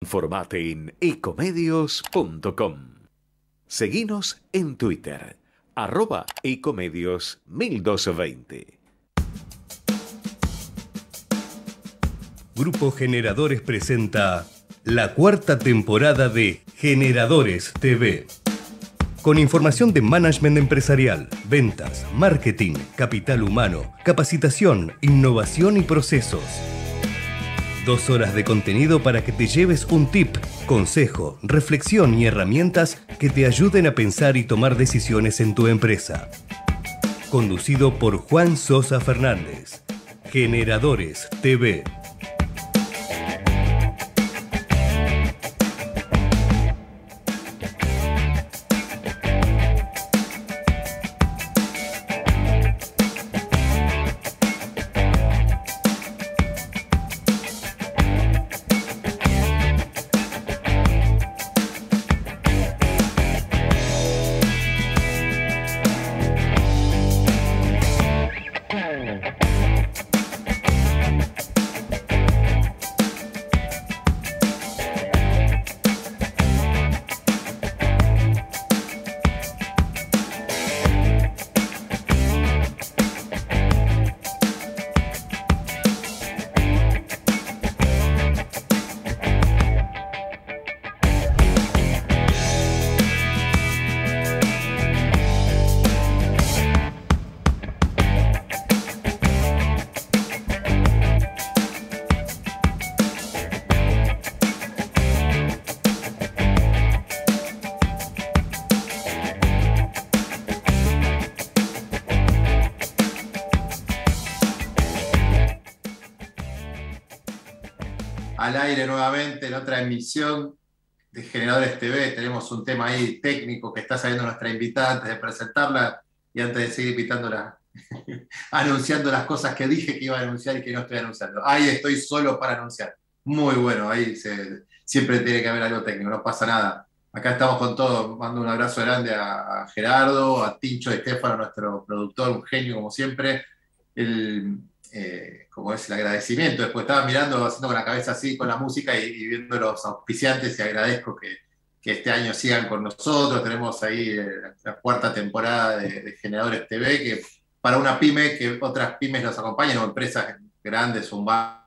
Informate en ecomedios.com. Seguinos en Twitter, @ecomedios1220. Grupo Generadores presenta la cuarta temporada de Generadores TV. Con información de management empresarial, ventas, marketing, capital humano, capacitación, innovación y procesos. 2 horas de contenido para que te lleves un tip, consejo, reflexión y herramientas que te ayuden a pensar y tomar decisiones en tu empresa. Conducido por Juan Sosa Fernández. Generadores TV. Al aire nuevamente en otra emisión de Generadores TV. Tenemos un tema ahí técnico que está saliendo nuestra invitada antes de presentarla y antes de seguir invitándola, anunciando las cosas que dije que iba a anunciar y que no estoy anunciando. Ahí estoy solo para anunciar. Muy bueno, ahí siempre tiene que haber algo técnico, no pasa nada. Acá estamos con todo. Mando un abrazo grande a Gerardo, a Tincho y Estefano, nuestro productor, un genio como siempre. Como es el agradecimiento. Después estaba mirando, haciendo con la cabeza así con la música y viendo los auspiciantes, y agradezco que este año sigan con nosotros. Tenemos ahí la cuarta temporada de Generadores TV, que para una pyme, que otras pymes nos acompañan, o empresas grandes, un bar.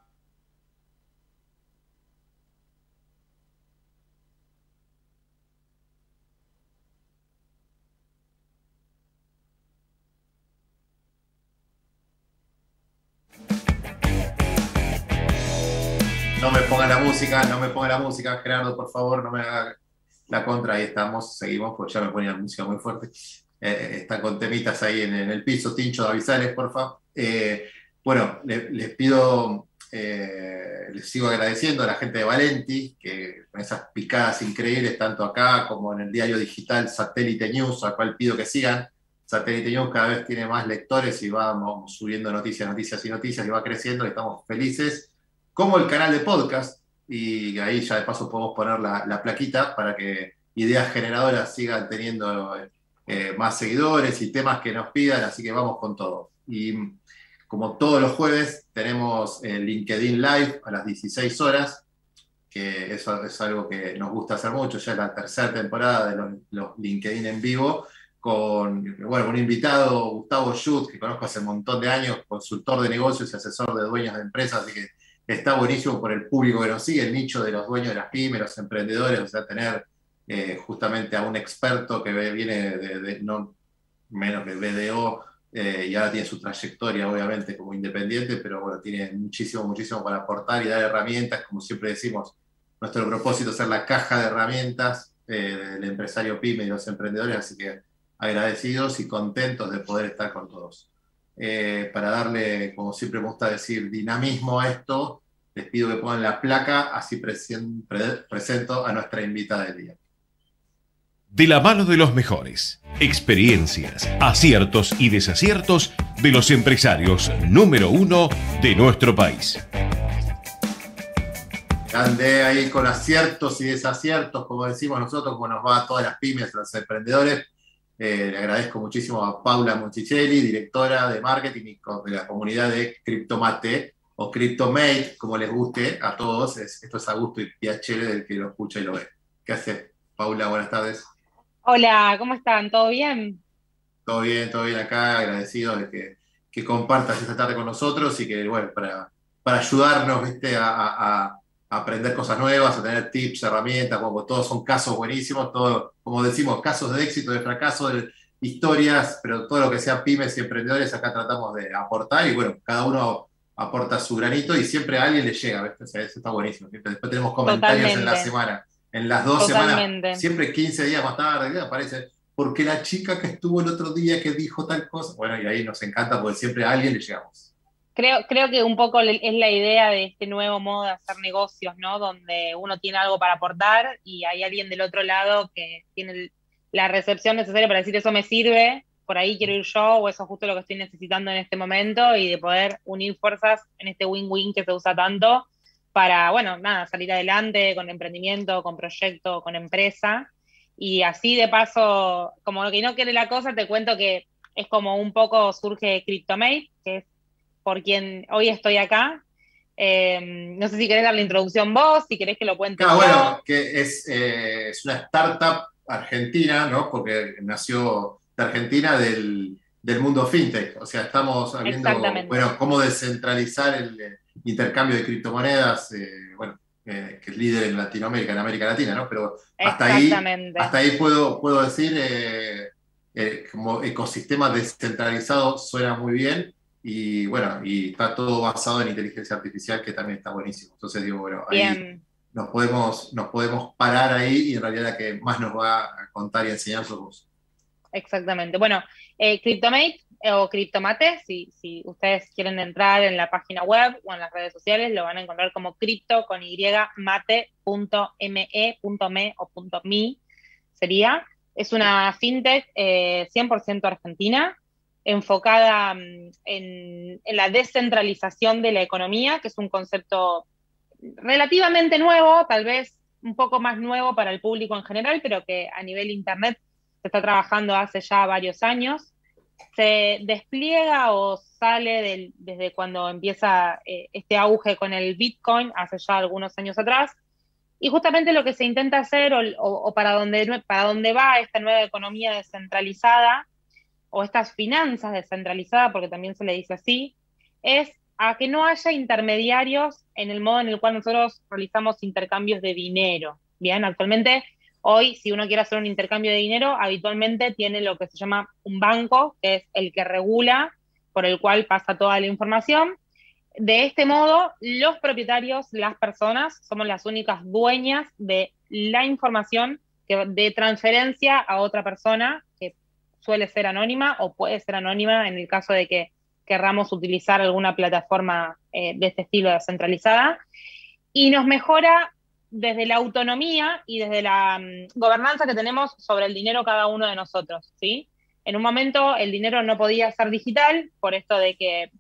No me ponga la música, Gerardo, por favor, no me haga la contra. Ahí estamos, seguimos, porque ya me ponía la música muy fuerte. Están con temitas ahí en el piso. Tincho, avisales, por favor. Bueno, les pido, les sigo agradeciendo a la gente de Valenti, que con esas picadas increíbles, tanto acá como en el diario digital Satélite News, al cual pido que sigan. Satélite News cada vez tiene más lectores y vamos subiendo noticias y va creciendo, y estamos felices. Como el canal de podcast, y ahí ya de paso podemos poner la plaquita para que Ideas Generadoras sigan teniendo más seguidores y temas que nos pidan, así que vamos con todo. Y como todos los jueves tenemos el LinkedIn Live a las 16 horas, que eso es algo que nos gusta hacer mucho. Ya es la tercera temporada de los LinkedIn en vivo, con un invitado, Gustavo Schut, que conozco hace un montón de años, consultor de negocios y asesor de dueños de empresas, así que está buenísimo por el público que nos sigue, el nicho de los dueños de las pymes, los emprendedores. O sea, tener justamente a un experto que viene de no menos que BDO, y ahora tiene su trayectoria, obviamente, como independiente, pero bueno, tiene muchísimo para aportar y dar herramientas. Como siempre decimos, nuestro propósito es ser la caja de herramientas del empresario pyme y los emprendedores, así que agradecidos y contentos de poder estar con todos. Para darle, como siempre me gusta decir, dinamismo a esto, les pido que pongan la placa, así presento a nuestra invitada del día. De la mano de los mejores, experiencias, aciertos y desaciertos de los empresarios número 1 de nuestro país. Andé ahí con aciertos y desaciertos, como decimos nosotros, como nos va a todas las pymes, a los emprendedores. Le agradezco muchísimo a Paula Monticelli, directora de marketing y de la comunidad de Cryptomate, o CryptoMate, como les guste a todos. Esto es a gusto y piacere del que lo escucha y lo ve. ¿Qué hace, Paula? Buenas tardes. Hola, ¿cómo están? ¿Todo bien? Todo bien acá, agradecido de que compartas esta tarde con nosotros y que, bueno, para ayudarnos, ¿viste? A aprender cosas nuevas, a tener tips, herramientas, como todos son casos buenísimos, todo, como decimos, casos de éxito, de fracaso, historias, pero todo lo que sea pymes y emprendedores, acá tratamos de aportar y, bueno, cada uno aporta su granito y siempre a alguien le llega, ¿viste? O sea, eso está buenísimo. Después tenemos comentarios en la Totalmente, semana. En las 2 semanas, totalmente. siempre 15 días más tarde, aparece porque la chica que estuvo el otro día que dijo tal cosa, bueno, y ahí nos encanta porque siempre a alguien le llegamos. Creo que un poco es la idea de este nuevo modo de hacer negocios, ¿no? Donde uno tiene algo para aportar y hay alguien del otro lado que tiene la recepción necesaria para decir eso me sirve, por ahí quiero ir yo, o eso es justo lo que estoy necesitando en este momento, y de poder unir fuerzas en este win-win que se usa tanto para, bueno, nada, salir adelante con emprendimiento, con proyecto, con empresa. Y así de paso, como que no quiere la cosa, te cuento que es como un poco surge CryptoMate, que es por quien hoy estoy acá. No sé si querés dar la introducción vos, si querés que lo cuente Claro, yo. bueno, que es una startup argentina, ¿no? Porque nació de Argentina del mundo fintech. O sea, estamos viendo, Exactamente, bueno, cómo descentralizar el intercambio de criptomonedas, bueno, que es líder en Latinoamérica, en América Latina, ¿no? Pero exactamente. hasta ahí puedo decir, como ecosistema descentralizado suena muy bien. Y bueno, y está todo basado en inteligencia artificial, que también está buenísimo. Entonces digo, bueno, ahí Bien, nos podemos parar ahí y en realidad la que más nos va a contar y enseñar sos vos. exactamente. Bueno, CryptoMate o Cryptomate, si ustedes quieren entrar en la página web o en las redes sociales, lo van a encontrar como cripto con y mate.me.me o .me sería. Es una fintech 100% argentina, enfocada en la descentralización de la economía, que es un concepto relativamente nuevo, tal vez un poco más nuevo para el público en general, pero que a nivel internet se está trabajando hace ya varios años. Se despliega o sale desde cuando empieza este auge con el Bitcoin, hace ya algunos años atrás, y justamente lo que se intenta hacer, o para dónde va esta nueva economía descentralizada, o estas finanzas descentralizadas, porque también se le dice así, es a que no haya intermediarios en el modo en el cual nosotros realizamos intercambios de dinero. Bien, actualmente, hoy, si uno quiere hacer un intercambio de dinero, habitualmente tiene lo que se llama un banco, que es el que regula, por el cual pasa toda la información. De este modo, los propietarios, las personas, somos las únicas dueñas de la información de transferencia a otra persona, que suele ser anónima o puede ser anónima en el caso de que querramos utilizar alguna plataforma de este estilo descentralizada. Y nos mejora desde la autonomía y desde la gobernanza que tenemos sobre el dinero cada uno de nosotros, ¿sí? En un momento el dinero no podía ser digital, por esto de que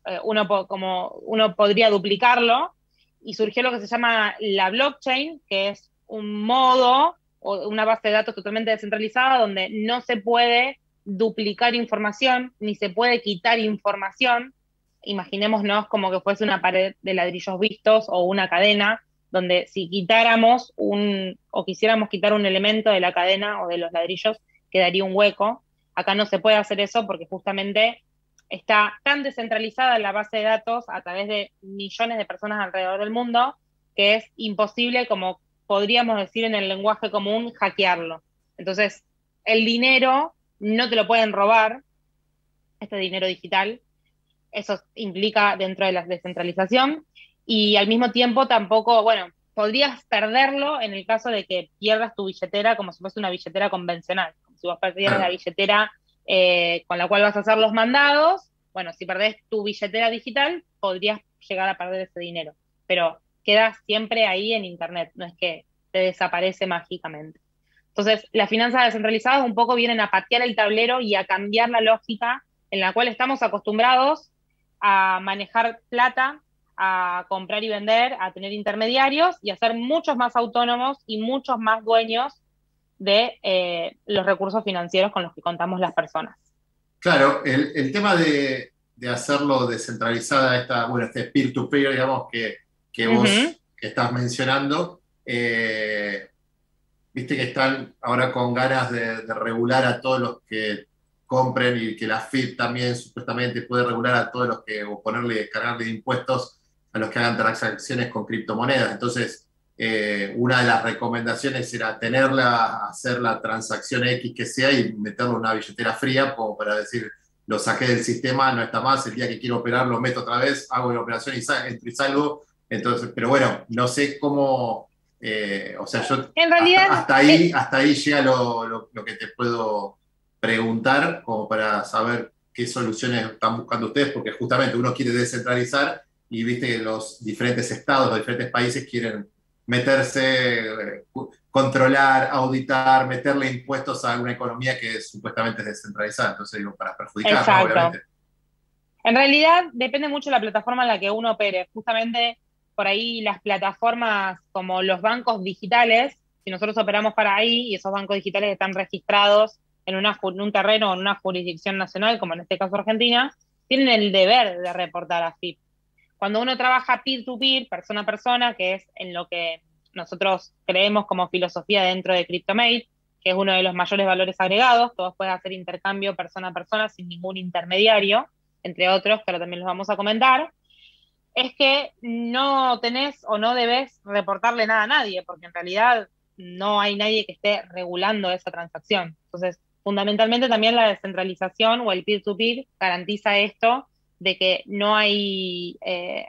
uno podría duplicarlo, y surgió lo que se llama la blockchain, que es un modo o una base de datos totalmente descentralizada donde no se puede duplicar información ni se puede quitar información. Imaginémonos como que fuese una pared de ladrillos vistos o una cadena, donde si quitáramos o quisiéramos quitar un elemento de la cadena o de los ladrillos, quedaría un hueco. Acá no se puede hacer eso porque justamente está tan descentralizada la base de datos a través de millones de personas alrededor del mundo que es imposible, como podríamos decir en el lenguaje común, hackearlo. Entonces, el dinero no te lo pueden robar, este dinero digital, eso implica dentro de la descentralización, y al mismo tiempo tampoco, bueno, podrías perderlo en el caso de que pierdas tu billetera como si fuese una billetera convencional, como si vos perdieras la Claro. billetera con la cual vas a hacer los mandados. Bueno, si perdés tu billetera digital, podrías llegar a perder ese dinero, pero queda siempre ahí en Internet, no es que te desaparece mágicamente. Entonces, las finanzas descentralizadas un poco vienen a patear el tablero y a cambiar la lógica en la cual estamos acostumbrados a manejar plata, a comprar y vender, a tener intermediarios y a ser muchos más autónomos y muchos más dueños de los recursos financieros con los que contamos las personas. Claro, el tema de hacerlo descentralizada, este peer-to-peer, digamos, que vos Ujú. que estás mencionando, viste que están ahora con ganas de regular a todos los que compren y que la FIP también supuestamente puede regular a todos los que, o cargarle impuestos a los que hagan transacciones con criptomonedas. Entonces, una de las recomendaciones era hacer la transacción X que sea y meterlo en una billetera fría, como para decir, lo saqué del sistema, no está más, el día que quiero operar lo meto otra vez, hago la operación y entro y salgo. Entonces, pero bueno, no sé cómo, o sea, yo En realidad, hasta ahí llega lo que te puedo preguntar, como para saber qué soluciones están buscando ustedes, porque justamente uno quiere descentralizar y viste que los diferentes estados, los diferentes países quieren meterse, controlar, auditar, meterle impuestos a una economía que supuestamente es descentralizada. Entonces digo, para perjudicar, ¿no? exacto. Obviamente. En realidad depende mucho de la plataforma en la que uno opere. Justamente por ahí las plataformas como los bancos digitales, si nosotros operamos para ahí y esos bancos digitales están registrados en un terreno o en una jurisdicción nacional, como en este caso Argentina, tienen el deber de reportar a FIP. Cuando uno trabaja peer-to-peer, persona a persona, que es en lo que nosotros creemos como filosofía dentro de CryptoMate, que es uno de los mayores valores agregados, todos pueden hacer intercambio persona a persona sin ningún intermediario, entre otros, pero también los vamos a comentar, es que no tenés o no debes reportarle nada a nadie, porque en realidad no hay nadie que esté regulando esa transacción. Entonces, fundamentalmente también la descentralización o el peer-to-peer garantiza esto de que no hay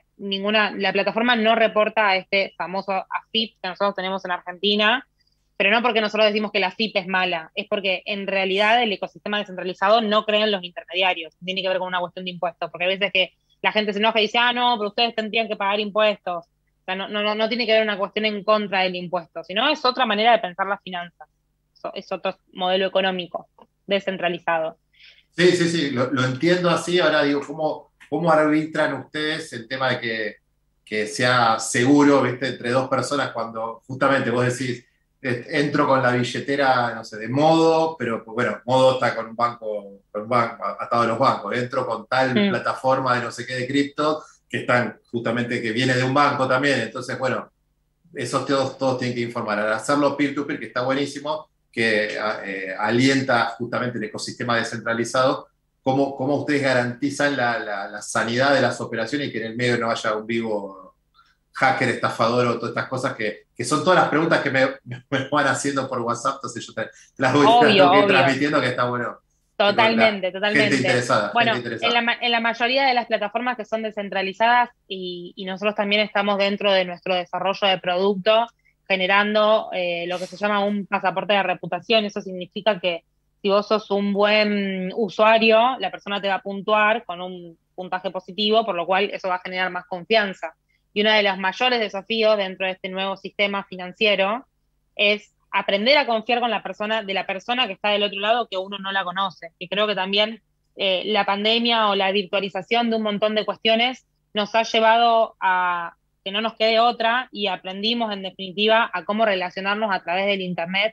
la plataforma no reporta a este famoso AFIP que nosotros tenemos en Argentina, pero no porque nosotros decimos que la FIP es mala, es porque en realidad el ecosistema descentralizado no cree en los intermediarios, tiene que ver con una cuestión de impuestos, porque a veces que la gente se enoja y dice, ah, no, pero ustedes tendrían que pagar impuestos. O sea, no tiene que ver una cuestión en contra del impuesto, sino es otra manera de pensar las finanzas. Es otro modelo económico descentralizado. Sí, sí, sí, lo entiendo así. Ahora digo, ¿cómo arbitran ustedes el tema de que sea seguro, ¿viste? Entre dos personas cuando justamente vos decís, entro con la billetera, no sé, de Modo, pero pues, bueno, Modo está con un banco, atado a los bancos. Entro con tal Mm. plataforma de no sé qué de cripto, que están justamente, que viene de un banco también. Entonces, bueno, esos todos tienen que informar. Al hacerlo peer-to-peer, que está buenísimo, que alienta justamente el ecosistema descentralizado, ¿cómo ustedes garantizan la sanidad de las operaciones y que en el medio no haya un vivo hacker, estafador o todas estas cosas que son todas las preguntas que me van haciendo por WhatsApp, entonces yo te las Obvio, tengo que ir obvio. transmitiendo, que está bueno. Con la Totalmente, totalmente. gente Bueno, interesada. en la mayoría de las plataformas que son descentralizadas y nosotros también estamos dentro de nuestro desarrollo de producto generando lo que se llama un pasaporte de reputación. Eso significa que si vos sos un buen usuario, la persona te va a puntuar con un puntaje positivo, por lo cual eso va a generar más confianza. Y uno de los mayores desafíos dentro de este nuevo sistema financiero es aprender a confiar con de la persona que está del otro lado que uno no la conoce. Y creo que también la pandemia o la virtualización de un montón de cuestiones nos ha llevado a que no nos quede otra y aprendimos en definitiva a cómo relacionarnos a través del internet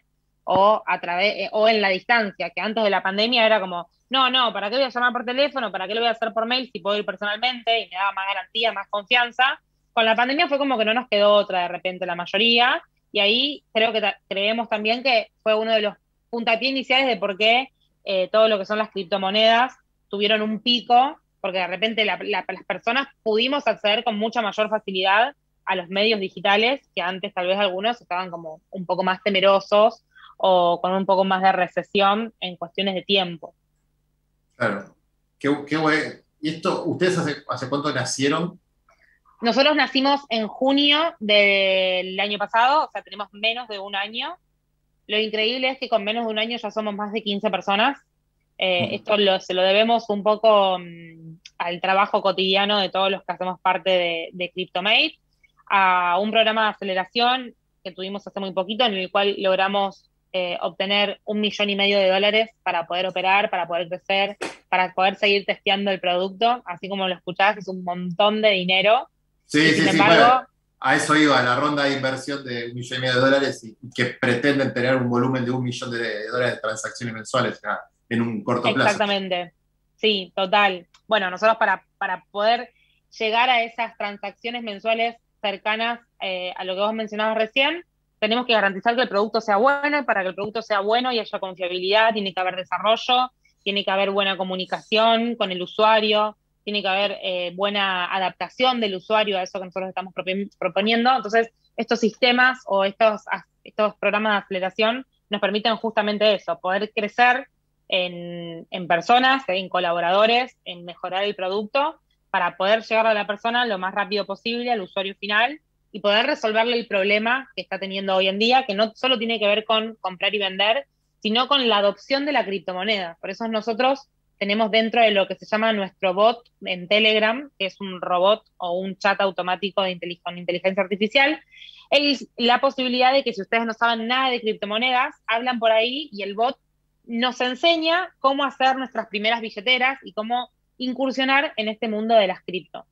o en la distancia, que antes de la pandemia era como, no, ¿para qué voy a llamar por teléfono? ¿Para qué lo voy a hacer por mail si puedo ir personalmente? Y me daba más garantía, más confianza. Con la pandemia fue como que no nos quedó otra de repente la mayoría, y ahí creo que creemos también que fue uno de los puntapiés iniciales de por qué todo lo que son las criptomonedas tuvieron un pico, porque de repente las personas pudimos acceder con mucha mayor facilidad a los medios digitales, que antes tal vez algunos estaban como un poco más temerosos o con un poco más de recesión en cuestiones de tiempo. Claro. Qué bueno. ¿Y esto, ustedes hace cuánto nacieron? Nosotros nacimos en junio del año pasado, o sea, tenemos menos de un año. Lo increíble es que con menos de un año ya somos más de 15 personas. Se lo debemos un poco al trabajo cotidiano de todos los que hacemos parte de CryptoMate, a un programa de aceleración que tuvimos hace muy poquito, en el cual logramos obtener $1,5 millones para poder operar, para poder crecer, para poder seguir testeando el producto. Así como lo escuchás, es un montón de dinero. Y Sí, sin sí, sí, bueno, embargo, a eso iba, a la ronda de inversión de 1,5 millones y que pretenden tener un volumen de 1 millón de dólares de transacciones mensuales, en un corto plazo. exactamente. Sí, total. Bueno, nosotros para poder llegar a esas transacciones mensuales cercanas a lo que vos mencionabas recién, tenemos que garantizar que el producto sea bueno, y para que el producto sea bueno y haya confiabilidad, tiene que haber desarrollo, tiene que haber buena comunicación con el usuario, tiene que haber buena adaptación del usuario a eso que nosotros estamos proponiendo. Entonces, estos sistemas o estos programas de aceleración nos permiten justamente eso, poder crecer en personas, en colaboradores, en mejorar el producto, para poder llegar a la persona lo más rápido posible, al usuario final, y poder resolverle el problema que está teniendo hoy en día, que no solo tiene que ver con comprar y vender, sino con la adopción de la criptomoneda. Por eso nosotros tenemos dentro de lo que se llama nuestro bot en Telegram, que es un robot o un chat automático con inteligencia artificial, la posibilidad de que si ustedes no saben nada de criptomonedas, hablan por ahí y el bot nos enseña cómo hacer nuestras primeras billeteras y cómo incursionar en este mundo de las cripto.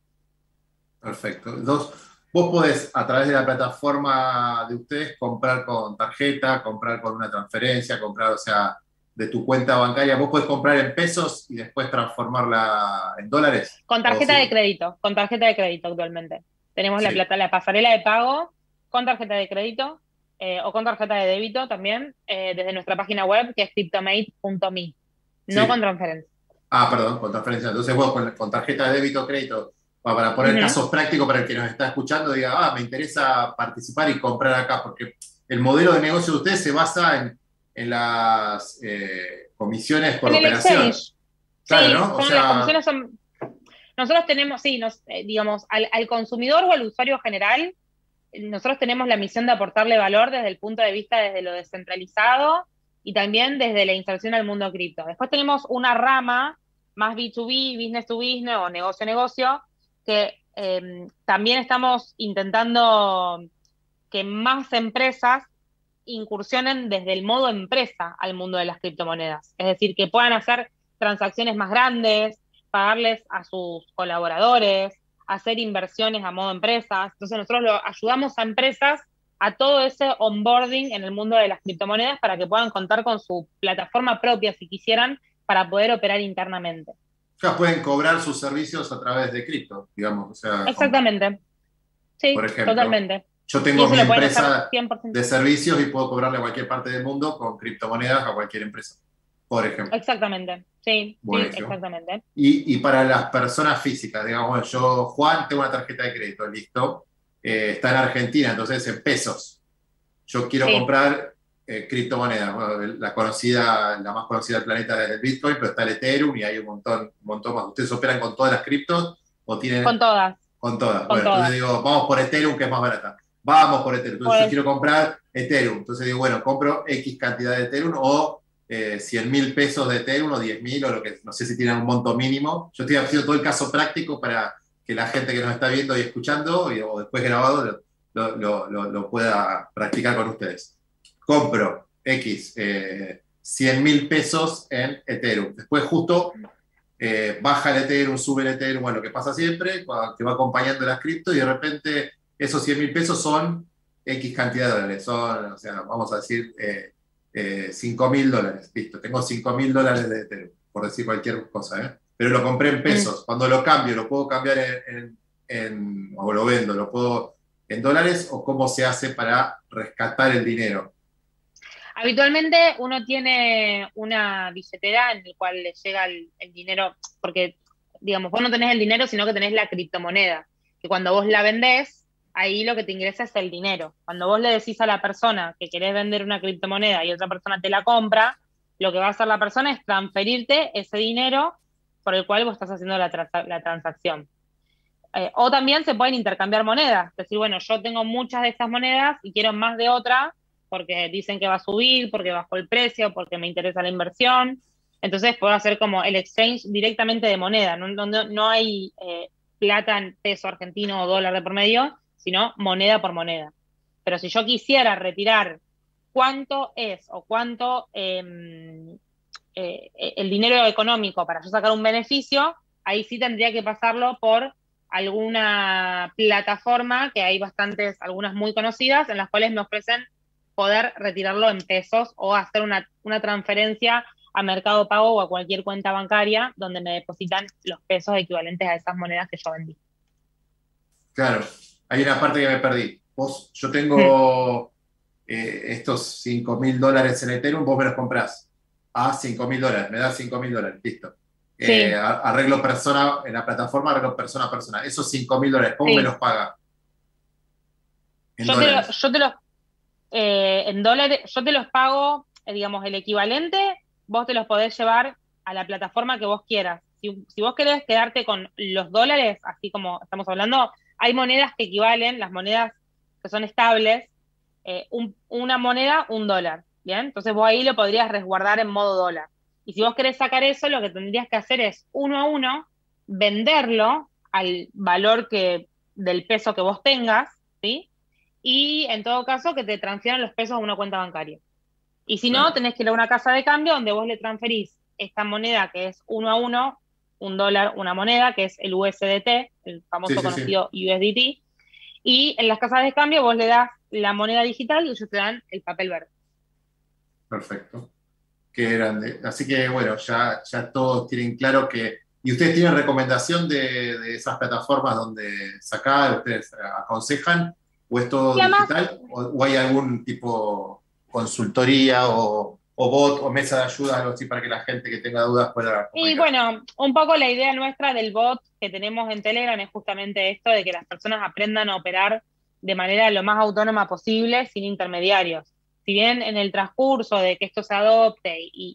Perfecto. Entonces, vos podés, a través de la plataforma de ustedes, comprar con tarjeta, comprar con una transferencia, comprar, o sea, de tu cuenta bancaria. Vos podés comprar en pesos y después transformarla en dólares. Con tarjeta de crédito actualmente. Tenemos Sí. la pasarela de pago con tarjeta de crédito o con tarjeta de débito también desde nuestra página web, que es cryptomate.me, no Sí. con transferencia. Ah, perdón, con transferencia. Entonces vos con tarjeta de débito o crédito, para poner casos prácticos para el que nos está escuchando, diga, me interesa participar y comprar acá, porque el modelo de negocio de ustedes se basa en las comisiones por En el operación. exchange. Claro, Sí, ¿no? O las sea, comisiones son... Nosotros tenemos, sí, digamos, al consumidor o al usuario general, nosotros tenemos la misión de aportarle valor desde el punto de vista desde lo descentralizado y también desde la inserción al mundo cripto. Después tenemos una rama más B2B, business to business o negocio a negocio, que también estamos intentando que más empresas incursionen desde el modo empresa al mundo de las criptomonedas. Es decir, que puedan hacer transacciones más grandes, pagarles a sus colaboradores, hacer inversiones a modo empresas. Entonces nosotros ayudamos a empresas a todo ese onboarding en el mundo de las criptomonedas para que puedan contar con su plataforma propia si quisieran para poder operar internamente. ya pueden cobrar sus servicios a través de cripto, digamos. O sea, Exactamente. Sí, por ejemplo, totalmente. yo Y tengo eso mi lo pueden hacer empresa 100%. de servicios y puedo cobrarle a cualquier parte del mundo con criptomonedas a cualquier empresa, por ejemplo. Exactamente. Sí, Buenísimo. exactamente. Y para las personas físicas, digamos, yo, Juan, tengo una tarjeta de crédito, listo. Está en Argentina, entonces en pesos. Yo quiero comprar criptomonedas. Bueno, la más conocida del planeta es el Bitcoin, pero está el Ethereum y hay un montón más. ¿Ustedes operan con todas las criptos o tienen...? Con todas. Con todas. Con Bueno, todas. entonces digo, vamos por Ethereum, que es más barata. Vamos por Ethereum. Entonces yo quiero comprar Ethereum. Entonces digo, bueno, compro X cantidad de Ethereum o 100.000 pesos de Ethereum o 10.000 o lo que, no sé si tienen un monto mínimo. Yo estoy haciendo todo el caso práctico para que la gente que nos está viendo y escuchando o después grabado lo pueda practicar con ustedes. Compro X 100.000 pesos en Ethereum. Después justo baja el Ethereum, sube el Ethereum, bueno, lo que pasa siempre, que va acompañando las cripto y de repente esos 100.000 pesos son X cantidad de dólares. Son, o sea, vamos a decir $5.000. Listo, tengo $5.000 de Ethereum, por decir cualquier cosa, ¿eh? Pero lo compré en pesos. Cuando lo cambio, ¿lo puedo cambiar o lo vendo? ¿Lo puedo en dólares o cómo se hace para rescatar el dinero? Habitualmente uno tiene una billetera en la cual le llega el dinero, porque, digamos, vos no tenés el dinero, sino que tenés la criptomoneda, que cuando vos la vendés, ahí lo que te ingresa es el dinero. Cuando vos le decís a la persona que querés vender una criptomoneda y otra persona te la compra, lo que va a hacer la persona es transferirte ese dinero por el cual vos estás haciendo la transacción. O también se pueden intercambiar monedas, es decir, bueno, yo tengo muchas de estas monedas y quiero más de otra, porque dicen que va a subir, porque bajó el precio, porque me interesa la inversión. Entonces puedo hacer como el exchange directamente de moneda. No hay plata en peso argentino o dólar de por medio, sino moneda por moneda. Pero si yo quisiera retirar cuánto es o cuánto el dinero económico para yo sacar un beneficio, ahí sí tendría que pasarlo por alguna plataforma, que hay bastantes, algunas muy conocidas, en las cuales me ofrecen poder retirarlo en pesos o hacer una transferencia a Mercado Pago o a cualquier cuenta bancaria donde me depositan los pesos equivalentes a esas monedas que yo vendí. Claro, hay una parte que me perdí. Yo Mm. tengo estos $5.000 en Ethereum, vos me los comprás a $5.000, me das $5.000, listo. Sí, Arreglo persona, en la plataforma arreglo persona a persona. Esos $5.000, ¿cómo me sí. los paga? En Yo te, lo- dólares. yo te los, en dólares, yo te los pago, digamos, el equivalente, vos te los podés llevar a la plataforma que vos quieras. Si vos querés quedarte con los dólares, así como estamos hablando, hay monedas que equivalen, las monedas que son estables, una moneda, un dólar, ¿bien? Entonces vos ahí lo podrías resguardar en modo dólar. Y si vos querés sacar eso, lo que tendrías que hacer es uno a uno venderlo al valor del peso que vos tengas, ¿sí? Y en todo caso que te transfieran los pesos a una cuenta bancaria. Y si no, Claro. tenés que ir a una casa de cambio donde vos le transferís esta moneda que es uno a uno, un dólar, una moneda, que es el USDT, el Sí, famoso sí, sí. conocido USDT, y en las casas de cambio vos le das la moneda digital y ellos te dan el papel verde. Perfecto. Qué grande. Así que bueno, ya todos tienen claro que. ¿Y ustedes tienen recomendación de esas plataformas donde sacar, ustedes aconsejan? ¿O es todo Y además, digital? ¿O hay algún tipo consultoría o bot o mesa de ayuda, algo así, para que la gente que tenga dudas pueda y comunicarse? bueno, un poco la idea nuestra del bot que tenemos en Telegram es justamente esto, de que las personas aprendan a operar de manera lo más autónoma posible, sin intermediarios. Si bien en el transcurso de que esto se adopte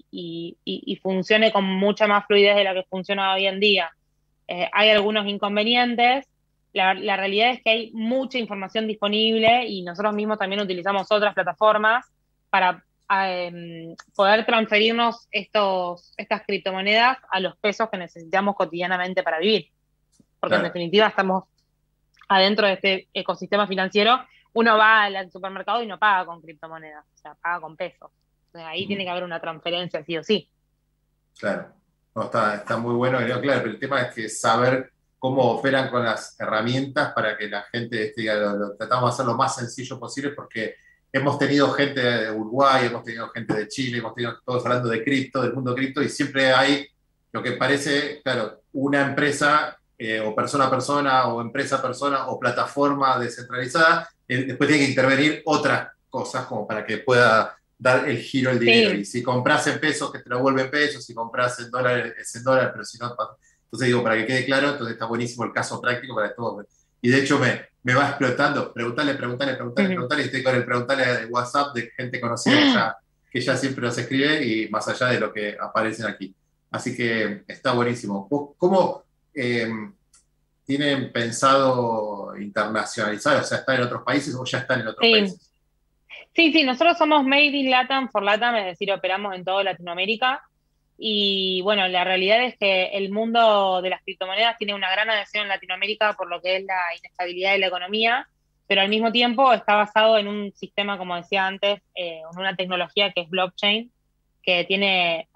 y funcione con mucha más fluidez de la que funciona hoy en día, hay algunos inconvenientes, la realidad es que hay mucha información disponible y nosotros mismos también utilizamos otras plataformas para poder transferirnos estas criptomonedas a los pesos que necesitamos cotidianamente para vivir. Porque en Claro. definitiva estamos adentro de este ecosistema financiero. Uno va al supermercado y no paga con criptomonedas, o sea, paga con pesos. O sea, ahí Ujú. tiene que haber una transferencia sí o sí. Claro, no, está muy bueno, claro, pero el tema es que saber cómo operan con las herramientas para que la gente, diga, lo tratamos de hacer lo más sencillo posible porque hemos tenido gente de Uruguay, hemos tenido gente de Chile, hemos tenido todos hablando de cripto, del mundo cripto, y siempre hay lo que parece, claro, una empresa o persona a persona o empresa a persona o plataforma descentralizada, después tiene que intervenir otras cosas como para que pueda dar el giro el dinero. Y Sí, si compras en pesos, que te lo vuelven pesos, si compras en dólares, es en dólares, pero si no, entonces digo, para que quede claro, entonces está buenísimo el caso práctico para todos. Y de hecho me va explotando, ujú. preguntarle, y estoy con el preguntarle de WhatsApp de gente conocida que ya siempre nos escribe y más allá de lo que aparecen aquí. Así que está buenísimo. ¿Cómo tienen pensado internacionalizar? O sea, ¿están en otros países o ya están en otros Sí, países? sí, nosotros somos Made in Latam for Latam, es decir, operamos en toda Latinoamérica. Y bueno, la realidad es que el mundo de las criptomonedas tiene una gran adhesión en Latinoamérica por lo que es la inestabilidad de la economía, pero al mismo tiempo está basado en un sistema, como decía antes, en una tecnología que es blockchain, que tiene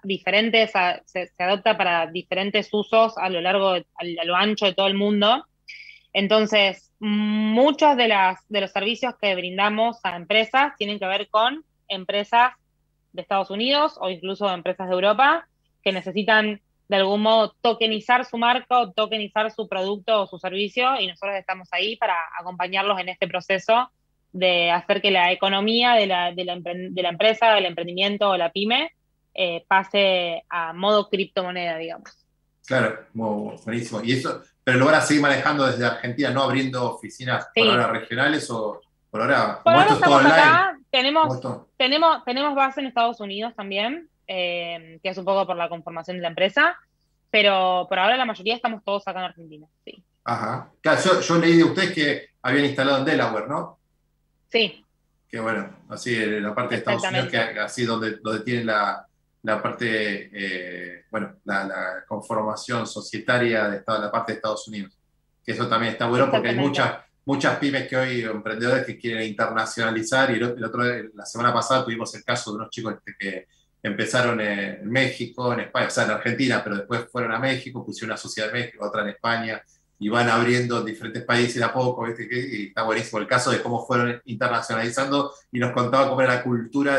se adopta para diferentes usos a lo largo, a lo ancho de todo el mundo. Entonces, muchos de los servicios que brindamos a empresas tienen que ver con empresas de Estados Unidos o incluso empresas de Europa que necesitan de algún modo tokenizar su marca o tokenizar su producto o su servicio y nosotros estamos ahí para acompañarlos en este proceso de hacer que la economía de la empresa, del emprendimiento o la pyme pase a modo criptomoneda, digamos. Claro, buenísimo. Y eso, pero lo van a seguir manejando desde Argentina, no abriendo oficinas por ahora Sí, regionales o por ahora, por como ahora esto es todo estamos online, acá, como esto. tenemos base en Estados Unidos también, que es un poco por la conformación de la empresa, pero por ahora la mayoría estamos todos acá en Argentina, sí. Ajá. Claro, yo leí de ustedes que habían instalado en Delaware, ¿no? Sí, Que bueno, así en la parte de Estados Unidos, que exactamente. así donde tienen la parte, bueno, la conformación societaria de la parte de Estados Unidos. Que eso también está bueno porque hay Exactamente. muchas pymes que hoy, emprendedores que quieren internacionalizar. Y la semana pasada tuvimos el caso de unos chicos que empezaron en México, en España, o sea, en Argentina, pero después fueron a México, pusieron una sociedad en México, otra en España, y van abriendo en diferentes países de a poco, ¿viste? Y está buenísimo el caso de cómo fueron internacionalizando y nos contaba cómo era la cultura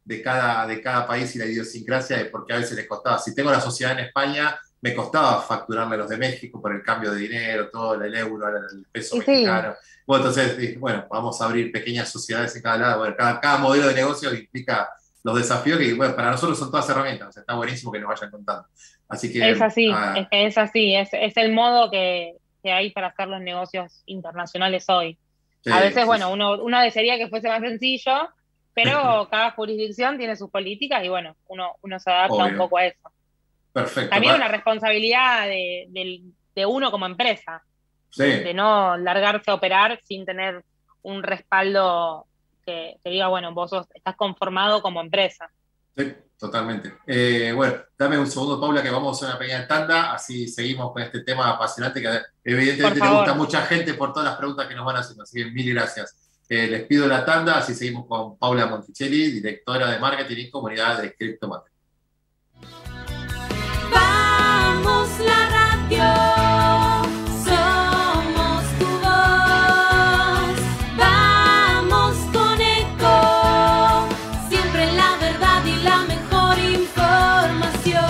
de cada país y la idiosincrasia, de por qué a veces les costaba. Si tengo la sociedad en España, me costaba facturarle a los de México por el cambio de dinero, todo el euro, el peso Y sí, mexicano. Bueno, entonces dije, bueno, vamos a abrir pequeñas sociedades en cada lado. Bueno, cada modelo de negocio implica los desafíos que, bueno, para nosotros son todas herramientas. O sea, está buenísimo que nos vayan contando. Así que, es así, es que es así, es el modo que hay para hacer los negocios internacionales hoy. sí, A veces, sí, bueno, sí. uno desearía que fuese más sencillo, pero cada jurisdicción tiene sus políticas y bueno, uno se adapta un Obvio. poco a eso. Perfecto. También una responsabilidad de uno como empresa, Sí. de no largarse a operar sin tener un respaldo que diga, bueno, estás conformado como empresa. Sí, totalmente. Bueno, dame un segundo, Paula, que vamos a una pequeña tanda, así seguimos con este tema apasionante que evidentemente Por le gusta a favor. mucha gente por todas las preguntas que nos van haciendo. Así que mil gracias. Les pido la tanda, así seguimos con Paula Monticelli, directora de Marketing y Comunidad de Crypto Marketing. Vamos la radio, somos tu voz. Vamos con Eco, siempre la verdad y la mejor información.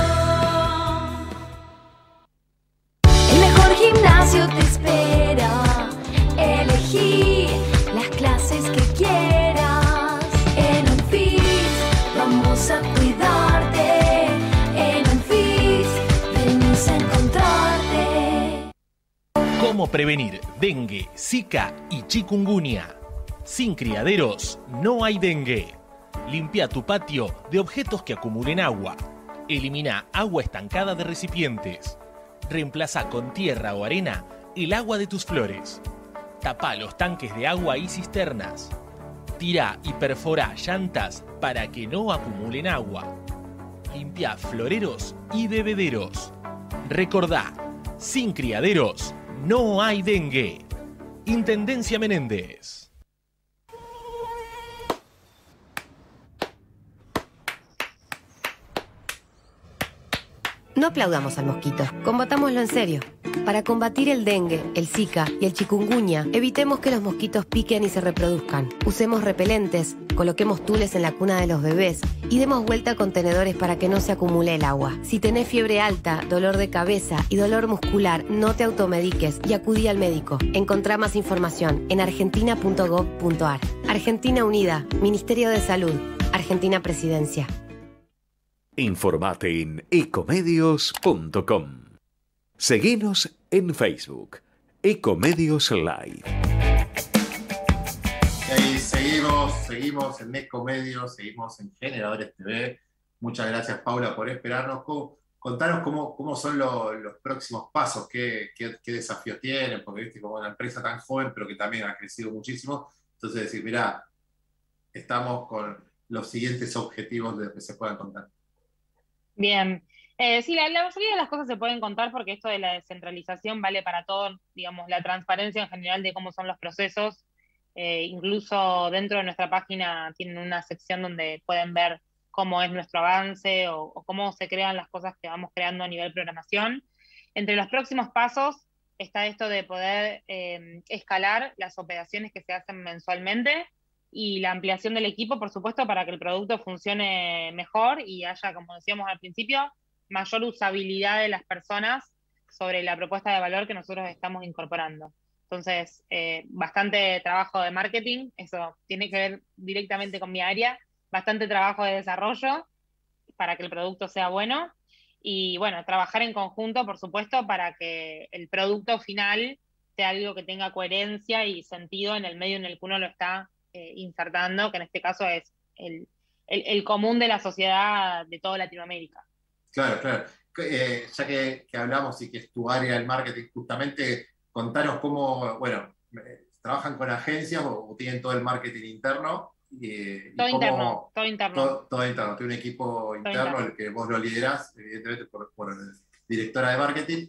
El mejor gimnasio te espera. Elegí las clases que quieras. En Unfit vamos a cuidarte. En Unfit venimos a encontrarte. ¿Cómo prevenir dengue, zika y chikungunya? Sin criaderos no hay dengue. Limpia tu patio de objetos que acumulen agua. Elimina agua estancada de recipientes. Reemplaza con tierra o arena el agua de tus flores. Tapa los tanques de agua y cisternas. Tira y perfora llantas para que no acumulen agua. Limpia floreros y bebederos. Recordá, sin criaderos no hay dengue. Intendencia Menéndez. No aplaudamos al mosquito, combatámoslo en serio. Para combatir el dengue, el zika y el chikungunya, evitemos que los mosquitos piquen y se reproduzcan. Usemos repelentes, coloquemos tules en la cuna de los bebés y demos vuelta a contenedores para que no se acumule el agua. Si tenés fiebre alta, dolor de cabeza y dolor muscular, no te automediques y acudí al médico. Encontrá más información en argentina.gov.ar. Argentina Unida, Ministerio de Salud, Argentina Presidencia. Informate en ecomedios.com. Seguinos en Facebook, Ecomedios Live. Y ahí seguimos en Ecomedios, seguimos en Generadores TV. Muchas gracias, Paula, por esperarnos. Contanos cómo son los próximos pasos, qué desafíos tienen, porque viste como una empresa tan joven, pero que también ha crecido muchísimo. Entonces decir, mirá, estamos con los siguientes objetivos de que se puedan contar. Bien. Sí, la mayoría de las cosas se pueden contar porque esto de la descentralización vale para todo, digamos, la transparencia en general de cómo son los procesos. Incluso dentro de nuestra página tienen una sección donde pueden ver cómo es nuestro avance o cómo se crean las cosas que vamos creando a nivel programación. Entre los próximos pasos está esto de poder escalar las operaciones que se hacen mensualmente y la ampliación del equipo, por supuesto, para que el producto funcione mejor y haya, como decíamos al principio, mayor usabilidad de las personas sobre la propuesta de valor que nosotros estamos incorporando. Entonces, bastante trabajo de marketing, eso tiene que ver directamente con mi área, bastante trabajo de desarrollo para que el producto sea bueno y, bueno, trabajar en conjunto, por supuesto, para que el producto final sea algo que tenga coherencia y sentido en el medio en el que uno lo está insertando, que en este caso es el común de la sociedad de toda Latinoamérica. Claro. Ya que hablamos y que es tu área del marketing, justamente contanos cómo, bueno, trabajan con agencias o tienen todo el marketing interno. Todo cómo, interno. Todo interno, tiene un equipo interno, el que vos lo liderás, evidentemente por directora de marketing,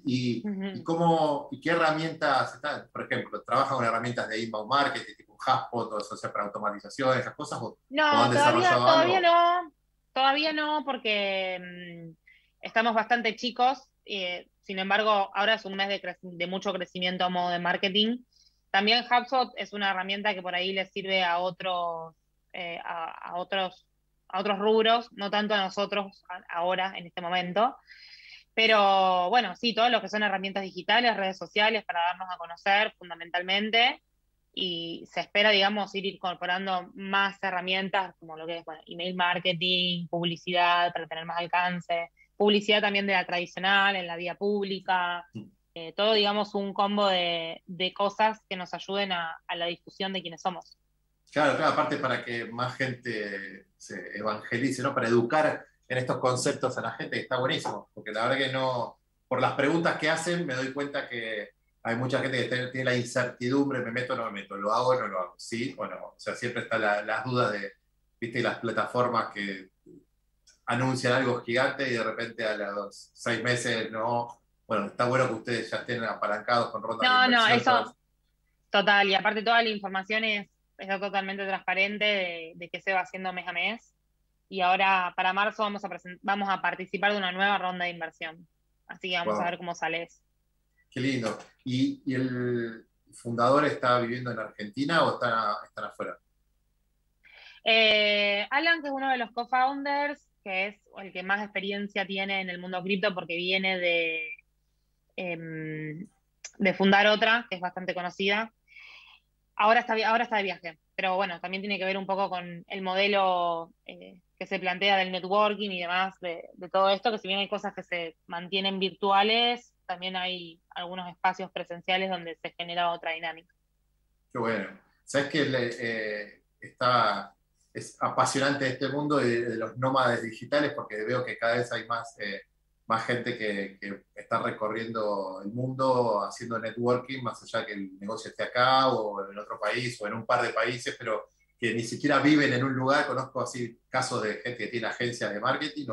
y qué herramientas están, por ejemplo, ¿trabajan con herramientas de inbound marketing, tipo HubSpot, o sea, para automatización, esas cosas? No, han desarrollado algo? todavía no, porque estamos bastante chicos, sin embargo, ahora es un mes de mucho crecimiento a modo de marketing. También HubSpot es una herramienta que por ahí les sirve a otros a otros rubros, no tanto a nosotros ahora, en este momento. Pero bueno, sí, todo lo que son herramientas digitales, redes sociales para darnos a conocer fundamentalmente, y se espera, digamos, ir incorporando más herramientas como lo que es, bueno, email marketing, publicidad para tener más alcance, publicidad también de la tradicional en la vía pública, todo, digamos, un combo de cosas que nos ayuden a la difusión de quiénes somos. Claro, claro, aparte para que más gente se evangelice, ¿no? Para educar en estos conceptos a la gente, que está buenísimo, porque la verdad que no, por las preguntas que hacen, me doy cuenta que hay mucha gente que tiene la incertidumbre, me meto o no me meto, lo hago o no lo hago, sí o no. O sea, siempre están las dudas de, viste, las plataformas que anuncian algo gigante y de repente a los 6 meses no. Bueno, está bueno que ustedes ya estén apalancados con rondas de No, inversión. eso, total, y aparte toda la información está totalmente transparente de qué se va haciendo mes a mes. Y ahora para marzo vamos a participar de una nueva ronda de inversión. Así que vamos a Wow, ver cómo sale eso. qué lindo. ¿Y el fundador está viviendo en Argentina o están afuera? Alan, que es uno de los co-founders, que es el que más experiencia tiene en el mundo cripto porque viene de fundar otra, que es bastante conocida. Ahora está de viaje, pero bueno, también tiene que ver un poco con el modelo que se plantea del networking y demás, de todo esto, que si bien hay cosas que se mantienen virtuales, también hay algunos espacios presenciales donde se genera otra dinámica. Qué bueno. ¿Sabes que es apasionante este mundo de los nómades digitales? Porque veo que cada vez hay más gente que está recorriendo el mundo haciendo networking, más allá que el negocio esté acá o en otro país o en un par de países, pero que ni siquiera viven en un lugar. Conozco así casos de gente que tiene agencias de marketing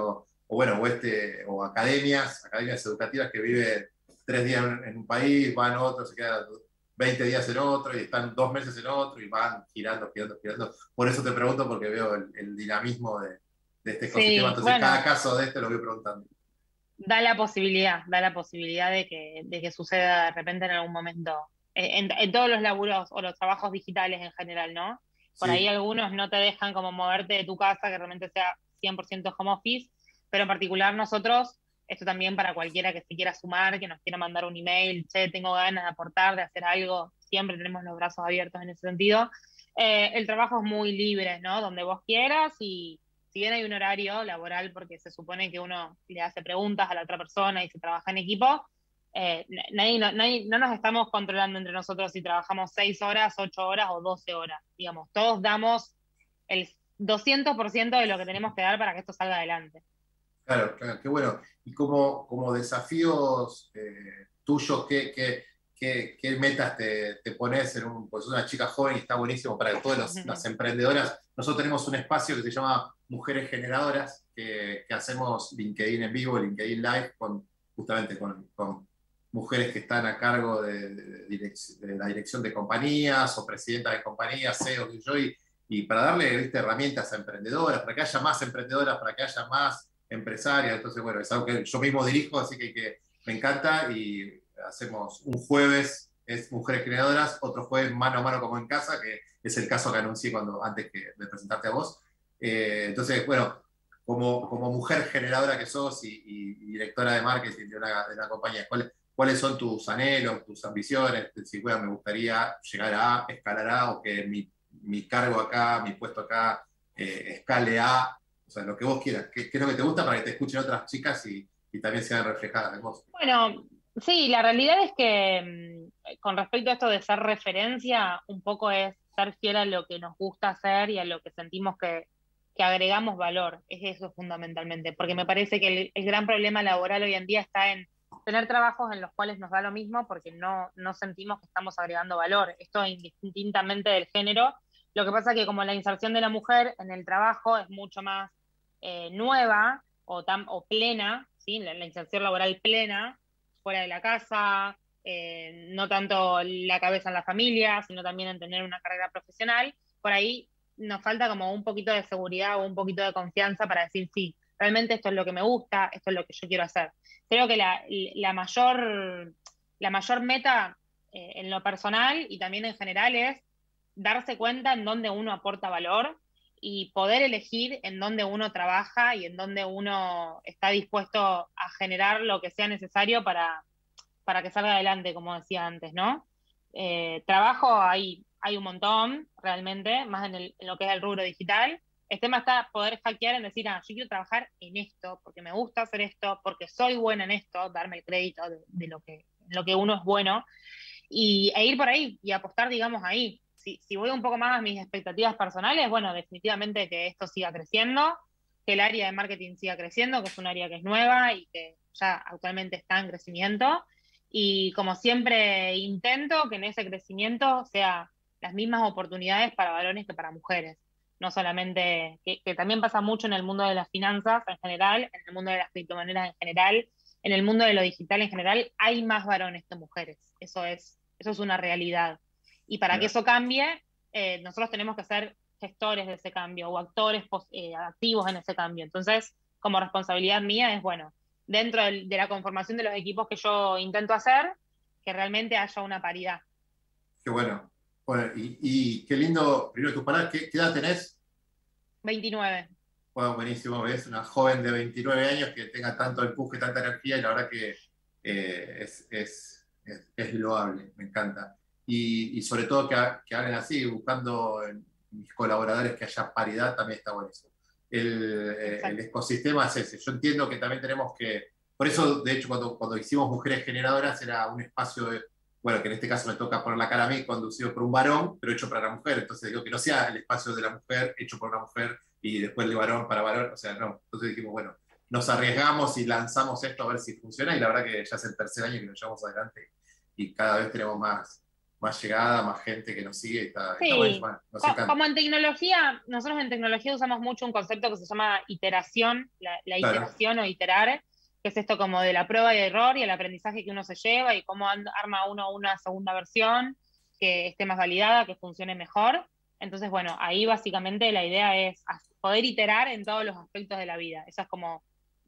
o academias educativas que viven 3 días en un país, van a otro, se quedan 20 días en otro y están 2 meses en otro y van girando, girando, girando. Por eso te pregunto, porque veo el dinamismo de este ecosistema. Sí, Entonces, bueno, cada caso de este lo voy preguntando. da la posibilidad de que suceda de repente en algún momento, en todos los laburos o los trabajos digitales en general, ¿no? Por ahí Sí, algunos no te dejan como moverte de tu casa, que realmente sea 100% home office, pero en particular nosotros, esto también para cualquiera que se quiera sumar, que nos quiera mandar un email, che, tengo ganas de aportar, de hacer algo, siempre tenemos los brazos abiertos en ese sentido. El trabajo es muy libre, ¿no? Donde vos quieras, y si bien hay un horario laboral porque se supone que uno le hace preguntas a la otra persona y se trabaja en equipo, no nos estamos controlando entre nosotros si trabajamos 6 horas, 8 horas o 12 horas. Digamos, todos damos el 200% de lo que tenemos que dar para que esto salga adelante. claro, claro, qué bueno. Y como desafíos tuyos, ¿qué metas te pones pues una chica joven y está buenísimo para todas las emprendedoras? Nosotros tenemos un espacio que se llama Mujeres Generadoras, que hacemos LinkedIn en vivo, LinkedIn Live, justamente con mujeres que están a cargo de la dirección de compañías o presidentas de compañías, CEOs, y yo, y para darle, ¿viste?, herramientas a emprendedoras, para que haya más emprendedoras, para que haya más empresarias. Entonces, bueno, es algo que yo mismo dirijo, así que me encanta, y hacemos un jueves es Mujeres Creadoras, otro jueves Mano a Mano como en casa, que es el caso que anuncié antes de presentarte a vos. Entonces, bueno, como mujer generadora que sos y directora de marketing de una compañía, ¿cuáles son tus anhelos, tus ambiciones? Si, bueno, me gustaría llegar a, escalar a, o que mi cargo acá, mi puesto acá, escale a, o sea, lo que vos quieras. ¿Qué es lo que te gusta para que te escuchen otras chicas y también sean reflejadas en vos? Bueno, sí, la realidad es que con respecto a esto de ser referencia, un poco es ser fiel a lo que nos gusta hacer y a lo que sentimos que agregamos valor. Es eso fundamentalmente, porque me parece que el gran problema laboral hoy en día está en tener trabajos en los cuales nos da lo mismo porque no sentimos que estamos agregando valor. Esto indistintamente del género. Lo que pasa es que como la inserción de la mujer en el trabajo es mucho más nueva o plena, ¿sí? La inserción laboral plena, fuera de la casa, no tanto la cabeza en la familia, sino también en tener una carrera profesional. Por ahí nos falta como un poquito de seguridad o un poquito de confianza para decir, sí, realmente esto es lo que me gusta, esto es lo que yo quiero hacer. Creo que la mayor meta en lo personal y también en general es darse cuenta en dónde uno aporta valor y poder elegir en dónde uno trabaja y en dónde uno está dispuesto a generar lo que sea necesario para que salga adelante, como decía antes, ¿no? Trabajo hay un montón, realmente, más en lo que es el rubro digital. El tema está poder hackear en decir, yo quiero trabajar en esto, porque me gusta hacer esto, porque soy buena en esto, darme el crédito de lo que uno es bueno, e ir por ahí y apostar, digamos, ahí. Si voy un poco más a mis expectativas personales, bueno, definitivamente que esto siga creciendo, que el área de marketing siga creciendo, que es un área que es nueva y que ya actualmente está en crecimiento. Y como siempre intento que en ese crecimiento sea las mismas oportunidades para varones que para mujeres. No solamente, que también pasa mucho en el mundo de las finanzas en general, en el mundo de las criptomonedas en general, en el mundo de lo digital en general, hay más varones que mujeres. Eso es una realidad. Y para que eso cambie, nosotros tenemos que ser gestores de ese cambio o actores activos en ese cambio. Entonces, como responsabilidad mía es, bueno, dentro de la conformación de los equipos que yo intento hacer, que realmente haya una paridad. Qué bueno. Bueno, y qué lindo, primero tus palabras, ¿qué edad tenés? 29. Bueno, buenísimo, ves, una joven de 29 años que tenga tanto empuje, tanta energía, y la verdad que es loable, me encanta. Y sobre todo que hablen así, buscando en mis colaboradores que haya paridad, también está buenísimo. El ecosistema es ese. Yo entiendo que también tenemos que, por eso, de hecho, cuando hicimos Mujeres Generadoras, era un espacio bueno, que en este caso me toca poner la cara a mí, conducido por un varón, pero hecho para la mujer. Entonces digo que no sea el espacio de la mujer hecho por una mujer y después de varón para varón, o sea, no. Entonces dijimos, bueno, nos arriesgamos y lanzamos esto a ver si funciona, y la verdad que ya es el tercer año que lo llevamos adelante y cada vez tenemos más llegada, más gente que nos sigue, está buenísimo. Nos encanta. Como en tecnología, nosotros en tecnología usamos mucho un concepto que se llama iteración, la iteración o iterar, que es esto como de la prueba y error y el aprendizaje que uno se lleva y cómo arma uno una segunda versión que esté más validada, que funcione mejor. Entonces, bueno, ahí básicamente la idea es poder iterar en todos los aspectos de la vida. Eso es como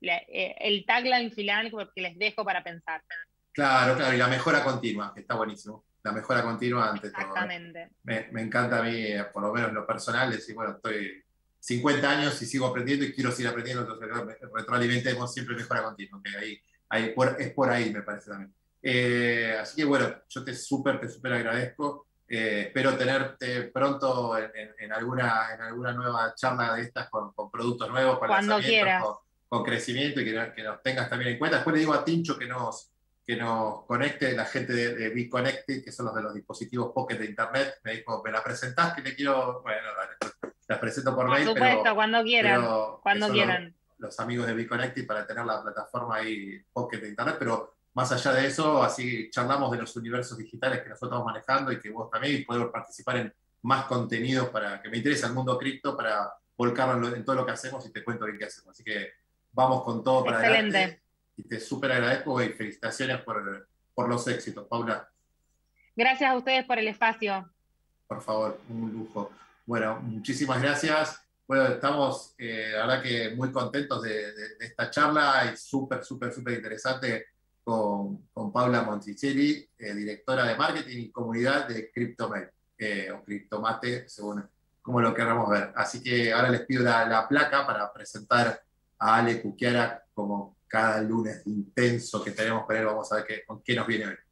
el tagline final que les dejo para pensar. Claro, y la mejora continua, que está buenísimo. La mejora continua ante todo. Exactamente. Me encanta a mí, por lo menos en lo personal, decir, bueno, estoy 50 años y sigo aprendiendo y quiero seguir aprendiendo, entonces retroalimentemos siempre mejora continua, que es por ahí, me parece también. Así que bueno, yo te súper agradezco. Espero tenerte pronto en alguna nueva charla de estas con productos nuevos, con cuando quieras, con crecimiento, y que nos tengas también en cuenta. Después le digo a Tincho que nos conecte, la gente de Be Connected, que son los de los dispositivos Pocket de Internet. Me dijo, ¿me la presentás? Que le quiero, bueno, dale, las presento por mail. Por supuesto, cuando quieran. Cuando quieran. Los amigos de Be Connected, para tener la plataforma ahí Pocket de Internet, pero más allá de eso, así charlamos de los universos digitales que nosotros estamos manejando y que vos también, y podemos participar en más contenidos para que me interese el mundo cripto, para volcarlo en todo lo que hacemos, y te cuento bien qué hacemos. Así que vamos con todo para adelante. Y te súper agradezco y felicitaciones por los éxitos, Paula. Gracias a ustedes por el espacio. Por favor, un lujo. Bueno, muchísimas gracias. Bueno, estamos, la verdad que muy contentos de esta charla, y súper interesante con Paula Monticelli, directora de marketing y comunidad de CryptoMate, o CryptoMate, según como lo queramos ver. Así que ahora les pido la placa para presentar a Ale Cucchiara como cada lunes intenso que tenemos con él. Vamos a ver con qué nos viene hoy.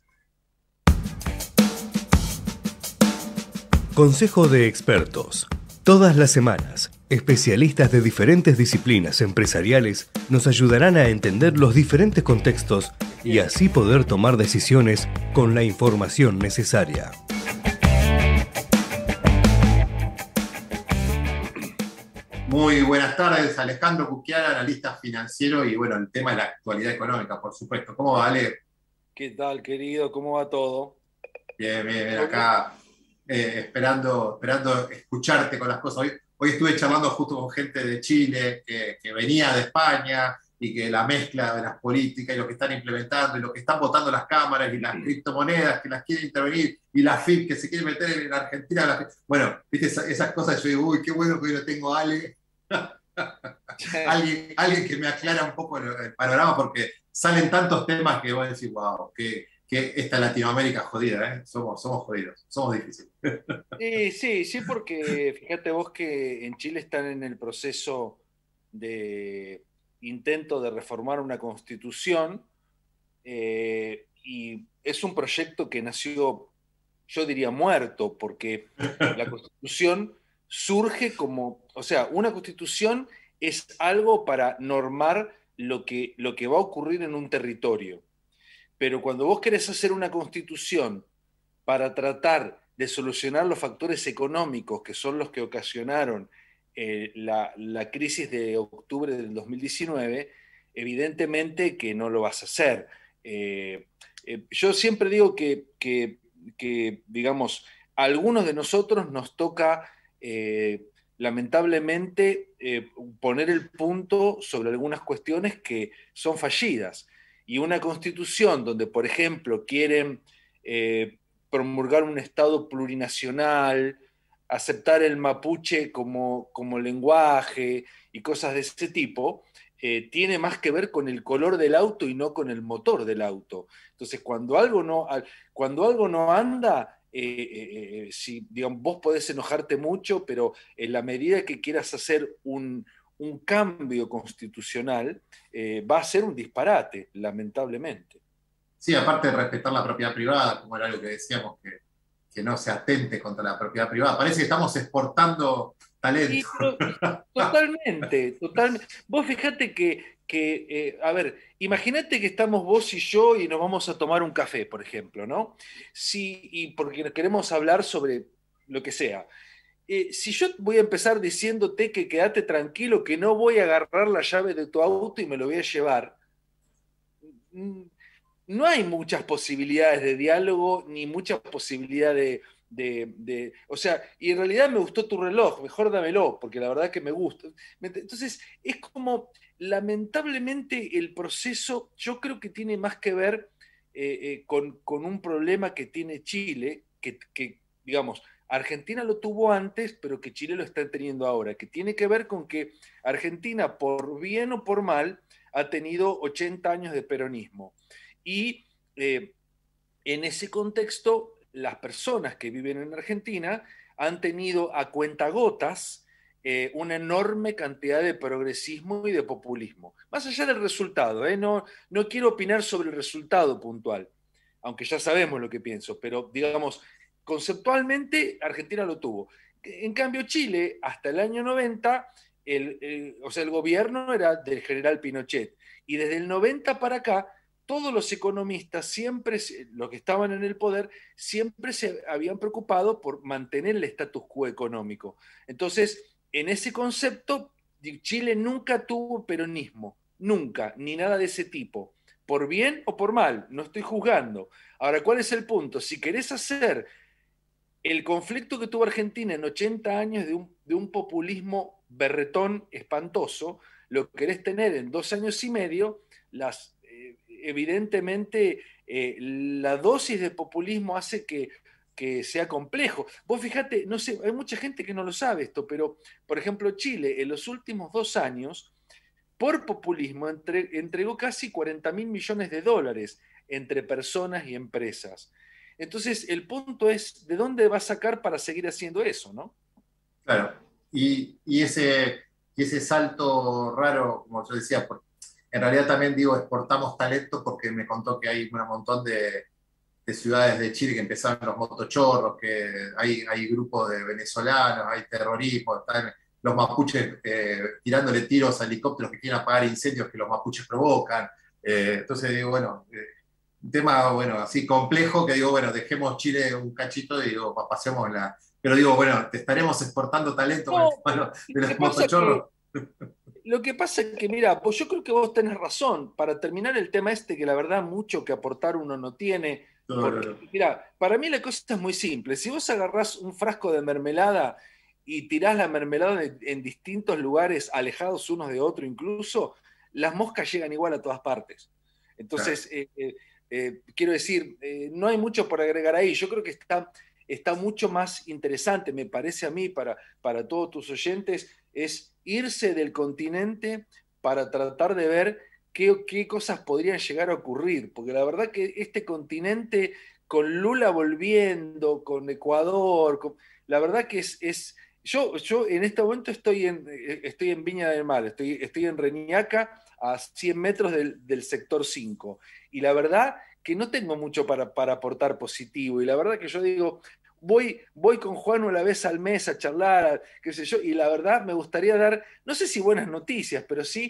Consejo de expertos. Todas las semanas, especialistas de diferentes disciplinas empresariales nos ayudarán a entender los diferentes contextos y así poder tomar decisiones con la información necesaria. Muy buenas tardes, Alejandro Cucchiara, analista financiero, y bueno, el tema es la actualidad económica, por supuesto. ¿Cómo va, Ale? ¿Qué tal, querido? ¿Cómo va todo? Bien, acá esperando escucharte con las cosas. Hoy estuve charlando justo con gente de Chile que venía de España, y que la mezcla de las políticas y lo que están implementando y lo que están votando las cámaras y las criptomonedas que las quieren intervenir, y la FIP que se quiere meter en Argentina. Bueno, viste esas cosas. Yo digo, uy, qué bueno que hoy lo tengo a Ale. alguien que me aclara un poco el panorama, porque salen tantos temas que voy a decir, wow, que esta Latinoamérica jodida, ¿eh? Somos jodidos, somos difíciles. Sí, porque fíjate vos que en Chile están en el proceso de intento de reformar una constitución, y es un proyecto que nació, yo diría, muerto, porque la constitución surge como, o sea, una constitución es algo para normar lo que va a ocurrir en un territorio. Pero cuando vos querés hacer una constitución para tratar de solucionar los factores económicos que son los que ocasionaron la crisis de octubre del 2019, evidentemente que no lo vas a hacer. Yo siempre digo que, digamos, a algunos de nosotros nos toca, lamentablemente, poner el punto sobre algunas cuestiones que son fallidas. Y una constitución donde, por ejemplo, quieren promulgar un Estado plurinacional, aceptar el mapuche como lenguaje y cosas de ese tipo, tiene más que ver con el color del auto y no con el motor del auto. Entonces, cuando algo no anda, si, digamos, vos podés enojarte mucho, pero en la medida que quieras hacer un cambio constitucional, va a ser un disparate, lamentablemente. Sí, aparte de respetar la propiedad privada, como era algo que decíamos, que no se atente contra la propiedad privada. Parece que estamos exportando talento. Sí, totalmente. Vos fijate a ver, imagínate que estamos vos y yo y nos vamos a tomar un café, por ejemplo, ¿no? Y porque queremos hablar sobre lo que sea. Si yo voy a empezar diciéndote que quédate tranquilo, que no voy a agarrar la llave de tu auto y me lo voy a llevar, no hay muchas posibilidades de diálogo, ni muchas posibilidades o sea, y en realidad me gustó tu reloj, mejor dámelo, porque la verdad que me gusta. Entonces, es como, lamentablemente, el proceso, yo creo que tiene más que ver con un problema que tiene Chile, que, digamos, Argentina lo tuvo antes, pero que Chile lo está teniendo ahora, que tiene que ver con que Argentina, por bien o por mal, ha tenido 80 años de peronismo. Y en ese contexto, las personas que viven en Argentina han tenido a cuentagotas una enorme cantidad de progresismo y de populismo. Más allá del resultado, no quiero opinar sobre el resultado puntual, aunque ya sabemos lo que pienso, pero digamos, conceptualmente Argentina lo tuvo. En cambio, Chile, hasta el año 90, o sea, el gobierno era del general Pinochet, y desde el 90 para acá, todos los economistas, siempre, los que estaban en el poder, siempre se habían preocupado por mantener el status quo económico. Entonces, en ese concepto, Chile nunca tuvo peronismo, nunca, ni nada de ese tipo, por bien o por mal, no estoy juzgando. Ahora, ¿cuál es el punto? Si querés hacer el conflicto que tuvo Argentina en 80 años de un populismo berretón espantoso, lo querés tener en 2 años y medio, evidentemente la dosis de populismo hace que sea complejo. Vos fijate, no sé, hay mucha gente que no lo sabe esto, pero por ejemplo Chile en los últimos 2 años, por populismo, entregó casi 40.000 millones de dólares entre personas y empresas. Entonces el punto es, ¿de dónde va a sacar para seguir haciendo eso, no? Claro, y ese salto raro, como yo decía, en realidad también digo, exportamos talento porque me contó que hay un montón de ciudades de Chile que empezaron los motochorros, que hay grupos de venezolanos, hay terrorismo, están los mapuches tirándole tiros a helicópteros que quieren apagar incendios que los mapuches provocan. Entonces digo, bueno, un tema, bueno, así complejo que digo, bueno, dejemos Chile un cachito y digo, pasemos la... Pero digo, bueno, te estaremos exportando talento con el tema de los motochorros. Lo que pasa es que, mira, pues yo creo que vos tenés razón. Para terminar el tema que la verdad mucho que aportar uno no tiene. Porque, mira, para mí la cosa es muy simple. Si vos agarrás un frasco de mermelada y tirás la mermelada en distintos lugares, alejados unos de otros incluso, las moscas llegan igual a todas partes. Entonces, quiero decir, no hay mucho por agregar ahí. Yo creo que está mucho más interesante, me parece a mí, para todos tus oyentes, es irse del continente para tratar de ver qué cosas podrían llegar a ocurrir, porque la verdad que este continente, con Lula volviendo, con Ecuador, la verdad que yo en este momento estoy en Viña del Mar, estoy en Reñaca, a 100 metros del sector 5, y la verdad que no tengo mucho para aportar positivo, y la verdad que yo digo, voy con Juan una vez al mes a charlar, qué sé yo, y la verdad me gustaría dar, no sé si buenas noticias, pero sí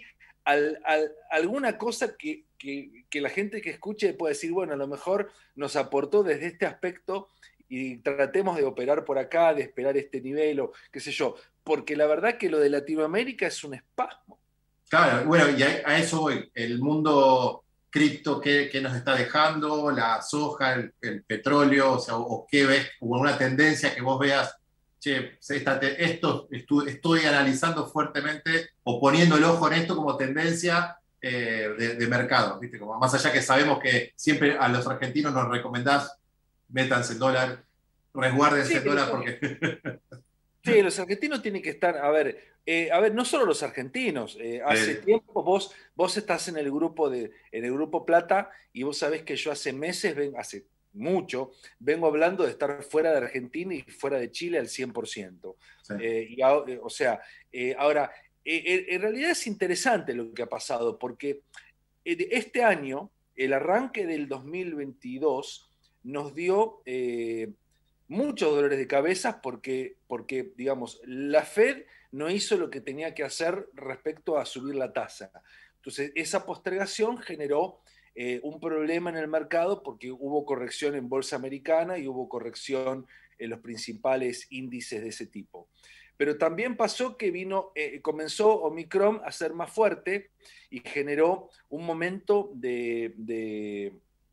alguna cosa que la gente que escuche pueda decir, bueno, a lo mejor nos aportó desde este aspecto y tratemos de operar por acá, de esperar este nivel o qué sé yo, porque la verdad que lo de Latinoamérica es un espasmo. Claro, bueno, y a eso voy. El mundo cripto, ¿qué nos está dejando? La soja, el petróleo, o sea, o qué ves, como una tendencia que vos veas, che, esto estoy analizando fuertemente o poniendo el ojo en esto como tendencia de mercado, ¿viste? Como más allá que sabemos que siempre a los argentinos nos recomendás, métanse el dólar, resguárdense el dólar porque... Sí, los argentinos tienen que estar, a ver, no solo los argentinos, hace tiempo vos estás en el grupo Plata, y vos sabés que yo hace meses, hace mucho, vengo hablando de estar fuera de Argentina y fuera de Chile al 100%. Sí. O sea, ahora, en realidad es interesante lo que ha pasado, porque este año, el arranque del 2022, nos dio... muchos dolores de cabeza porque, digamos, la Fed no hizo lo que tenía que hacer respecto a subir la tasa. Entonces, esa postergación generó un problema en el mercado porque hubo corrección en bolsa americana y hubo corrección en los principales índices de ese tipo. Pero también pasó que comenzó Omicron a ser más fuerte y generó un momento donde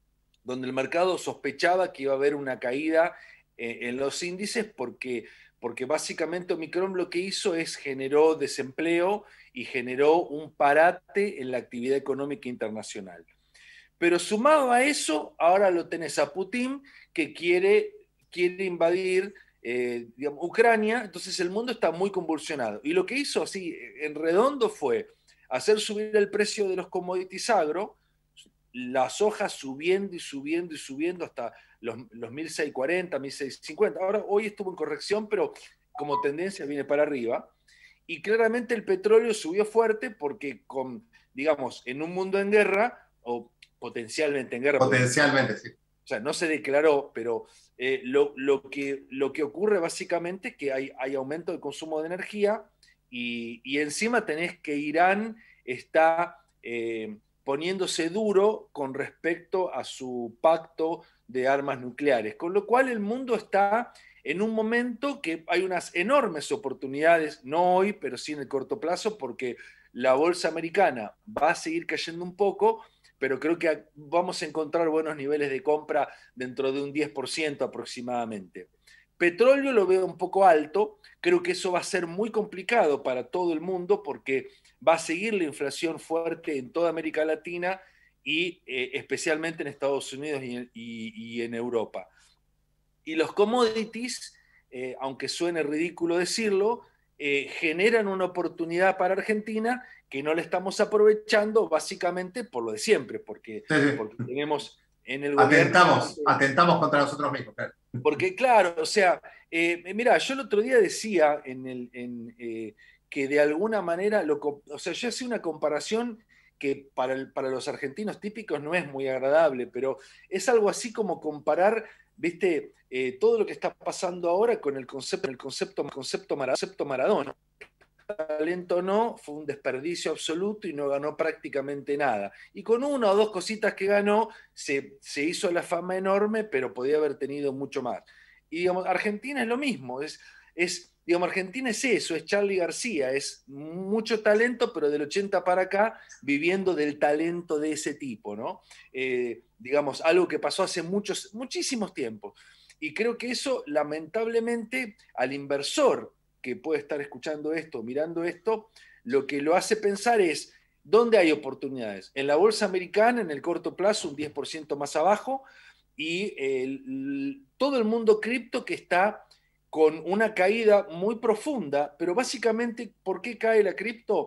el mercado sospechaba que iba a haber una caída en los índices porque básicamente Omicron lo que hizo es generó desempleo y generó un parate en la actividad económica internacional. Pero sumado a eso, ahora lo tenés a Putin que quiere invadir digamos, Ucrania, entonces el mundo está muy convulsionado. Y lo que hizo así en redondo fue hacer subir el precio de los commodities agro, la soja subiendo y subiendo y subiendo hasta los 1.640, 1.650. Ahora, hoy estuvo en corrección, pero como tendencia viene para arriba. Y claramente el petróleo subió fuerte porque, digamos, en un mundo en guerra, o potencialmente en guerra. Potencialmente, sí. O sea, no se declaró, pero lo que ocurre básicamente es que hay aumento del consumo de energía y encima tenés que Irán está... poniéndose duro con respecto a su pacto de armas nucleares, con lo cual el mundo está en un momento que hay unas enormes oportunidades, no hoy, pero sí en el corto plazo, porque la bolsa americana va a seguir cayendo un poco, pero creo que vamos a encontrar buenos niveles de compra dentro de un 10% aproximadamente. Petróleo lo veo un poco alto, creo que eso va a ser muy complicado para todo el mundo porque va a seguir la inflación fuerte en toda América Latina y especialmente en Estados Unidos y en Europa. Y los commodities, aunque suene ridículo decirlo, generan una oportunidad para Argentina que no le estamos aprovechando básicamente por lo de siempre, porque tenemos en el gobierno... Atentamos contra nosotros mismos, claro. Porque claro, o sea, mira, yo el otro día decía que de alguna manera, o sea, yo hacía una comparación que para los argentinos típicos no es muy agradable, pero es algo así como comparar, viste, todo lo que está pasando ahora con el concepto Maradona. Talento no, fue un desperdicio absoluto y no ganó prácticamente nada. Y con una o dos cositas que ganó, se hizo la fama enorme, pero podía haber tenido mucho más. Y digamos, Argentina es lo mismo, digamos, Argentina es eso, es Charly García, es mucho talento, pero del 80 para acá, viviendo del talento de ese tipo, ¿no? Digamos, algo que pasó hace muchísimos tiempos. Y creo que eso, lamentablemente, al inversor que puede estar escuchando esto, mirando esto, lo que lo hace pensar es, ¿dónde hay oportunidades? En la bolsa americana, en el corto plazo, un 10% más abajo, y todo el mundo cripto que está con una caída muy profunda, pero básicamente, ¿por qué cae la cripto?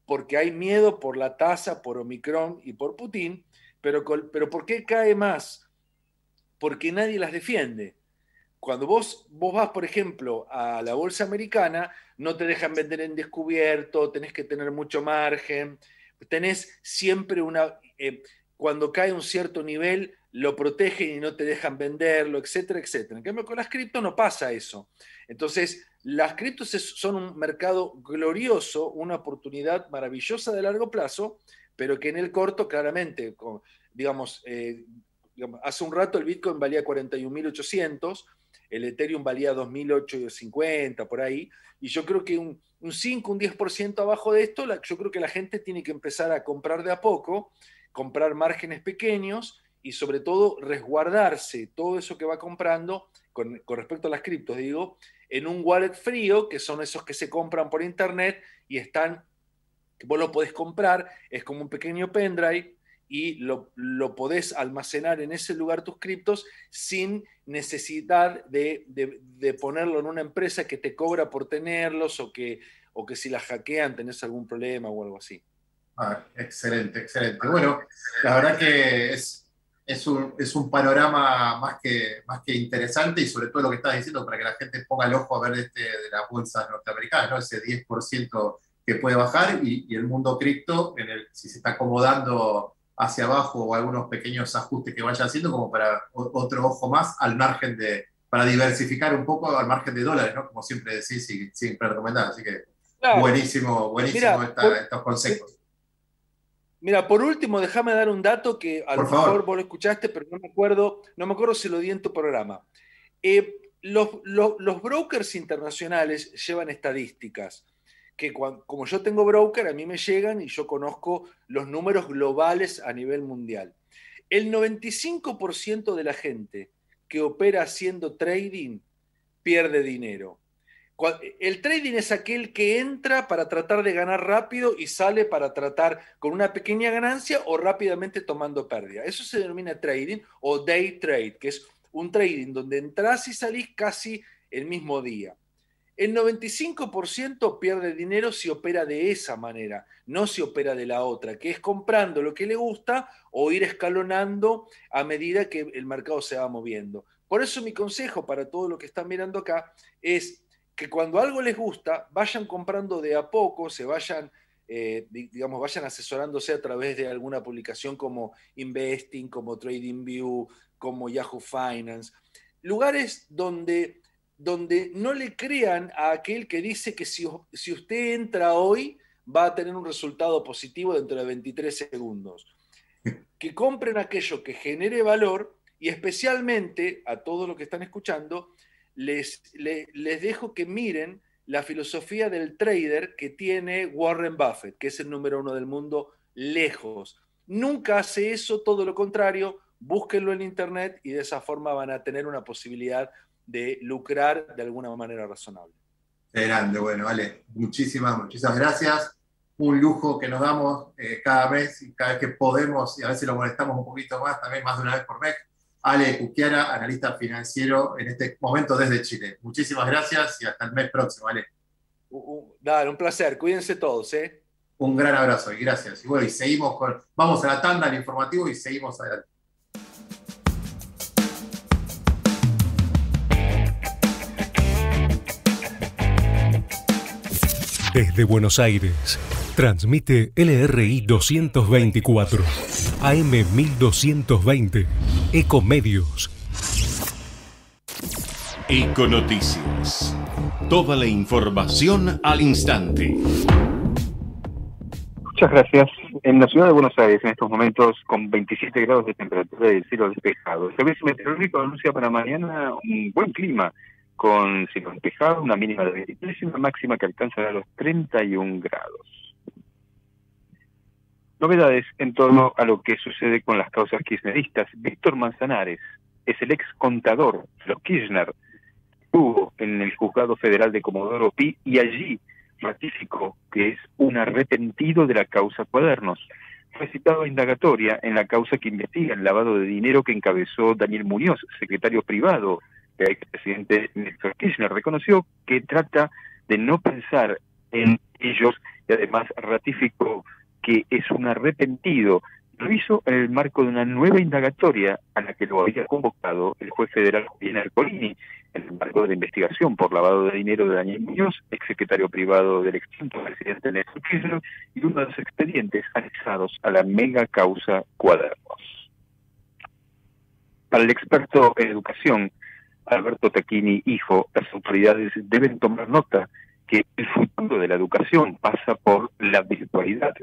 porque hay miedo por la tasa, por Omicron y por Putin, pero ¿por qué cae más? Porque nadie las defiende. Cuando vos vas, por ejemplo, a la bolsa americana, no te dejan vender en descubierto, tenés que tener mucho margen, tenés siempre cuando cae un cierto nivel, lo protegen y no te dejan venderlo, etcétera, etcétera. En cambio, con las criptos no pasa eso. Entonces, las criptos son un mercado glorioso, una oportunidad maravillosa de largo plazo, pero que en el corto, claramente, digamos, hace un rato el Bitcoin valía 41.800, el Ethereum valía 2.850, por ahí, y yo creo que un 5, un 10% abajo de esto, yo creo que la gente tiene que empezar a comprar de a poco, comprar márgenes pequeños y sobre todo resguardarse todo eso que va comprando, con respecto a las criptos, digo, en un wallet frío, que son esos que se compran por internet y vos lo podés comprar, es como un pequeño pendrive, y lo podés almacenar en ese lugar tus criptos sin necesidad de ponerlo en una empresa que te cobra por tenerlos o que si la hackean tenés algún problema o algo así. Excelente, excelente. Bueno, la verdad que es un panorama más que interesante, y sobre todo lo que estás diciendo para que la gente ponga el ojo a ver de las bolsas norteamericanas, ¿no? Ese 10% que puede bajar, y el mundo cripto, si se está acomodando hacia abajo o algunos pequeños ajustes que vaya haciendo, como para otro ojo más al margen para diversificar un poco al margen de dólares, ¿no? Como siempre decís y siempre recomendar. Así que claro. Buenísimo estos consejos. Mira, por último, déjame dar un dato que a lo mejor vos lo escuchaste, pero no me acuerdo si lo di en tu programa. Los brokers internacionales llevan estadísticas que como yo tengo broker, a mí me llegan y yo conozco los números globales a nivel mundial. El 95% de la gente que opera haciendo trading pierde dinero. El trading es aquel que entra para tratar de ganar rápido y sale para tratar con una pequeña ganancia o rápidamente tomando pérdida. Eso se denomina trading o day trade, que es un trading donde entras y salís casi el mismo día. El 95% pierde dinero si opera de esa manera, no si opera de la otra, que es comprando lo que le gusta o ir escalonando a medida que el mercado se va moviendo. Por eso mi consejo para todos los que están mirando acá es que cuando algo les gusta, vayan comprando de a poco, vayan asesorándose a través de alguna publicación como Investing, como TradingView, como Yahoo Finance. Lugares donde no le crean a aquel que dice que si usted entra hoy va a tener un resultado positivo dentro de 23 segundos. Que compren aquello que genere valor, y especialmente a todos los que están escuchando, les dejo que miren la filosofía del trader que tiene Warren Buffett, que es el número 1 del mundo lejos. Nunca hace eso, todo lo contrario, búsquenlo en internet y de esa forma van a tener una posibilidad de lucrar de alguna manera razonable. Grande, bueno, Ale, muchísimas gracias. Un lujo que nos damos cada mes y cada vez que podemos, y a veces lo molestamos un poquito más, también más de una vez por mes. Ale Uchiara, analista financiero en este momento desde Chile. Muchísimas gracias y hasta el mes próximo, Ale. Dale, un placer, cuídense todos, ¿eh? Un gran abrazo y gracias. Y bueno, y seguimos vamos a la tanda, al informativo, y seguimos adelante. Desde Buenos Aires, transmite LRI 224, AM 1220, Ecomedios. Econoticias. Toda la información al instante. Muchas gracias. En la ciudad de Buenos Aires, en estos momentos, con 27 grados de temperatura y el cielo despejado. El Servicio Meteorológico anuncia para mañana un buen clima, con cielo despejado, una mínima de 23 y una máxima que alcanzará los 31 grados. Novedades en torno a lo que sucede con las causas kirchneristas. Víctor Manzanares es el ex contador de los Kirchner, estuvo en el Juzgado Federal de Comodoro Pi y allí ratificó que es un arrepentido de la causa Cuadernos. Fue citado a indagatoria en la causa que investiga el lavado de dinero que encabezó Daniel Muñoz, secretario privado del expresidente Néstor Kirchner. Reconoció que trata de no pensar en ellos y además ratificó que es un arrepentido. Lo hizo en el marco de una nueva indagatoria a la que lo había convocado el juez federal Julián Ercolini, en el marco de la investigación por lavado de dinero de Daniel Muñoz, exsecretario privado del extinto presidente Néstor Kirchner, y uno de los expedientes anexados a la mega causa Cuadernos. Para el experto en educación, Alberto Tacchini, hijo, las autoridades deben tomar nota que el futuro de la educación pasa por la virtualidad.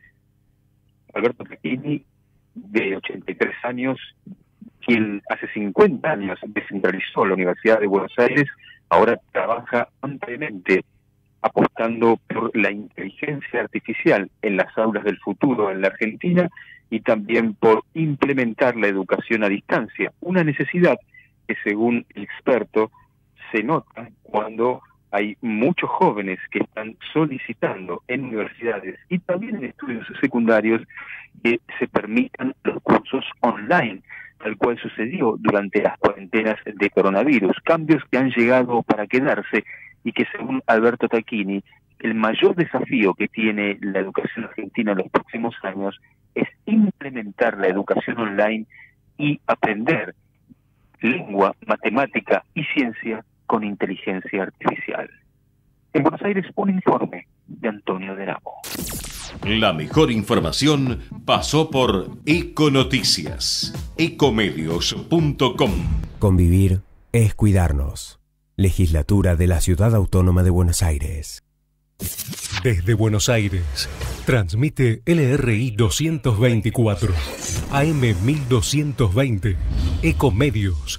Alberto Tacchini, de 83 años, quien hace 50 años descentralizó la Universidad de Buenos Aires, ahora trabaja ampliamente apostando por la inteligencia artificial en las aulas del futuro en la Argentina y también por implementar la educación a distancia, una necesidad que según el experto se nota cuando hay muchos jóvenes que están solicitando en universidades y también en estudios secundarios que se permitan los cursos online, tal cual sucedió durante las cuarentenas de coronavirus, cambios que han llegado para quedarse y que según Alberto Tacchini, el mayor desafío que tiene la educación argentina en los próximos años es implementar la educación online y aprender lengua, matemática y ciencia con inteligencia artificial. En Buenos Aires, un informe de Antonio Deramo. La mejor información pasó por Econoticias, ecomedios.com. Convivir es cuidarnos. Legislatura de la Ciudad Autónoma de Buenos Aires. Desde Buenos Aires, transmite LRI 224, AM 1220, Ecomedios.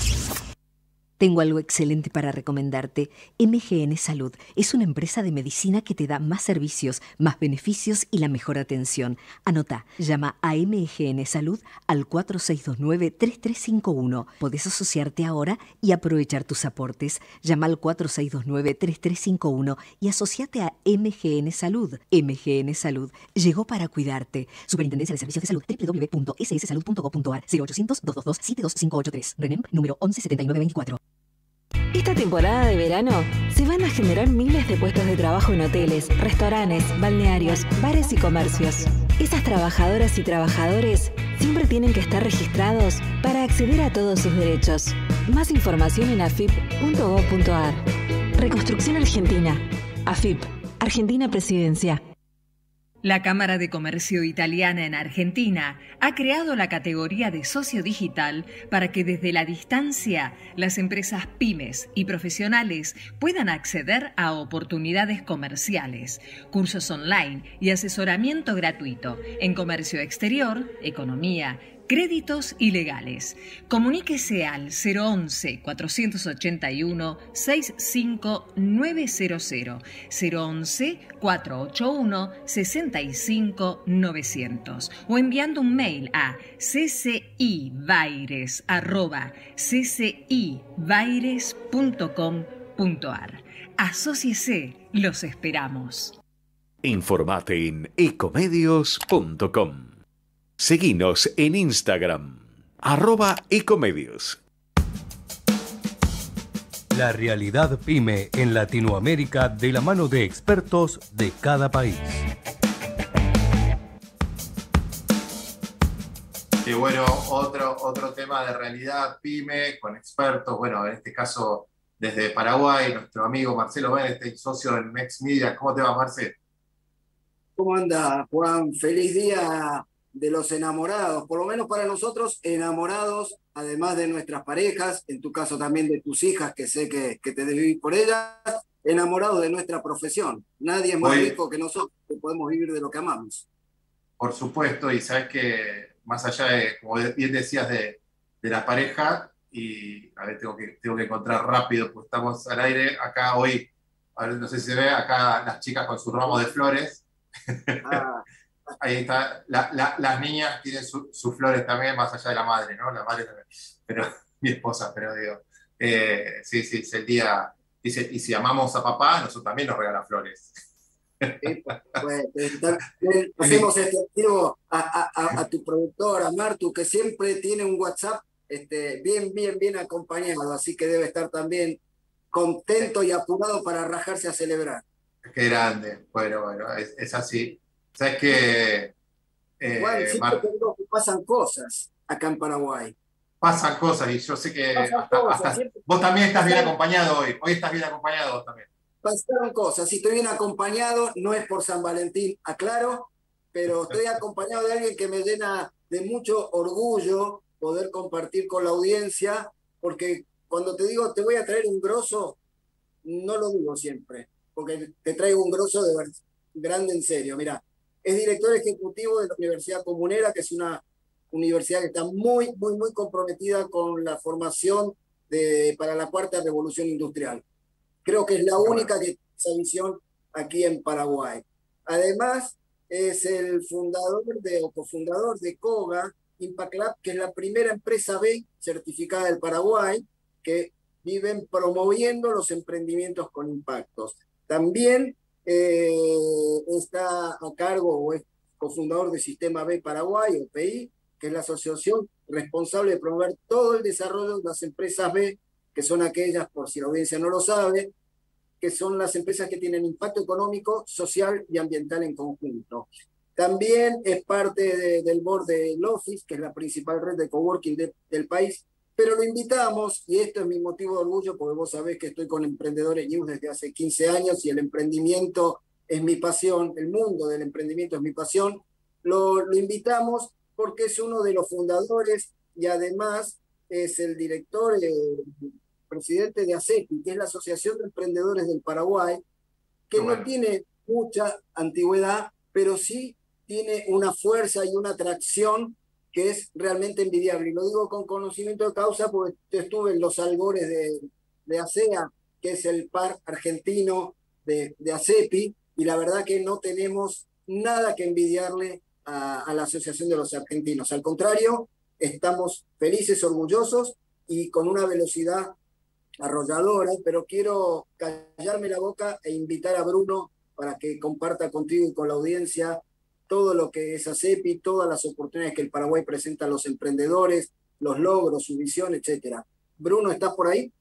Tengo algo excelente para recomendarte. MGN Salud es una empresa de medicina que te da más servicios, más beneficios y la mejor atención. Anota, llama a MGN Salud al 4629-3351. Podés asociarte ahora y aprovechar tus aportes. Llama al 4629-3351 y asociate a MGN Salud. MGN Salud llegó para cuidarte. Superintendencia de Servicios de Salud, www.sssalud.gov.ar, 0800-222-72583. RENEM número 117924. Esta temporada de verano se van a generar miles de puestos de trabajo en hoteles, restaurantes, balnearios, bares y comercios. Esas trabajadoras y trabajadores siempre tienen que estar registrados para acceder a todos sus derechos. Más información en afip.gov.ar. Reconstrucción Argentina. AFIP. Argentina Presidencia. La Cámara de Comercio Italiana en Argentina ha creado la categoría de socio digital para que desde la distancia las empresas pymes y profesionales puedan acceder a oportunidades comerciales, cursos online y asesoramiento gratuito en comercio exterior, economía, créditos y legales. Comuníquese al 011-481-65900, 011-481-65900 o enviando un mail a ccibaires@ccibaires.com.ar. Asóciese, los esperamos. Informate en ecomedios.com. Seguinos en Instagram, @ecomedios. La realidad pyme en Latinoamérica de la mano de expertos de cada país. Y bueno, otro tema de realidad pyme con expertos, bueno, en este caso desde Paraguay, nuestro amigo Marcelo Benete, socio en Mex Media. ¿Cómo te va, Marcelo? ¿Cómo anda, Juan? Feliz día de los enamorados, por lo menos para nosotros, enamorados, además de nuestras parejas, en tu caso también de tus hijas, que sé que te debes vivir por ellas, enamorados de nuestra profesión. Nadie es más rico que nosotros, que podemos vivir de lo que amamos. Por supuesto, y sabes que más allá de, como bien decías, de la pareja, y a ver, tengo que encontrar rápido, pues estamos al aire, acá hoy, a ver, no sé si se ve, acá las chicas con sus ramos de flores. Ahí está, las niñas tienen sus flores también, más allá de la madre, ¿no? La madre también, pero mi esposa, pero digo, sí, es el día, dice, y si amamos a papá, nosotros también nos regalan flores. Pues, hacemos extensivo a tu productora, Martu, que siempre tiene un WhatsApp bien acompañado, así que debe estar también contento y apurado para rajarse a celebrar. Qué grande. Bueno, es así. ¿Sabes qué? Juan, siempre te digo que pasan cosas acá en Paraguay. Pasan cosas y yo sé que Pasan cosas, siempre vos también estás bien pasaron, acompañado hoy. Hoy estás bien acompañado vos también. pasaron cosas. Si estoy bien acompañado, no es por San Valentín, aclaro, pero estoy acompañado de alguien que me llena de mucho orgullo poder compartir con la audiencia, porque cuando te digo te voy a traer un grosso, no lo digo siempre, porque te traigo un grosso de grande en serio. Mira, es director ejecutivo de la Universidad Comunera, que es una universidad que está muy comprometida con la formación para la cuarta revolución industrial. Creo que es la única que tiene esa visión aquí en Paraguay. Además, es el fundador o cofundador de COGA Impact Lab, que es la primera empresa B certificada del Paraguay, que viven promoviendo los emprendimientos con impactos. También está a cargo o es cofundador de Sistema B Paraguay, o PI, que es la asociación responsable de promover todo el desarrollo de las empresas B, que son aquellas, por si la audiencia no lo sabe, que son las empresas que tienen impacto económico, social y ambiental en conjunto. También es parte del board de Lofis, que es la principal red de coworking del país, pero lo invitamos, y esto es mi motivo de orgullo, porque vos sabés que estoy con Emprendedores News desde hace 15 años y el emprendimiento es mi pasión, el mundo del emprendimiento es mi pasión. Lo invitamos porque es uno de los fundadores y además es el director, presidente de ACEPI, que es la Asociación de Emprendedores del Paraguay, que no tiene mucha antigüedad, pero sí tiene una fuerza y una atracción que es realmente envidiable. Y lo digo con conocimiento de causa porque estuve en los albores de ASEA, que es el par argentino de ACEPI, y la verdad que no tenemos nada que envidiarle a la Asociación de los Argentinos. Al contrario, estamos felices, orgullosos y con una velocidad arrolladora, pero quiero callarme la boca e invitar a Bruno para que comparta contigo y con la audiencia todo lo que es ACEPI, todas las oportunidades que el Paraguay presenta a los emprendedores, los logros, su visión, etcétera. Bruno, ¿estás por ahí?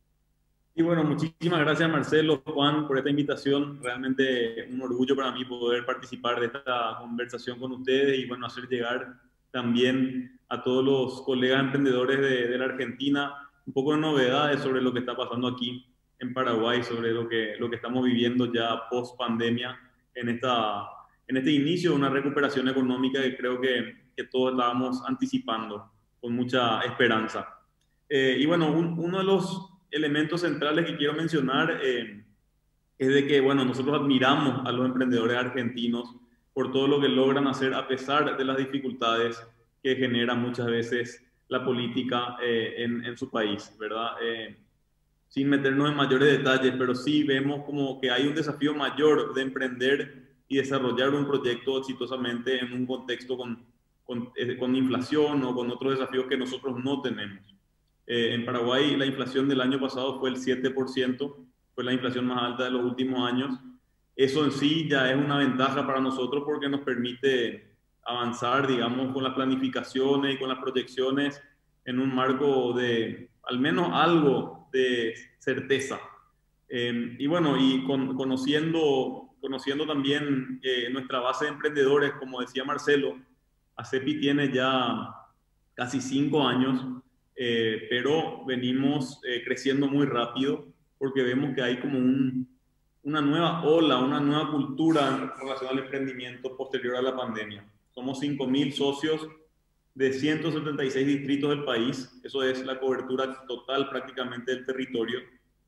Y bueno, muchísimas gracias Marcelo, Juan, por esta invitación. Realmente un orgullo para mí poder participar de esta conversación con ustedes y bueno, hacer llegar también a todos los colegas emprendedores de la Argentina un poco de novedades sobre lo que está pasando aquí en Paraguay, sobre lo que estamos viviendo ya post pandemia en este inicio de una recuperación económica que creo que todos estábamos anticipando con mucha esperanza. Y bueno, uno de los elementos centrales que quiero mencionar es de que, bueno, nosotros admiramos a los emprendedores argentinos por todo lo que logran hacer a pesar de las dificultades que genera muchas veces la política en su país, ¿verdad? Sin meternos en mayores detalles, pero sí vemos como que hay un desafío mayor de emprender y desarrollar un proyecto exitosamente en un contexto con inflación o con otros desafíos que nosotros no tenemos. En Paraguay la inflación del año pasado fue el 7%, fue la inflación más alta de los últimos años. Eso en sí ya es una ventaja para nosotros porque nos permite avanzar, digamos, con las planificaciones y con las proyecciones en un marco de al menos algo de certeza. Y bueno, y conociendo también nuestra base de emprendedores, como decía Marcelo, ACEPI tiene ya casi 5 años, pero venimos creciendo muy rápido porque vemos que hay como una nueva ola, una nueva cultura en relación al emprendimiento posterior a la pandemia. Somos 5.000 socios de 176 distritos del país, eso es la cobertura total prácticamente del territorio.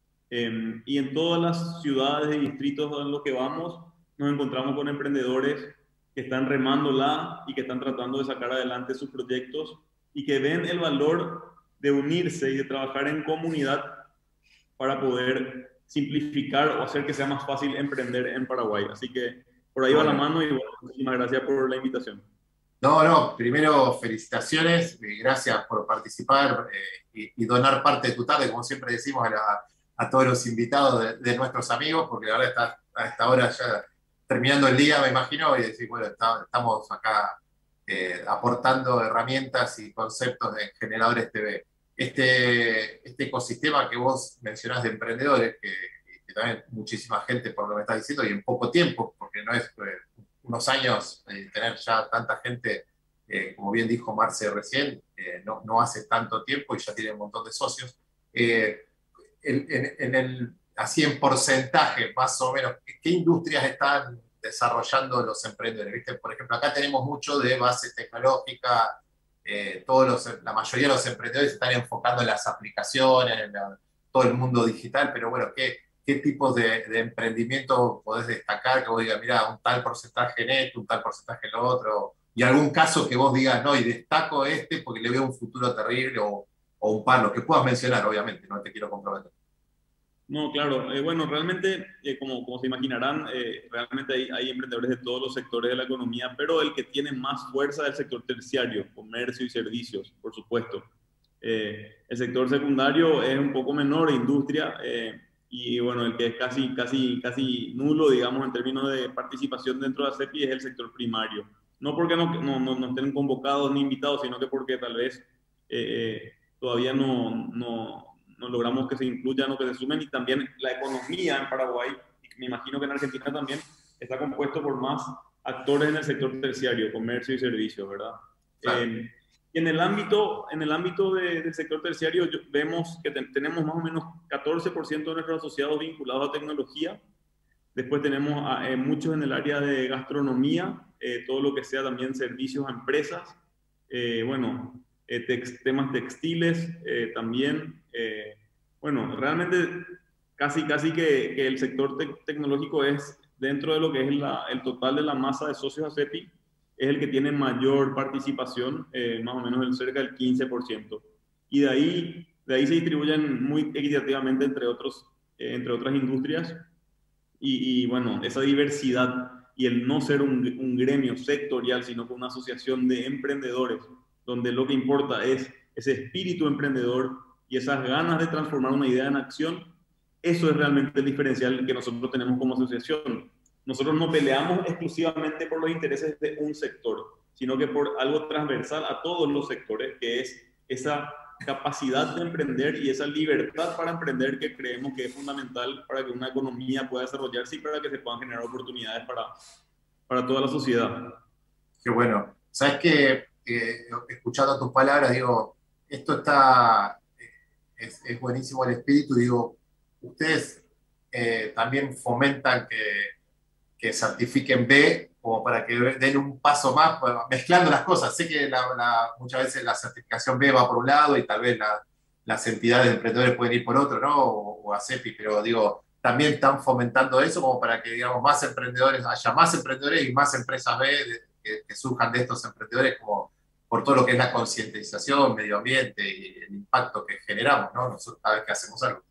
Y en todas las ciudades y distritos en los que vamos, nos encontramos con emprendedores que están remándola y que están tratando de sacar adelante sus proyectos y que ven el valor de unirse y de trabajar en comunidad para poder simplificar o hacer que sea más fácil emprender en Paraguay. Así que por ahí va la mano y bueno, muchísimas gracias por la invitación. No, primero felicitaciones, gracias por participar y donar parte de tu tarde, como siempre decimos a todos los invitados de nuestros amigos, porque la verdad está a esta hora ya terminando el día, me imagino, y decir, bueno, estamos acá aportando herramientas y conceptos de Generadores TV. Este ecosistema que vos mencionás de emprendedores, que también muchísima gente por lo que estás diciendo y en poco tiempo, porque no es unos años tener ya tanta gente, como bien dijo Marce recién, no hace tanto tiempo y ya tiene un montón de socios. Así en porcentaje, más o menos, ¿qué industrias están desarrollando los emprendedores? ¿Viste? Por ejemplo, acá tenemos mucho de base tecnológica, la mayoría de los emprendedores están enfocando en las aplicaciones, todo el mundo digital, pero bueno, ¿qué tipos de emprendimiento podés destacar que vos digas, mira, un tal porcentaje en esto, un tal porcentaje en lo otro? Y algún caso que vos digas, no, y destaco este porque le veo un futuro terrible, o un par, lo que puedas mencionar, obviamente, no te quiero comprometer. No, claro. Bueno, realmente, como se imaginarán, realmente hay emprendedores de todos los sectores de la economía, pero el que tiene más fuerza es el sector terciario, comercio y servicios, por supuesto. El sector secundario es un poco menor, industria, y bueno, el que es casi nulo, digamos, en términos de participación dentro de ACEPI es el sector primario. No porque no estén convocados ni invitados, sino que porque tal vez todavía no logramos que se incluyan o que se sumen, y también la economía en Paraguay, y me imagino que en Argentina también, está compuesto por más actores en el sector terciario, comercio y servicios, ¿verdad? Claro. En el ámbito del sector terciario vemos que tenemos más o menos 14% de nuestros asociados vinculados a tecnología. Después tenemos muchos en el área de gastronomía, todo lo que sea también servicios a empresas, temas textiles también. Bueno, realmente casi que el sector tecnológico es, dentro de lo que es el total de la masa de socios ACEPI, es el que tiene mayor participación, más o menos cerca del 15%. Y de ahí se distribuyen muy equitativamente entre otras industrias. Y bueno, esa diversidad y el no ser un gremio sectorial, sino que una asociación de emprendedores, donde lo que importa es ese espíritu emprendedor y esas ganas de transformar una idea en acción, eso es realmente el diferencial que nosotros tenemos como asociación. Nosotros no peleamos exclusivamente por los intereses de un sector, sino que por algo transversal a todos los sectores, que es esa capacidad de emprender y esa libertad para emprender, que creemos que es fundamental para que una economía pueda desarrollarse y para que se puedan generar oportunidades para toda la sociedad. Qué bueno. ¿Sabes qué? Escuchando tus palabras, digo, esto es buenísimo el espíritu. Digo, ustedes también fomentan que certifiquen B, como para que den un paso más, mezclando las cosas. Sé que muchas veces la certificación B va por un lado y tal vez las entidades de emprendedores pueden ir por otro, ¿no? O ACEPI, pero digo, también están fomentando eso como para que, digamos, haya más emprendedores y más empresas B que surjan de estos emprendedores, como por todo lo que es la concientización, medio ambiente y el impacto que generamos, ¿no? Nosotros cada vez que hacemos algo.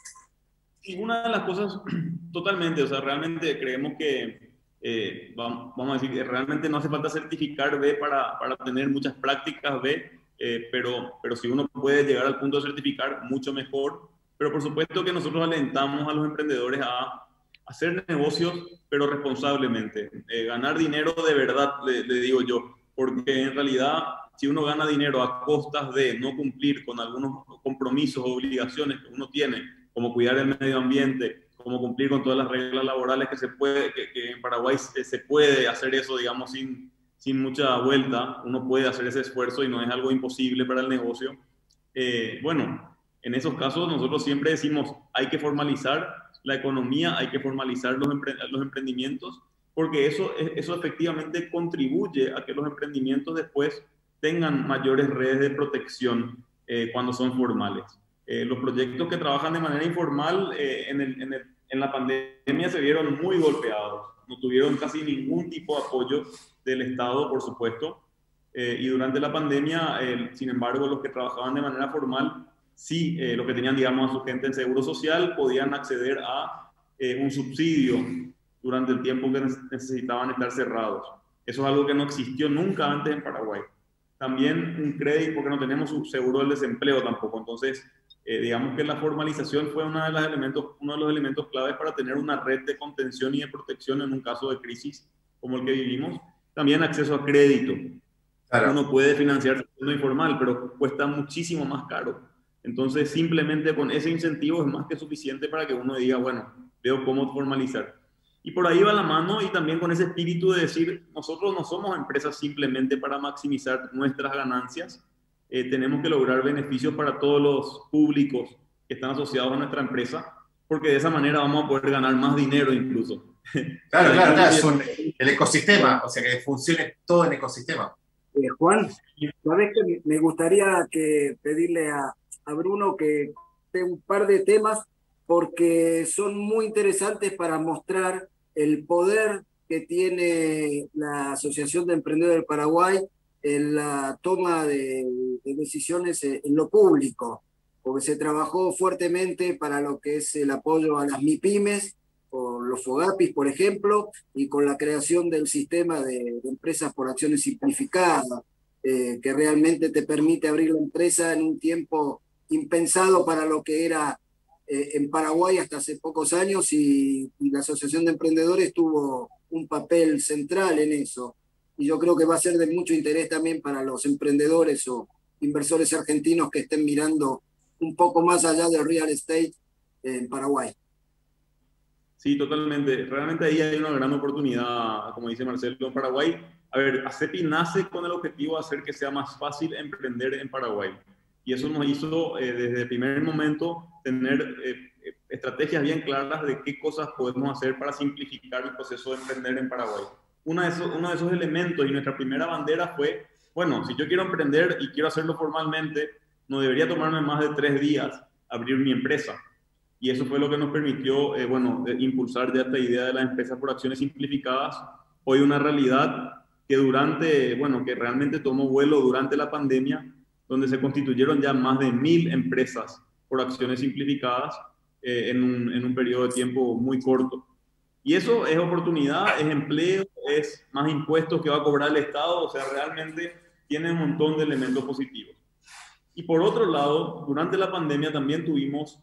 Y una de las cosas, totalmente, o sea, realmente creemos que, vamos a decir, que realmente no hace falta certificar B para tener muchas prácticas B, pero si uno puede llegar al punto de certificar, mucho mejor. Pero por supuesto que nosotros alentamos a los emprendedores a hacer negocios, pero responsablemente. Ganar dinero de verdad, le digo yo, porque en realidad, si uno gana dinero a costas de no cumplir con algunos compromisos o obligaciones que uno tiene, como cuidar el medio ambiente, como cumplir con todas las reglas laborales que en Paraguay se puede hacer eso, digamos, sin mucha vuelta, uno puede hacer ese esfuerzo y no es algo imposible para el negocio. Bueno, en esos casos nosotros siempre decimos, hay que formalizar la economía, hay que formalizar los emprendimientos, porque eso efectivamente contribuye a que los emprendimientos después tengan mayores redes de protección cuando son formales. Los proyectos que trabajan de manera informal en la pandemia se vieron muy golpeados, no tuvieron casi ningún tipo de apoyo del Estado, por supuesto, y durante la pandemia, sin embargo, los que trabajaban de manera formal, sí, los que tenían, digamos, a su gente en seguro social, podían acceder a un subsidio durante el tiempo que necesitaban estar cerrados. Eso es algo que no existió nunca antes en Paraguay. También un crédito, porque no tenemos un seguro del desempleo tampoco. Entonces, digamos que la formalización fue uno de los elementos claves para tener una red de contención y de protección en un caso de crisis como el que vivimos. También acceso a crédito. Claro. Uno puede financiarse en lo informal, pero cuesta muchísimo más caro. Entonces, simplemente con ese incentivo es más que suficiente para que uno diga, bueno, veo cómo formalizar. Y por ahí va la mano, y también con ese espíritu de decir, nosotros no somos empresas simplemente para maximizar nuestras ganancias, tenemos que lograr beneficios para todos los públicos que están asociados a nuestra empresa, porque de esa manera vamos a poder ganar más dinero incluso. Claro, es el ecosistema, o sea, que funcione todo el ecosistema. Juan, sabes que me gustaría pedirle a Bruno que dé un par de temas porque son muy interesantes para mostrar el poder que tiene la Asociación de Emprendedores del Paraguay en la toma de decisiones en lo público, porque se trabajó fuertemente para lo que es el apoyo a las MIPYMES, o los FOGAPIs, por ejemplo, y con la creación del sistema de empresas por acciones simplificadas, que realmente te permite abrir la empresa en un tiempo impensado para lo que era en Paraguay hasta hace pocos años, y la Asociación de Emprendedores tuvo un papel central en eso. Y yo creo que va a ser de mucho interés también para los emprendedores o inversores argentinos que estén mirando un poco más allá del real estate en Paraguay. Sí, totalmente. Realmente ahí hay una gran oportunidad, como dice Marcelo, en Paraguay. A ver, ACEPI nace con el objetivo de hacer que sea más fácil emprender en Paraguay. Y eso nos hizo, desde el primer momento, tener estrategias bien claras de qué cosas podemos hacer para simplificar el proceso de emprender en Paraguay. Uno de esos elementos, y nuestra primera bandera fue, bueno, si yo quiero emprender y quiero hacerlo formalmente, no debería tomarme más de 3 días abrir mi empresa. Y eso fue lo que nos permitió, impulsar ya esta idea de las empresas por acciones simplificadas. Hoy una realidad que que realmente tomó vuelo durante la pandemia, donde se constituyeron ya más de 1000 empresas por acciones simplificadas en un periodo de tiempo muy corto. Y eso es oportunidad, es empleo, es más impuestos que va a cobrar el Estado, o sea, realmente tiene un montón de elementos positivos. Y por otro lado, durante la pandemia también tuvimos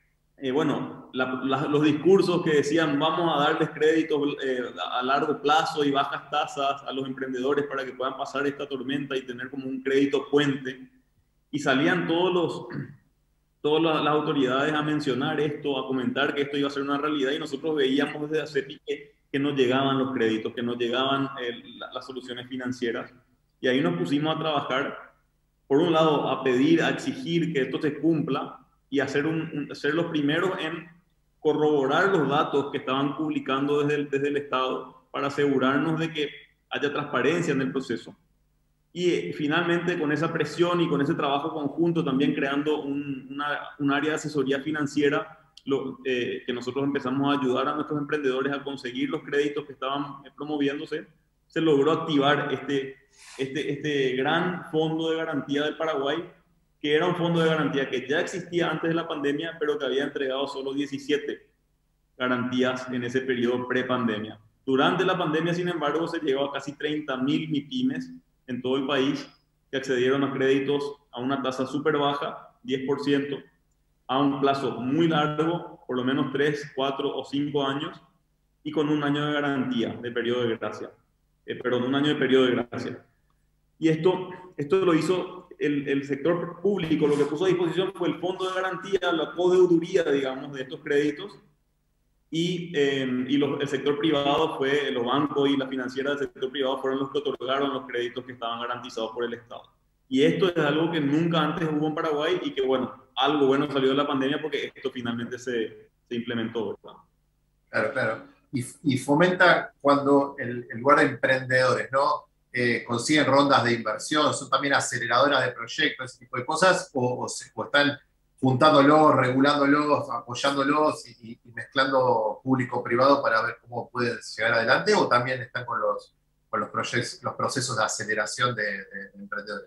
los discursos que decían vamos a darles créditos a largo plazo y bajas tasas a los emprendedores para que puedan pasar esta tormenta y tener como un crédito puente. Y salían todas las autoridades a mencionar esto, a comentar que esto iba a ser una realidad, y nosotros veíamos desde ACEPI que no llegaban los créditos, que no llegaban las soluciones financieras. Y ahí nos pusimos a trabajar, por un lado, a pedir, a exigir que esto se cumpla, y ser los primeros en corroborar los datos que estaban publicando desde el Estado para asegurarnos de que haya transparencia en el proceso. Y finalmente, con esa presión y con ese trabajo conjunto, también creando un área de asesoría financiera, que nosotros empezamos a ayudar a nuestros emprendedores a conseguir los créditos que estaban promoviéndose, se logró activar este gran fondo de garantía del Paraguay, que era un fondo de garantía que ya existía antes de la pandemia, pero que había entregado solo 17 garantías en ese periodo pre-pandemia. Durante la pandemia, sin embargo, se llegó a casi 30.000 MIPYMES en todo el país que accedieron a créditos a una tasa súper baja, 10%, a un plazo muy largo, por lo menos 3, 4 o 5 años, y con un año de garantía de periodo de gracia. Un año de periodo de gracia. Y esto lo hizo el sector público. Lo que puso a disposición fue el fondo de garantía, la codeuduría, digamos, de estos créditos, y el sector privado los bancos y las financieras del sector privado fueron los que otorgaron los créditos que estaban garantizados por el Estado. Y esto es algo que nunca antes hubo en Paraguay, y que, algo bueno salió de la pandemia porque esto finalmente se implementó, ¿verdad? Claro. Y fomenta cuando el lugar de emprendedores, ¿no? Consiguen rondas de inversión, son también aceleradoras de proyectos, ese tipo de cosas, o están juntándolos, regulándolos, apoyándolos y mezclando público-privado para ver cómo pueden llegar adelante, o también están con los procesos de aceleración de emprendedores.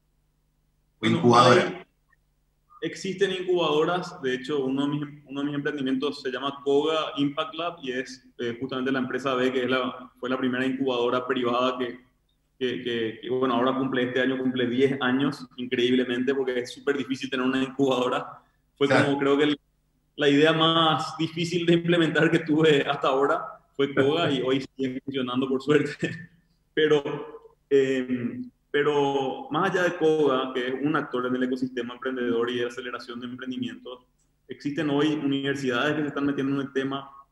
O incubadoras. Existen incubadoras. De hecho, uno de mis emprendimientos se llama Koga Impact Lab, y es justamente la empresa B, que fue la primera incubadora privada que ahora cumple 10 años, increíblemente, porque es súper difícil tener una incubadora. Fue como, creo que la idea más difícil de implementar que tuve hasta ahora fue Koga, y hoy sigue funcionando, por suerte. Pero más allá de Koga, que es un actor en el ecosistema emprendedor y de aceleración de emprendimientos, existen hoy universidades que se están metiendo en el tema,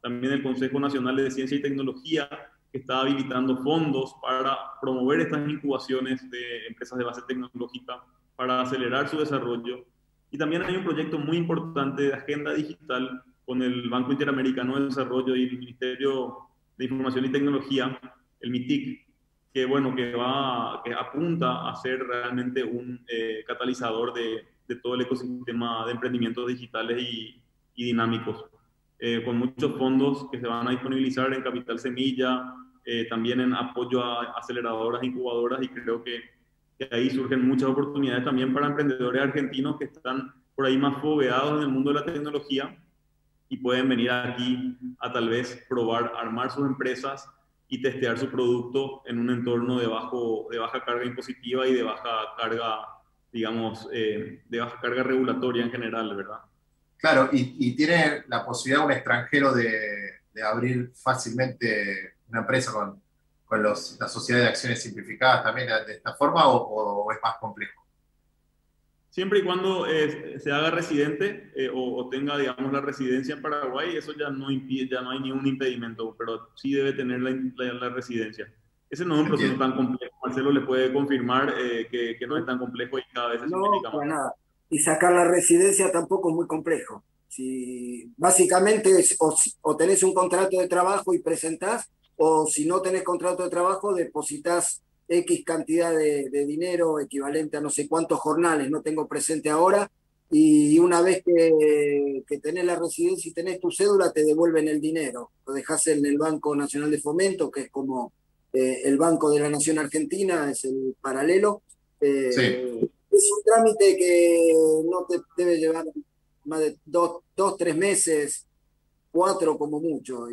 también el Consejo Nacional de Ciencia y Tecnología, que está habilitando fondos para promover estas incubaciones de empresas de base tecnológica, para acelerar su desarrollo. Y también hay un proyecto muy importante de agenda digital con el Banco Interamericano de Desarrollo y el Ministerio de Información y Tecnología, el MITIC, que, bueno, que apunta a ser realmente un catalizador de todo el ecosistema de emprendimientos digitales y dinámicos, con muchos fondos que se van a disponibilizar en Capital Semilla, también en apoyo a aceleradoras, incubadoras, y creo que ahí surgen muchas oportunidades también para emprendedores argentinos que están por ahí más fogueados en el mundo de la tecnología y pueden venir aquí a tal vez probar, armar sus empresas y testear su producto en un entorno de baja carga impositiva y de baja carga, digamos, de baja carga regulatoria en general, ¿verdad? Claro, y tiene la posibilidad un extranjero de abrir fácilmente una empresa con la sociedad de acciones simplificadas también de esta forma, o es más complejo? Siempre y cuando se haga residente o tenga, digamos, la residencia en Paraguay, eso ya no impide, ya no hay ningún impedimento, pero sí debe tener la residencia. Ese no es un proceso tan complejo. Marcelo le puede confirmar que no es tan complejo y cada vez se simplifica No, más. nada. Y sacar la residencia tampoco es muy complejo. Si, básicamente o tenés un contrato de trabajo y presentás, o si no tenés contrato de trabajo, depositas X cantidad de dinero equivalente a no sé cuántos jornales, no tengo presente ahora, y una vez que tenés la residencia y tenés tu cédula, te devuelven el dinero. Lo dejás en el Banco Nacional de Fomento, que es como el Banco de la Nación Argentina, es el paralelo. Sí. Es un trámite que no te debe llevar más de 3 meses, 4 como mucho,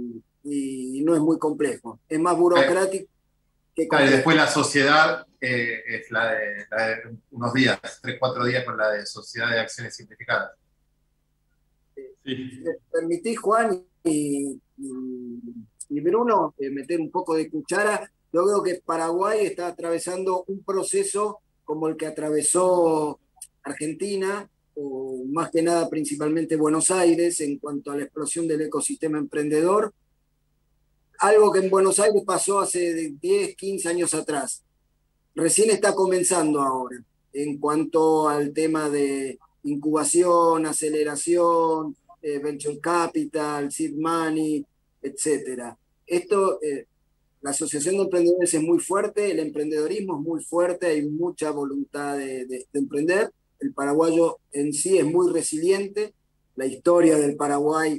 y no es muy complejo. Es más burocrático que Claro, y complejo. después la sociedad es la de unos días, 3, 4 días con la de Sociedad de Acciones Simplificadas. Sí. ¿Me permitís, Juan y Bruno, meter un poco de cuchara? Yo veo que Paraguay está atravesando un proceso como el que atravesó Argentina, o más que nada principalmente Buenos Aires, en cuanto a la explosión del ecosistema emprendedor. Algo que en Buenos Aires pasó hace 10, 15 años atrás. Recién está comenzando ahora, en cuanto al tema de incubación, aceleración, venture capital, seed money, etcétera. Esto, la Asociación de Emprendedores es muy fuerte, el emprendedorismo es muy fuerte, hay mucha voluntad de emprender. El paraguayo en sí es muy resiliente. La historia del Paraguay,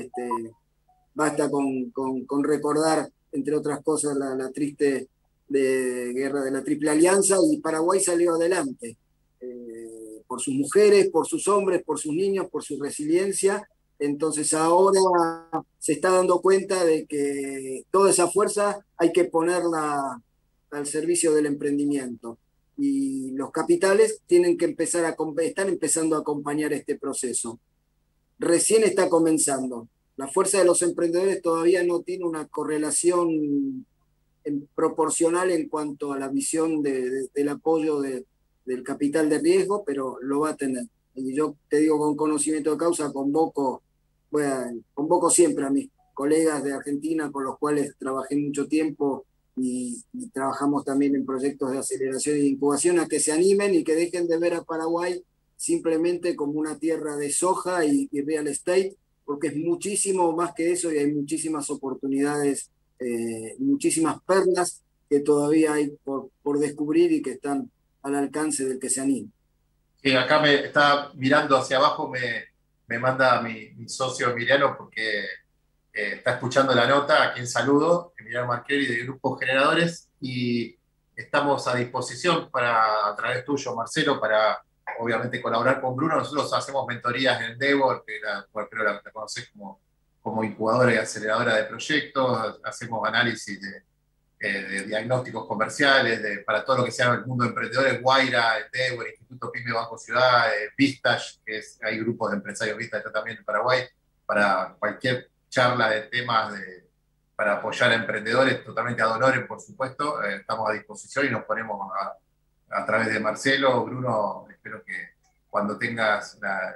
basta con recordar, entre otras cosas, la triste guerra de la Triple Alianza, y Paraguay salió adelante. Por sus mujeres, por sus hombres, por sus niños, por su resiliencia. Entonces ahora se está dando cuenta de que toda esa fuerza hay que ponerla al servicio del emprendimiento. Y los capitales tienen que están empezando a acompañar este proceso. Recién está comenzando. La fuerza de los emprendedores todavía no tiene una correlación proporcional en cuanto a la visión del apoyo del capital de riesgo, pero lo va a tener. Y yo te digo con conocimiento de causa, convoco siempre a mis colegas de Argentina con los cuales trabajé mucho tiempo y trabajamos también en proyectos de aceleración e incubación, a que se animen y que dejen de ver a Paraguay simplemente como una tierra de soja y real estate, porque es muchísimo más que eso y hay muchísimas oportunidades, muchísimas perlas que todavía hay por descubrir y que están al alcance del que se anime. Sí, acá me está mirando hacia abajo, me manda mi socio Emiliano, porque está escuchando la nota, a quien saludo, Emiliano Marcheri de Grupo Generadores, y estamos a disposición a través tuyo, Marcelo, para obviamente colaborar con Bruno. Nosotros hacemos mentorías en Endeavor, que creo la conocés como incubadora y aceleradora de proyectos, hacemos análisis de diagnósticos comerciales, para todo lo que sea el mundo de emprendedores, Guaira, Endeavor, Instituto Pyme Banco Ciudad, Vistage, hay grupos de empresarios Vistage también en Paraguay, para cualquier charla de temas para apoyar a emprendedores, totalmente ad honorem, por supuesto. Estamos a disposición y nos ponemos a través de Marcelo. Bruno, espero que cuando tengas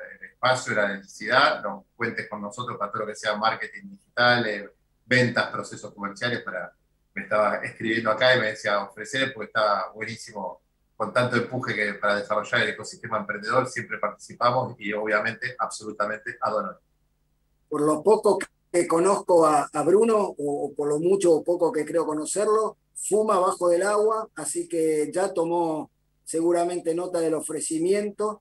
espacio, la necesidad, no cuentes con nosotros para todo lo que sea marketing digital, ventas, procesos comerciales. Me estaba escribiendo acá y me decía ofrecer, porque estaba buenísimo con tanto empuje que para desarrollar el ecosistema emprendedor. Siempre participamos y obviamente absolutamente ad honorem. Por lo poco que conozco a Bruno, o por lo mucho o poco que creo conocerlo, fuma bajo del agua, así que ya tomó seguramente nota del ofrecimiento,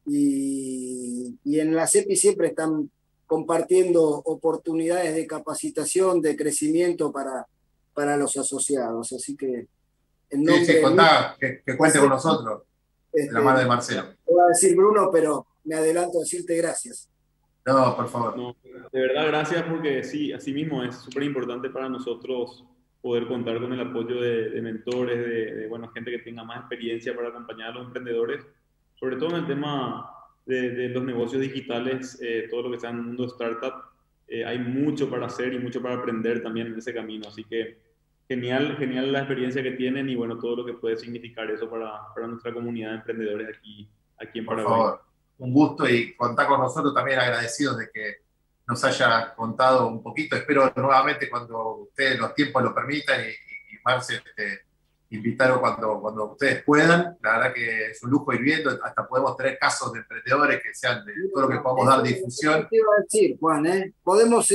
y en la CEPI siempre están compartiendo oportunidades de capacitación, de crecimiento para los asociados. Así que en nombre sí, contá, que cuente con nosotros, de la mano de Marcelo. Voy a decir Bruno, pero me adelanto a decirte gracias. No, por favor. No, de verdad, gracias, porque sí, así mismo es súper importante para nosotros poder contar con el apoyo de mentores, de gente que tenga más experiencia para acompañar a los emprendedores, sobre todo en el tema de los negocios digitales, todo lo que está en el mundo startup. Hay mucho para hacer y mucho para aprender también en ese camino, así que genial la experiencia que tienen y bueno, todo lo que puede significar eso para nuestra comunidad de emprendedores aquí en Paraguay. Por favor, un gusto, y contar con nosotros, también agradecidos de que nos haya contado un poquito. Espero nuevamente cuando ustedes los tiempos lo permitan y Marce, invitarlo cuando ustedes puedan. La verdad que es un lujo ir viendo, hasta podemos tener casos de emprendedores que sean de todo lo que podamos dar difusión. Te iba a decir, Juan, podemos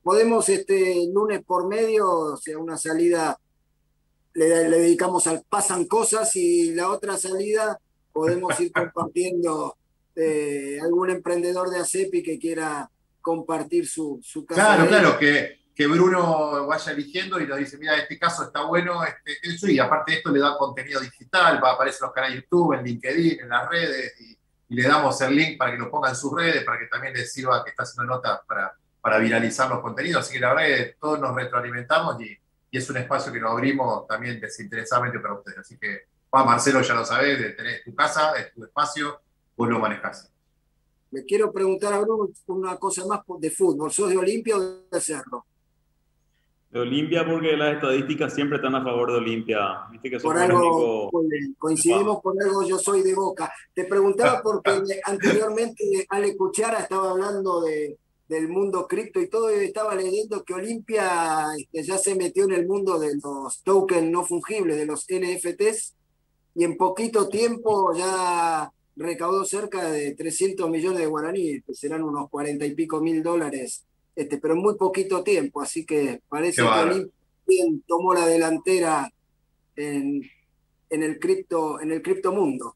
lunes por medio, o sea, una salida le dedicamos al Pasan Cosas, y la otra salida podemos ir compartiendo algún emprendedor de ACEPI que quiera compartir su casa. Claro, que Bruno vaya eligiendo y nos dice, mira, este caso está bueno, eso, y aparte de esto le da contenido digital, aparece en los canales de YouTube, en LinkedIn, en las redes, y le damos el link para que lo ponga en sus redes, para que también les sirva, que está haciendo notas para viralizar los contenidos. Así que la verdad es que todos nos retroalimentamos, y es un espacio que lo abrimos también desinteresadamente para ustedes. Así que, Marcelo, ya lo sabés, tenés tu casa, es tu espacio, vos lo manejás. Le quiero preguntar a Bruno una cosa más de fútbol. ¿Sos de Olimpia o de Cerro? De Olimpia, porque las estadísticas siempre están a favor de Olimpia. Viste que por algo, coincidimos por algo, yo soy de Boca. Te preguntaba porque anteriormente Ale Cuchara estaba hablando del mundo cripto y todo, y estaba leyendo que Olimpia ya se metió en el mundo de los tokens no fungibles, de los NFTs, y en poquito tiempo ya recaudó cerca de 300 millones de guaraníes, que serán unos 40 y pico mil dólares, pero en muy poquito tiempo. Así que parece que Olimpia tomó la delantera en el cripto mundo.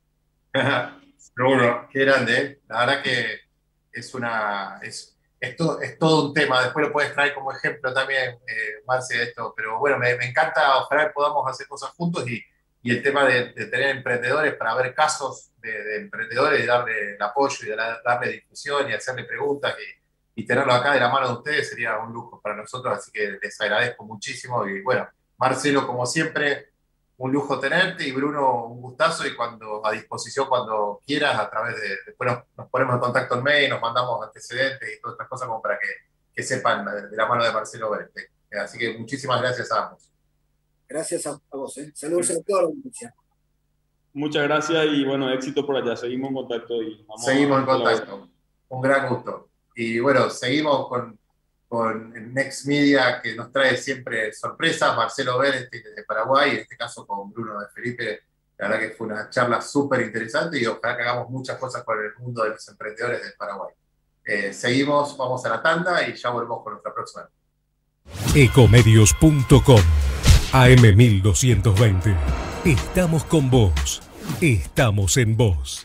Seguro, qué grande, La verdad que es todo un tema. Después lo puedes traer como ejemplo también, Marce, esto. Pero bueno, me encanta, ojalá que podamos hacer cosas juntos, y el tema de tener emprendedores, para ver casos de emprendedores, y darle el apoyo y darle difusión y hacerle preguntas, y tenerlo acá de la mano de ustedes sería un lujo para nosotros. Así que les agradezco muchísimo. Y bueno, Marcelo, como siempre, un lujo tenerte, y Bruno, un gustazo, y a disposición cuando quieras, a través después nos ponemos en contacto en mail, nos mandamos antecedentes y todas estas cosas, como para que sepan de la mano de Marcelo Berente. Así que muchísimas gracias a ambos. Gracias a vos. Saludos a toda la audiencia. Muchas gracias, y bueno, éxito por allá. Seguimos en contacto. Seguimos en contacto. Un gran gusto. Y bueno, seguimos con Next Media, que nos trae siempre sorpresas. Marcelo Berente de Paraguay, en este caso con Bruno de Felipe. La verdad que fue una charla súper interesante, y ojalá que hagamos muchas cosas por el mundo de los emprendedores de Paraguay. Seguimos, vamos a la tanda y ya volvemos con nuestra próxima. Ecomedios.com AM1220. Estamos con vos. Estamos en vos.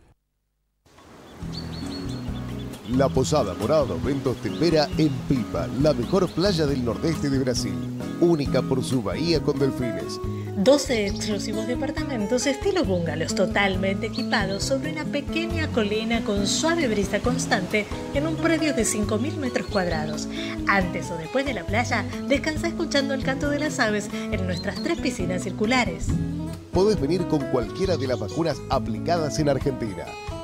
La Posada Morada dos Ventos te espera en Pipa, la mejor playa del nordeste de Brasil, única por su bahía con delfines. 12 exclusivos departamentos estilo bungalows totalmente equipados sobre una pequeña colina con suave brisa constante en un predio de 5.000 metros cuadrados. Antes o después de la playa, descansa escuchando el canto de las aves en nuestras 3 piscinas circulares. Podés venir con cualquiera de las vacunas aplicadas en Argentina.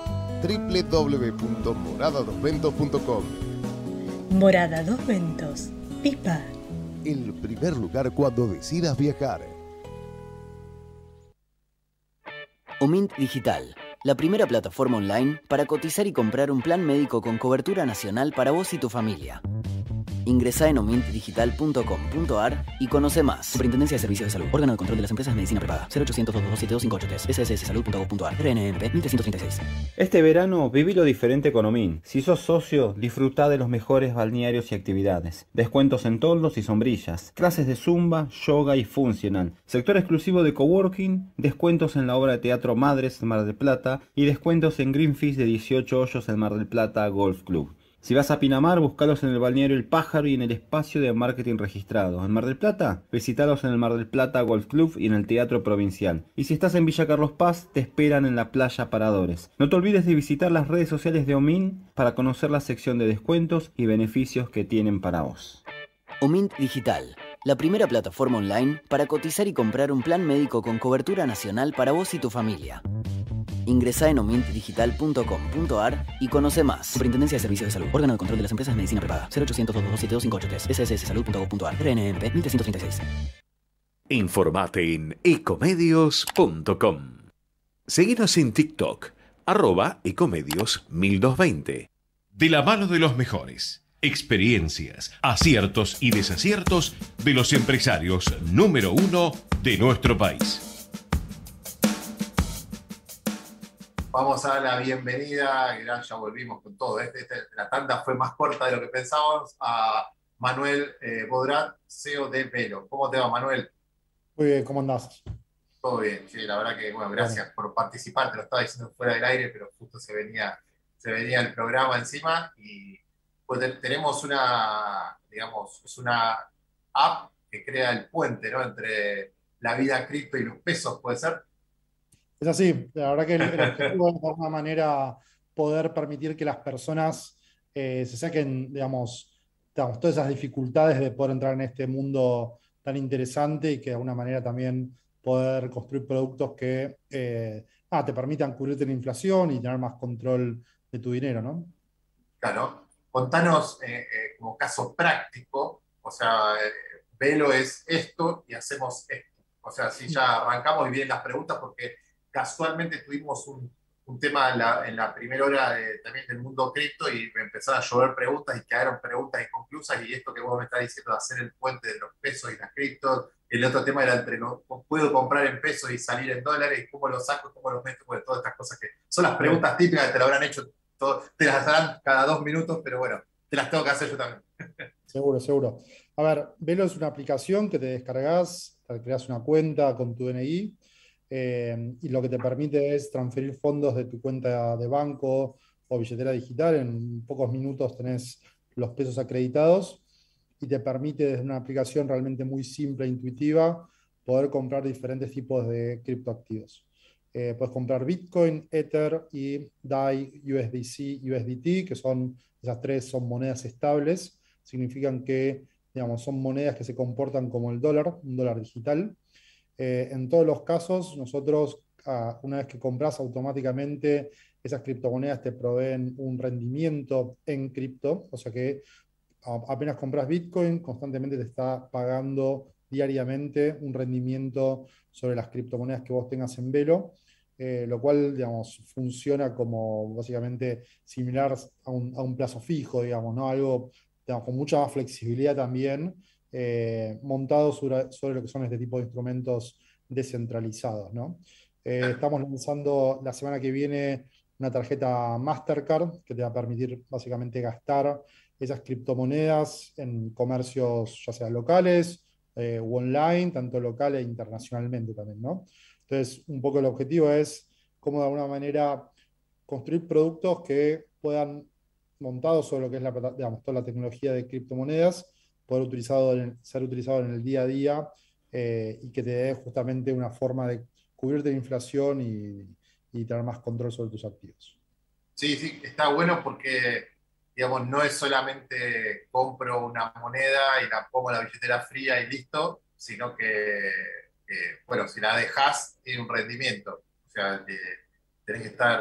www.moradadosventos.com. Morada Dos Ventos, Pipa. El primer lugar cuando decidas viajar. Omint Digital, la primera plataforma online para cotizar y comprar un plan médico con cobertura nacional para vos y tu familia. Ingresá en omintdigital.com.ar y conoce más. Superintendencia de Servicios de Salud. Órgano de control de las empresas de medicina prepaga. 0800-227-2583. SSSsalud.gov.ar. RNMP 1336. Este verano viví lo diferente con Omin. Si sos socio, disfrutá de los mejores balnearios y actividades. Descuentos en toldos y sombrillas. Clases de zumba, yoga y funcional. Sector exclusivo de coworking. Descuentos en la obra de teatro Madres de Mar del Plata. Y descuentos en Greenfish de 18 hoyos en Mar del Plata Golf Club. Si vas a Pinamar, buscalos en el balneario El Pájaro y en el espacio de marketing registrado. En Mar del Plata, visitalos en el Mar del Plata Golf Club y en el Teatro Provincial. Y si estás en Villa Carlos Paz, te esperan en la Playa Paradores. No te olvides de visitar las redes sociales de Omint para conocer la sección de descuentos y beneficios que tienen para vos. Omint Digital, la primera plataforma online para cotizar y comprar un plan médico con cobertura nacional para vos y tu familia. Ingresá en omintdigital.com.ar y conoce más. Superintendencia de Servicios de Salud. Órgano de control de las empresas de medicina prepaga. 0800-227-2583. SSSsalud.gov.ar. RNMP 1336. Informate en ecomedios.com. Seguinos en TikTok, @ecomedios1220. De la mano de los mejores. Experiencias, aciertos y desaciertos de los empresarios número 1 de nuestro país. Vamos a dar la bienvenida, ya volvimos con todo. La tanda fue más corta de lo que pensábamos, a Manuel Bodrat, CEO de Velo. ¿Cómo te va, Manuel? Muy bien, ¿cómo andás? Todo bien, sí, la verdad que, bueno, gracias por participar, te lo estaba diciendo fuera del aire, pero justo se venía el programa encima y pues tenemos digamos, es una app que crea el puente, ¿no?, entre la vida cripto y los pesos, ¿puede ser? Es así, la verdad que el objetivo es de alguna manera poder permitir que las personas se saquen, digamos, todas esas dificultades de poder entrar en este mundo tan interesante y que de alguna manera también poder construir productos que te permitan cubrirte la inflación y tener más control de tu dinero, ¿no? Claro. Contanos como caso práctico, o sea, Velo es esto y hacemos esto. O sea, si ya arrancamos y vienen las preguntas, porque casualmente tuvimos un tema en la primera hora también del mundo cripto y me empezaron a llover preguntas y quedaron preguntas inconclusas, y esto que vos me estás diciendo de hacer el puente de los pesos y las criptos, el otro tema era entre puedo comprar en pesos y salir en dólares, cómo lo saco, cómo lo meto, pues todas estas cosas que son las preguntas típicas que te lo habrán hecho, te las harán cada 2 minutos, pero bueno, te las tengo que hacer yo también. Seguro, seguro. A ver, Velo es una aplicación que te descargas, te creas una cuenta con tu DNI, y lo que te permite es transferir fondos de tu cuenta de banco o billetera digital. En pocos minutos tenés los pesos acreditados y te permite, desde una aplicación realmente muy simple e intuitiva, poder comprar diferentes tipos de criptoactivos. Puedes comprar Bitcoin, Ether y DAI, USDC, USDT, que esas tres son monedas estables. Significan que, digamos, son monedas que se comportan como el dólar, un dólar digital. En todos los casos, nosotros, una vez que compras, automáticamente esas criptomonedas te proveen un rendimiento en cripto, o sea que apenas compras Bitcoin, constantemente te está pagando diariamente un rendimiento sobre las criptomonedas que vos tengas en Velo, lo cual, digamos, funciona como básicamente similar a un plazo fijo, digamos, ¿no? Algo, digamos, con mucha más flexibilidad también, montado sobre lo que son este tipo de instrumentos descentralizados, ¿no? Estamos lanzando la semana que viene una tarjeta Mastercard que te va a permitir básicamente gastar esas criptomonedas en comercios ya sea locales o online, tanto local e internacionalmente también, ¿no? Entonces, un poco el objetivo es cómo de alguna manera construir productos que puedan, montados sobre lo que es digamos, toda la tecnología de criptomonedas, poder ser utilizado en el día a día, y que te dé justamente una forma de cubrirte de inflación y tener más control sobre tus activos. Sí, sí, está bueno porque, digamos, no es solamente compro una moneda y la pongo en la billetera fría y listo, sino que, bueno, si la dejas, tiene un rendimiento. O sea, tenés que estar...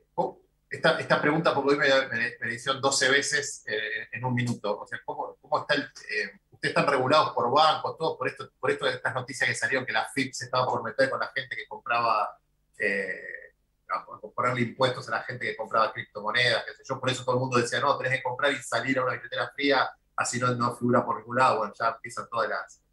Esta pregunta, porque hoy me hicieron 12 veces en un minuto. O sea, ¿cómo está ustedes están regulados por bancos, todo por esto de estas noticias que salieron, que la FIP se estaba por meter con la gente que compraba ponerle impuestos a la gente que compraba criptomonedas, qué sé yo. Por eso todo el mundo decía, no, tenés que comprar y salir a una billetera fría, así no figura por ningún lado. Bueno, ya empiezan todas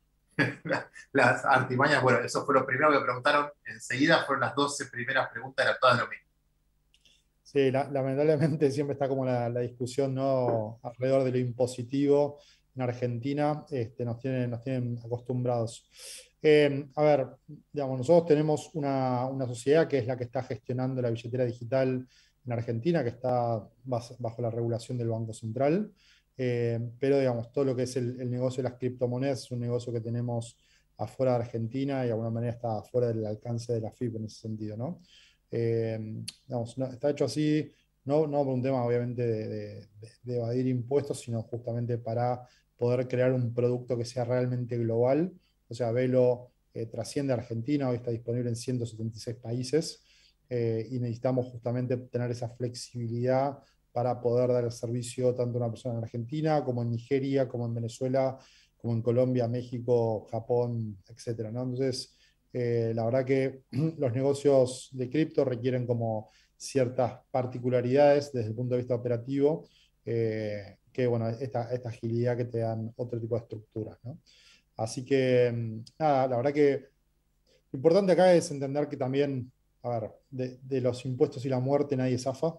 las artimañas. Bueno, eso fue lo primero que preguntaron. Enseguida fueron las 12 primeras preguntas, era todas lo mismo. Sí, lamentablemente siempre está como la discusión, ¿no? Alrededor de lo impositivo en Argentina, nos tienen acostumbrados. A ver, digamos, nosotros tenemos una sociedad que es la que está gestionando la billetera digital en Argentina, que está bajo la regulación del Banco Central, pero digamos, todo lo que es el negocio de las criptomonedas es un negocio que tenemos afuera de Argentina y de alguna manera está fuera del alcance de la FIP en ese sentido, ¿no? Digamos, está hecho así, no por un tema obviamente de evadir impuestos, sino justamente para poder crear un producto que sea realmente global. O sea, Velo trasciende a Argentina, hoy está disponible en 176 países y necesitamos justamente tener esa flexibilidad para poder dar el servicio tanto a una persona en Argentina, como en Nigeria, como en Venezuela, como en Colombia, México, Japón, etcétera, ¿no? Entonces, la verdad que los negocios de cripto requieren como ciertas particularidades desde el punto de vista operativo, que bueno, esta agilidad que te dan otro tipo de estructuras, ¿no? Así que, nada, la verdad que lo importante acá es entender que también, a ver, de los impuestos y la muerte nadie zafa.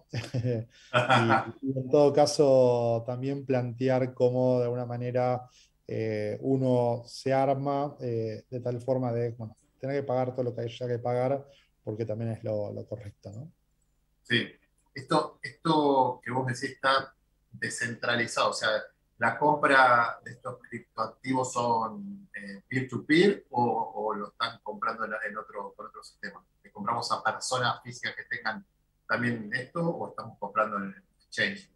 y en todo caso, también plantear cómo de alguna manera uno se arma de tal forma de, bueno, tener que pagar todo lo que haya que pagar, porque también es lo correcto, ¿no? Sí, esto que vos decís está descentralizado, o sea, la compra de estos criptoactivos son peer-to-peer o lo están comprando con otro sistema. ¿Le compramos a personas físicas que tengan también esto o estamos comprando en el exchange?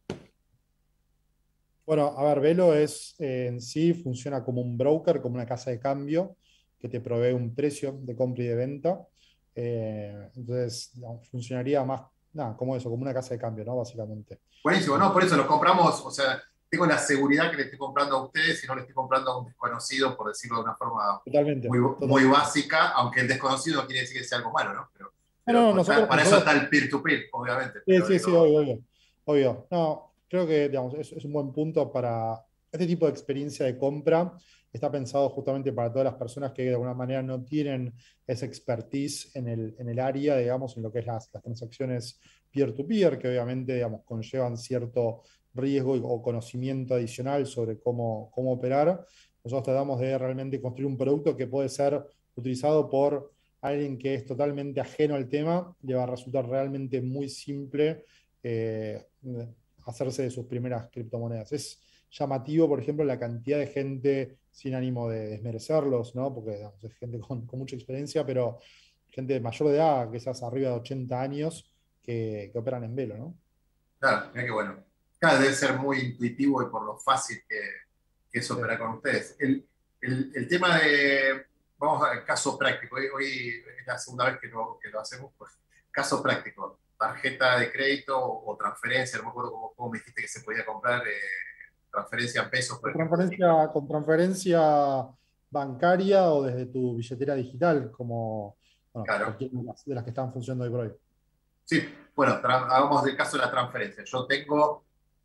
Bueno, a ver, Velo en sí funciona como un broker, como una casa de cambio que te provee un precio de compra y de venta. Entonces, digamos, funcionaría más, nada, como eso, como una casa de cambio, ¿no? Básicamente. Buenísimo, no, por eso lo compramos, o sea, tengo la seguridad que le estoy comprando a ustedes y no le estoy comprando a un desconocido, por decirlo de una forma muy básica, aunque el desconocido no quiere decir que sea algo malo, ¿no? Pero para eso está el peer-to-peer, obviamente. Sí, obvio. No, creo que digamos, es un buen punto para este tipo de experiencia de compra. Está pensado justamente para todas las personas que de alguna manera no tienen esa expertise en el área, digamos, en lo que es las transacciones peer-to-peer, que obviamente, digamos, conllevan cierto riesgo o conocimiento adicional sobre cómo operar. Nosotros tratamos de realmente construir un producto que puede ser utilizado por alguien que es totalmente ajeno al tema, le va a resultar realmente muy simple hacerse de sus primeras criptomonedas. Es llamativo, por ejemplo, la cantidad de gente, sin ánimo de desmerecerlos, ¿no? Porque digamos, es gente con mucha experiencia, pero gente mayor de edad, quizás arriba de 80 años, que operan en Velo, ¿no? Claro, mira qué bueno. Claro, debe ser muy intuitivo y por lo fácil que es operar con ustedes. El tema de, vamos al caso práctico, hoy es la segunda vez que lo hacemos, pues caso práctico, tarjeta de crédito o transferencia, no me acuerdo cómo me dijiste que se podía comprar transferencia en pesos. Por con transferencia bancaria o desde tu billetera digital, como bueno, claro. Cualquiera de las que están funcionando hoy por hoy. Sí, bueno, hagamos el caso de la transferencia. Yo tengo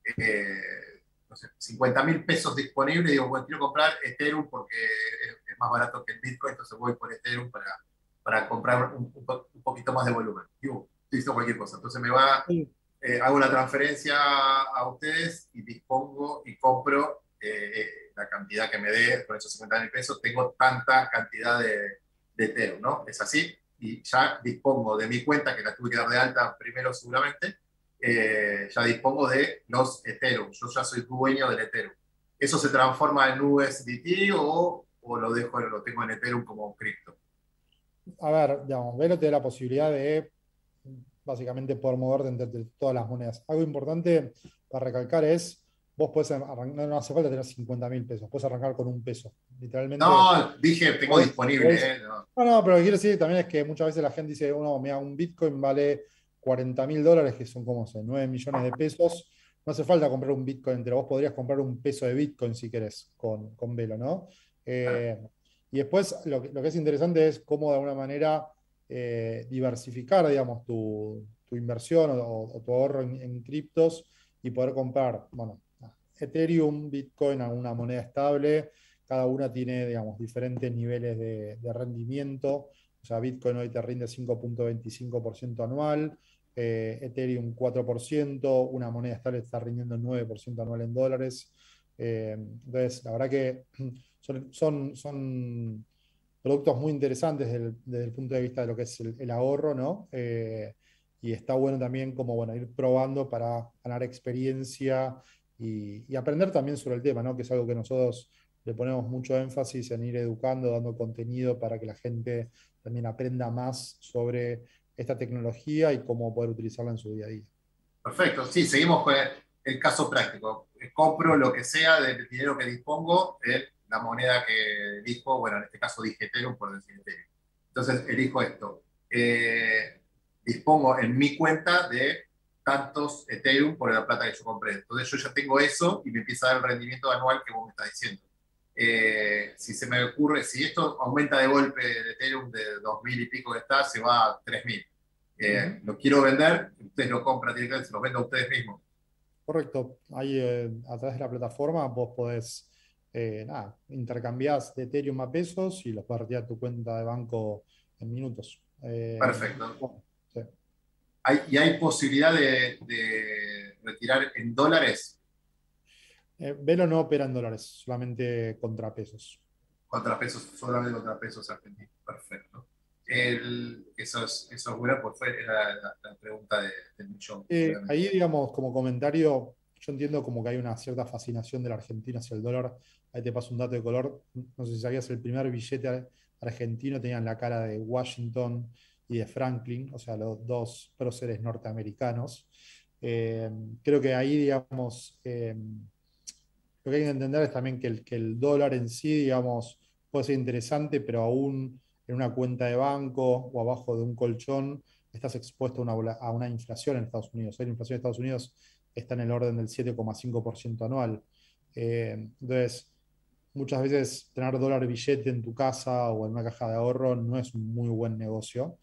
no sé, 50.000 pesos disponibles y digo, bueno, quiero comprar Ethereum porque es más barato que el Bitcoin, entonces voy por Ethereum para comprar un poquito más de volumen. Digo, hizo cualquier cosa. Entonces hago una transferencia a ustedes y dispongo y compro la cantidad que me dé con esos 50.000 pesos. Tengo tanta cantidad de Ethereum, ¿no? Es así. Y ya dispongo de mi cuenta, que la tuve que dar de alta primero seguramente, ya dispongo de los Ethereum. Yo ya soy dueño del Ethereum. ¿Eso se transforma en USDT o lo tengo en Ethereum como cripto? A ver, digamos, Velo te da la posibilidad de básicamente poder moverte entre todas las monedas. Algo importante para recalcar es, vos podés arrancar, no hace falta tener 50.000 pesos, puedes arrancar con un peso, literalmente. No, dije, tengo disponible. No, pero lo que quiero decir también es que muchas veces la gente dice, mira, un Bitcoin vale $40.000, que son como 9 millones de pesos. No hace falta comprar un Bitcoin entero, vos podrías comprar un peso de Bitcoin si querés con Velo, ¿no? Y después lo que es interesante es cómo de alguna manera diversificar, digamos, tu inversión o tu ahorro en criptos y poder comprar, bueno, Ethereum, Bitcoin, alguna moneda estable. Cada una tiene, digamos, diferentes niveles de rendimiento. O sea, Bitcoin hoy te rinde 5.25% anual, Ethereum 4%, una moneda estable está rindiendo 9% anual en dólares. Entonces, la verdad que son productos muy interesantes desde el punto de vista de lo que es el ahorro, ¿no? Y está bueno también como, bueno, ir probando para ganar experiencia y aprender también sobre el tema, ¿no? Que es algo que nosotros le ponemos mucho énfasis en ir educando, dando contenido para que la gente también aprenda más sobre esta tecnología y cómo poder utilizarla en su día a día. Perfecto, sí, seguimos con el caso práctico. Compro lo que sea del dinero que dispongo en la moneda que elijo, bueno, en este caso dije Ethereum por decir Ethereum. Entonces elijo esto. Dispongo en mi cuenta de tantos Ethereum por la plata que yo compré. Entonces yo ya tengo eso y me empieza a dar el rendimiento anual que vos me estás diciendo. Si se me ocurre, si esto aumenta de golpe el Ethereum de 2.000 y pico que está, se va a 3.000. Lo quiero vender, ustedes lo compran directamente, se lo venden a ustedes mismos. Correcto. Ahí a través de la plataforma vos podés, intercambiar de Ethereum a pesos y los podés retirar a tu cuenta de banco en minutos. Perfecto. Bueno, sí. ¿Y hay posibilidad de retirar en dólares? Velo no opera en dólares, solamente contra pesos. Solamente contra pesos argentinos. Perfecto. Eso es bueno, pues fue la pregunta del millón. Ahí, digamos, como comentario, yo entiendo como que hay una cierta fascinación de la Argentina hacia el dólar. Ahí te paso un dato de color. No sé si sabías, el primer billete argentino tenían la cara de Washington y de Franklin, o sea, los dos próceres norteamericanos. Creo que ahí, digamos, lo que hay que entender es también que el dólar en sí, digamos, puede ser interesante, pero aún en una cuenta de banco o abajo de un colchón estás expuesto a una inflación en Estados Unidos. La inflación en Estados Unidos está en el orden del 7,5% anual. Entonces, muchas veces tener dólar billete en tu casa o en una caja de ahorro no es un muy buen negocio.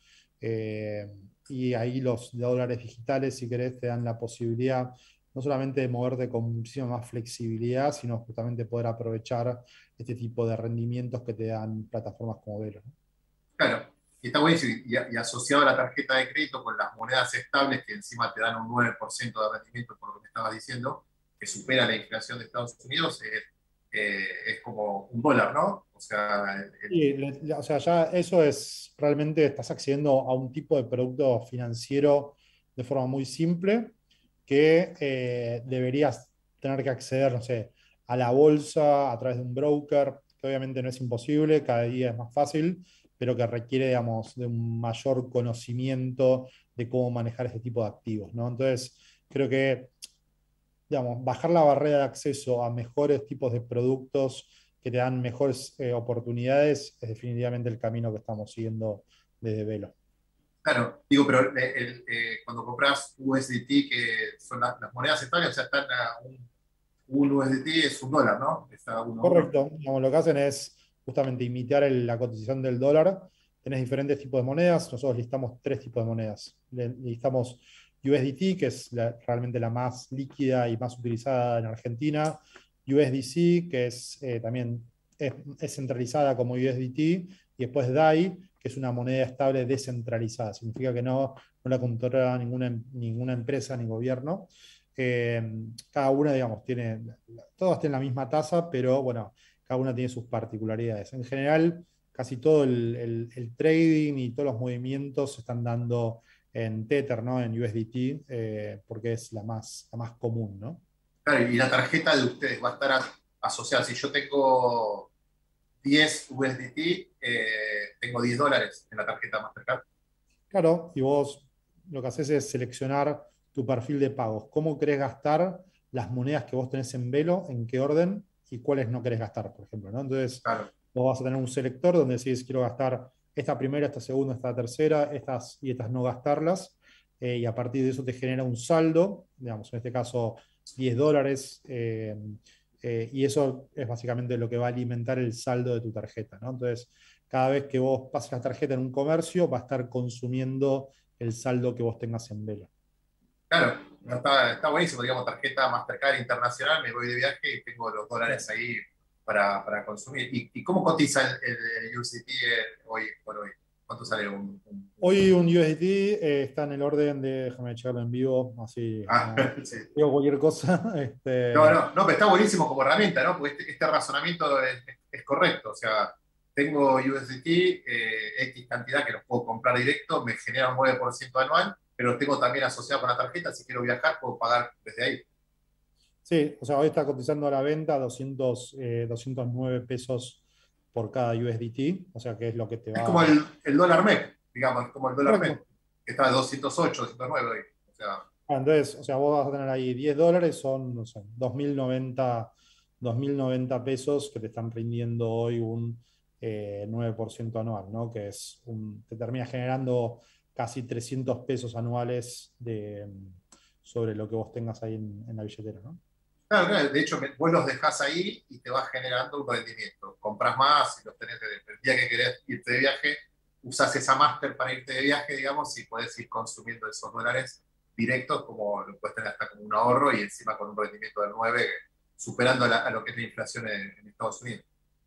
Y ahí los dólares digitales, si querés, te dan la posibilidad no solamente de moverte con muchísima más flexibilidad, sino justamente poder aprovechar este tipo de rendimientos que te dan plataformas como Velo, ¿no? Claro, y está buenísimo. Y asociado a la tarjeta de crédito con las monedas estables que encima te dan un 9% de rendimiento, por lo que me estabas diciendo, que supera la inflación de Estados Unidos, es como un dólar, ¿no? O sea, o sea, ya eso es realmente estás accediendo a un tipo de producto financiero de forma muy simple que deberías tener que acceder, no sé, a la bolsa a través de un broker, que obviamente no es imposible, cada día es más fácil, pero que requiere, digamos, de un mayor conocimiento de cómo manejar este tipo de activos, ¿no? Entonces, creo que, digamos, bajar la barrera de acceso a mejores tipos de productos que te dan mejores oportunidades es definitivamente el camino que estamos siguiendo desde Velo. Claro, digo, pero cuando compras USDT, que son las monedas estables, o sea, están un USDT es un dólar, ¿no? Correcto. Digamos, lo que hacen es justamente imitar la cotización del dólar. Tenés diferentes tipos de monedas. Nosotros listamos 3 tipos de monedas. Listamos USDT, que es realmente la más líquida y más utilizada en Argentina. USDC, que es también es centralizada como USDT. Y después DAI, que es una moneda estable descentralizada. Significa que no la controla ninguna empresa ni gobierno. Cada una, digamos, todas tienen la misma tasa, pero bueno, cada una tiene sus particularidades. En general, casi todo el trading y todos los movimientos se están dando en Tether, ¿no? En USDT, porque es la más común, ¿no? Claro, y la tarjeta de ustedes va a estar asociada. Si yo tengo 10 USDT, tengo $10 en la tarjeta Mastercard. Claro, y vos lo que haces es seleccionar tu perfil de pagos. ¿Cómo querés gastar las monedas que vos tenés en Velo? ¿En qué orden? Y cuáles no querés gastar, por ejemplo, ¿no? Entonces, claro, vos vas a tener un selector donde decís, quiero gastar esta primera, esta segunda, esta tercera, estas no gastarlas. Y a partir de eso te genera un saldo, digamos, en este caso $10. Y eso es básicamente lo que va a alimentar el saldo de tu tarjeta, ¿no? Entonces, cada vez que vos pases la tarjeta en un comercio, va a estar consumiendo el saldo que vos tengas en Velo. Claro, no, está buenísimo, digamos, tarjeta Mastercard internacional, me voy de viaje y tengo los dólares ahí para consumir. ¿Y cómo cotiza el USDT hoy por hoy? ¿Cuánto sale Hoy un USDT está en el orden de, déjame checarlo en vivo, así sí. digo cualquier cosa. No, pero está buenísimo como herramienta, ¿no? Porque este razonamiento es correcto. O sea, tengo USDT, X cantidad que los puedo comprar directo, me genera un 9% anual, pero tengo también asociado con la tarjeta, si quiero viajar, puedo pagar desde ahí. Sí, o sea, hoy está cotizando a la venta 209 pesos por cada USDT, o sea que es lo que te va... Es como el dólar MEP, digamos, como el dólar Correcto. MEP, que está de 208, 209 hoy. O sea, entonces, o sea, vos vas a tener ahí $10, son, no sé, 2.090 pesos que te están rindiendo hoy un 9% anual, ¿no? Que es te termina generando casi 300 pesos anuales sobre lo que vos tengas ahí en la billetera, ¿no? claro, de hecho, vos los dejás ahí y te vas generando un rendimiento. Compras más y los tenés el día que querés irte de viaje, usás esa Master para irte de viaje, digamos, y podés ir consumiendo esos dólares directos, como lo puedes tener hasta como un ahorro y encima con un rendimiento del 9, superando a lo que es la inflación en Estados Unidos.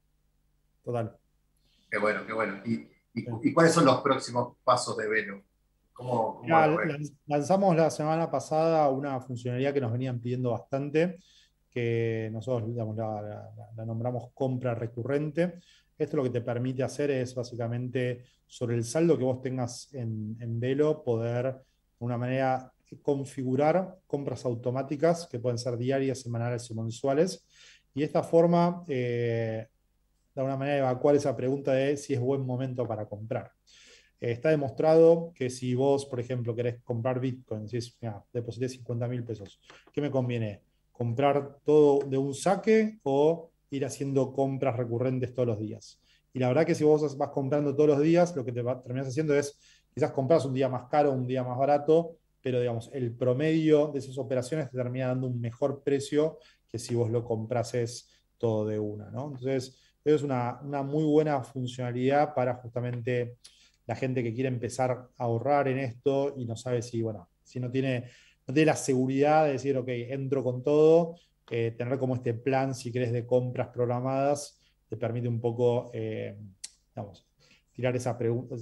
Total. Qué bueno, qué bueno. ¿Y cuáles son los próximos pasos de Velo? ¿Cómo lo ves? Lanzamos la semana pasada una funcionalidad que nos venían pidiendo bastante, que nosotros, digamos, la nombramos compra recurrente. Esto lo que te permite hacer es básicamente sobre el saldo que vos tengas en Velo, poder de una manera configurar compras automáticas que pueden ser diarias, semanales o mensuales. Y de esta forma, de alguna manera, evacuar esa pregunta de si es buen momento para comprar. Está demostrado que si vos, por ejemplo, querés comprar Bitcoin, decís, mira, deposité 50.000 pesos, ¿qué me conviene? ¿Comprar todo de un saque o ir haciendo compras recurrentes todos los días? Y la verdad que si vos vas comprando todos los días, lo que te terminás haciendo es, quizás compras un día más caro, un día más barato, pero digamos, el promedio de esas operaciones te termina dando un mejor precio que si vos lo comprases todo de una, ¿no? Entonces, es una muy buena funcionalidad para justamente la gente que quiere empezar a ahorrar en esto y no sabe si, bueno, si no tiene la seguridad de decir, ok, entro con todo, tener como este plan, si querés, de compras programadas, te permite un poco, digamos, tirar esa pregunta,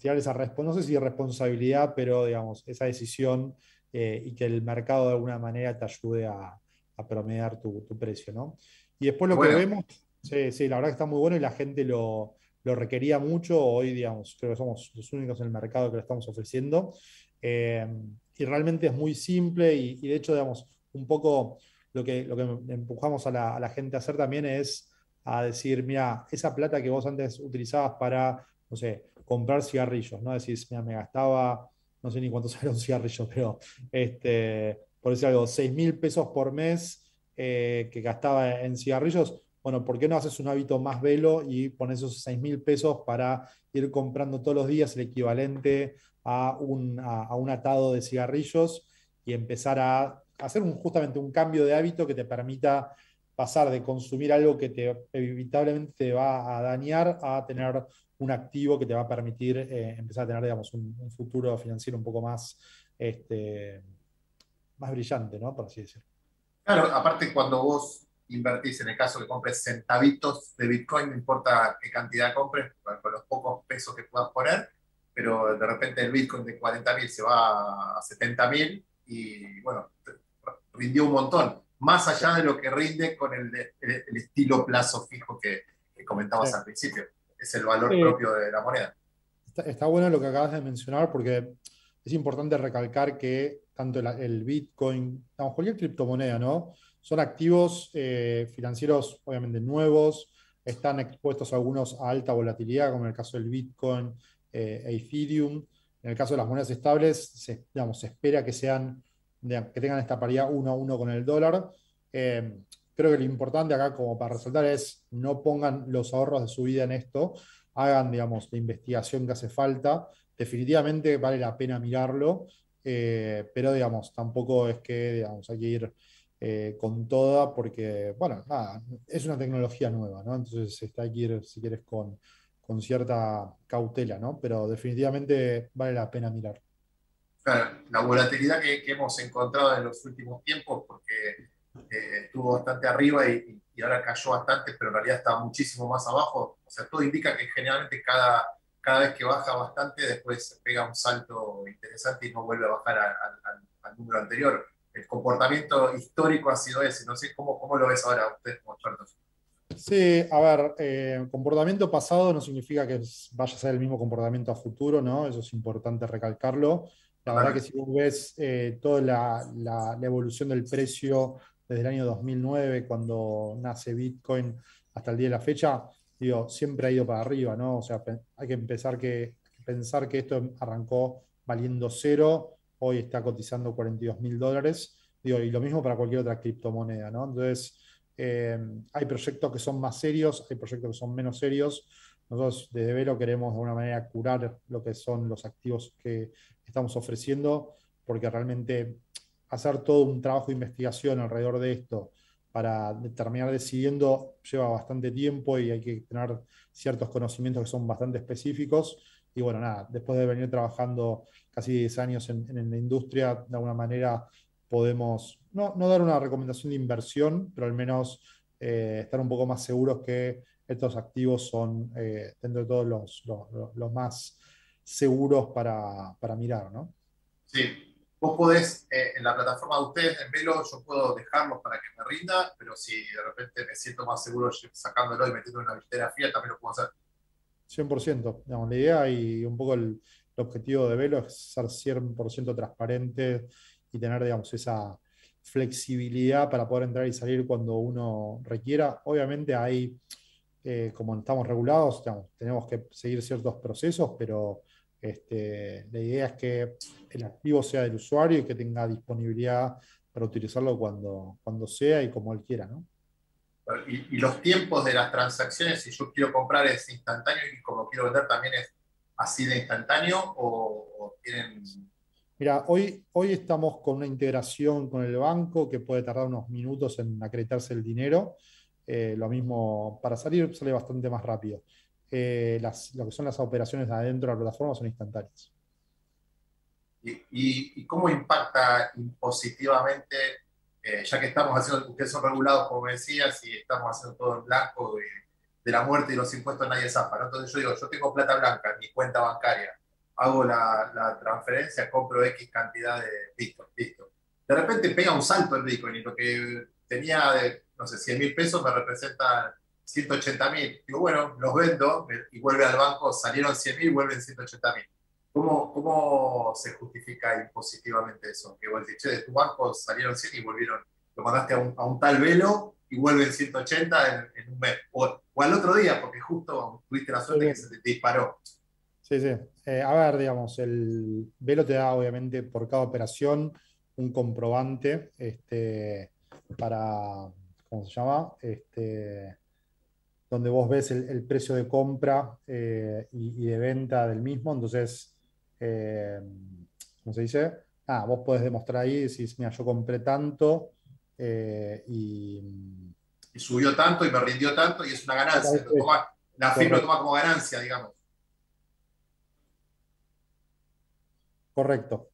no sé si responsabilidad, pero, digamos, esa decisión y que el mercado de alguna manera te ayude a promediar tu precio, ¿no? Y después lo que vemos, sí, la verdad que está muy bueno y la gente lo requería mucho. Hoy, digamos, creo que somos los únicos en el mercado que lo estamos ofreciendo. Y realmente es muy simple y de hecho, digamos, un poco lo que empujamos a la gente a hacer también es a decir, mira, esa plata que vos antes utilizabas para, no sé, comprar cigarrillos, ¿no? Decís, mira, me gastaba, no sé ni cuánto sale un cigarrillo, pero por decir algo, 6.000 pesos por mes que gastaba en cigarrillos. Bueno, ¿por qué no haces un hábito más velo y pones esos 6.000 pesos para ir comprando todos los días el equivalente a un atado de cigarrillos y empezar a hacer justamente un cambio de hábito que te permita pasar de consumir algo que evitablemente te va a dañar a tener un activo que te va a permitir empezar a tener, digamos, un futuro financiero un poco más, más brillante, ¿no? Por así decirlo. Claro, aparte cuando vos invertís, en el caso que compres centavitos de Bitcoin, no importa qué cantidad compres, con los pocos pesos que puedas poner, pero de repente el Bitcoin de 40.000 se va a 70.000 y bueno, rindió un montón, más allá de lo que rinde con el estilo plazo fijo que comentabas al principio. Es el valor propio de la moneda. Está bueno lo que acabas de mencionar porque es importante recalcar que tanto el Bitcoin, cualquier criptomoneda, ¿no? Son activos financieros obviamente nuevos, están expuestos algunos a alta volatilidad, como en el caso del Bitcoin e Ethereum. En el caso de las monedas estables, se espera que tengan esta paridad 1 a 1 con el dólar. Creo que lo importante acá, como para resaltar, es no pongan los ahorros de su vida en esto, hagan, digamos, la investigación que hace falta. Definitivamente vale la pena mirarlo, pero, digamos, tampoco es que, digamos, hay que ir con toda, porque, bueno, nada, es una tecnología nueva, ¿no? Entonces hay que ir, si quieres, con con cierta cautela, ¿no? Pero definitivamente vale la pena mirar. Claro, la volatilidad que hemos encontrado en los últimos tiempos, porque estuvo bastante arriba y ahora cayó bastante, pero en realidad está muchísimo más abajo. O sea, todo indica que generalmente cada vez que baja bastante, después pega un salto interesante y no vuelve a bajar al número anterior. El comportamiento histórico ha sido ese. No sé cómo lo ves ahora ustedes como expertos. Sí, a ver, comportamiento pasado no significa que vaya a ser el mismo comportamiento a futuro, ¿no? Eso es importante recalcarlo. La verdad que si vos ves toda la evolución del precio desde el año 2009, cuando nace Bitcoin, hasta el día de la fecha, digo, siempre ha ido para arriba, ¿no? O sea, hay que pensar que esto arrancó valiendo cero, hoy está cotizando $42.000, digo, y lo mismo para cualquier otra criptomoneda, ¿no? Entonces, hay proyectos que son más serios, hay proyectos que son menos serios. Nosotros desde Velo queremos de alguna manera curar lo que son los activos que estamos ofreciendo, porque realmente hacer todo un trabajo de investigación alrededor de esto para terminar decidiendo lleva bastante tiempo y hay que tener ciertos conocimientos que son bastante específicos. Y bueno, nada, después de venir trabajando casi 10 años en la industria, de alguna manera podemos no dar una recomendación de inversión, pero al menos estar un poco más seguros que estos activos son, dentro de todos los más seguros para mirar, ¿no? Sí. Vos podés, en la plataforma de ustedes, en Velo, yo puedo dejarlos para que me rinda, pero si de repente me siento más seguro sacándolo y metiéndolo en una billetera fría, también lo puedo hacer. 100%. Digamos, la idea y un poco el objetivo de Velo es ser 100% transparente y tener, digamos, esa flexibilidad para poder entrar y salir cuando uno requiera. Obviamente hay, como estamos regulados, digamos, tenemos que seguir ciertos procesos, pero la idea es que el activo sea del usuario y que tenga disponibilidad para utilizarlo cuando sea y como él quiera, ¿no? Y los tiempos de las transacciones, si yo quiero comprar es instantáneo y como quiero vender también es así de instantáneo o tienen... Mira, hoy estamos con una integración con el banco que puede tardar unos minutos en acreditarse el dinero. Lo mismo, para salir sale bastante más rápido. Lo que son las operaciones adentro de la plataforma son instantáneas. ¿Y cómo impacta positivamente, ya que estamos haciendo, ustedes son regulados, como me decías, y estamos haciendo todo en blanco de la muerte y los impuestos nadie zafa, ¿no? Entonces yo digo, yo tengo plata blanca en mi cuenta bancaria, hago la transferencia, compro X cantidad de Bitcoin, listo. De repente pega un salto el Bitcoin y lo que tenía de, no sé, 100.000 pesos me representa 180.000. Digo, bueno, los vendo y vuelve al banco, salieron 100.000, vuelven 180.000. ¿Cómo se justifica impositivamente eso? Que vos decís, che, de tu banco salieron 100 y volvieron, lo mandaste a un tal Velo y vuelven 180 en un mes. O al otro día, porque justo tuviste la suerte que se te disparó. Sí, sí. A ver, digamos, el Velo te da obviamente por cada operación un comprobante para, ¿cómo se llama? Donde vos ves el precio de compra y de venta del mismo. Entonces, ¿cómo se dice? Vos podés demostrar ahí, decís, mira, yo compré tanto y subió tanto y me rindió tanto y es una ganancia. La FIP lo toma como ganancia, digamos. Correcto.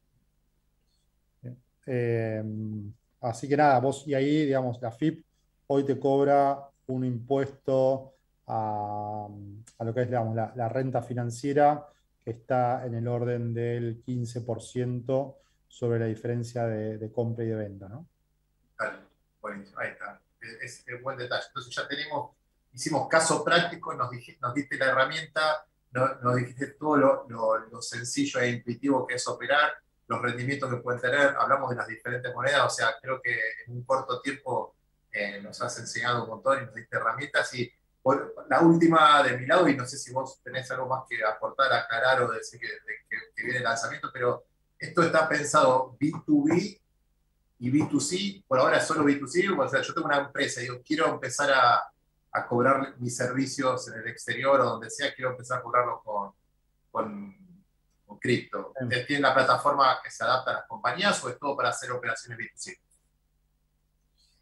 Así que nada, vos y ahí, digamos, la FIP hoy te cobra un impuesto a lo que es, digamos, la renta financiera, que está en el orden del 15% sobre la diferencia de compra y de venta, ¿no? Vale, buenísimo, ahí está. Es buen detalle. Entonces ya hicimos caso práctico, nos diste la herramienta, nos dijiste todo lo sencillo e intuitivo que es operar, los rendimientos que pueden tener, hablamos de las diferentes monedas, o sea, creo que en un corto tiempo nos has enseñado un montón y nos diste herramientas. Y la última de mi lado, y no sé si vos tenés algo más que aportar, aclarar o decir que viene el lanzamiento, pero esto está pensado B2B y B2C, por ahora es solo B2C, o sea, yo tengo una empresa y digo, quiero empezar a cobrar mis servicios en el exterior o donde sea, quiero empezar a cobrarlos con cripto. ¿Ustedes tienen la plataforma que se adapta a las compañías o es todo para hacer operaciones B2C?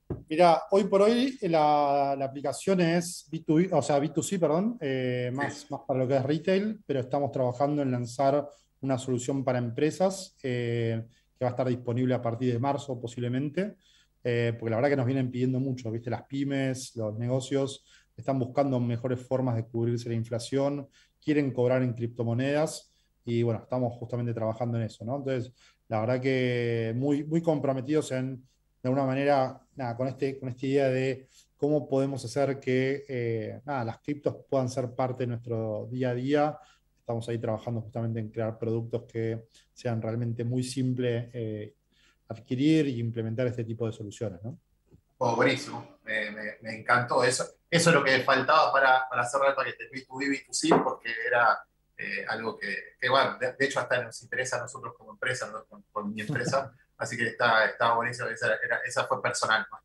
Mira, hoy por hoy la aplicación es B2B, o sea, B2C, perdón, más para lo que es retail, pero estamos trabajando en lanzar una solución para empresas que va a estar disponible a partir de marzo posiblemente, porque la verdad que nos vienen pidiendo mucho, ¿viste? Las pymes, los negocios están buscando mejores formas de cubrirse la inflación, quieren cobrar en criptomonedas y bueno, estamos justamente trabajando en eso, ¿no? Entonces, la verdad que muy, muy comprometidos en de alguna manera, nada, con esta idea de cómo podemos hacer que nada, las criptos puedan ser parte de nuestro día a día. Estamos ahí trabajando justamente en crear productos que sean realmente muy simples adquirir y implementar este tipo de soluciones, ¿no? Oh, buenísimo, me encantó eso. Eso es lo que faltaba para cerrar el paquete, B2B, B2C, porque era algo que bueno, de hecho hasta nos interesa a nosotros como empresa, ¿no? con mi empresa, así que está buenísimo. Esa fue personal, más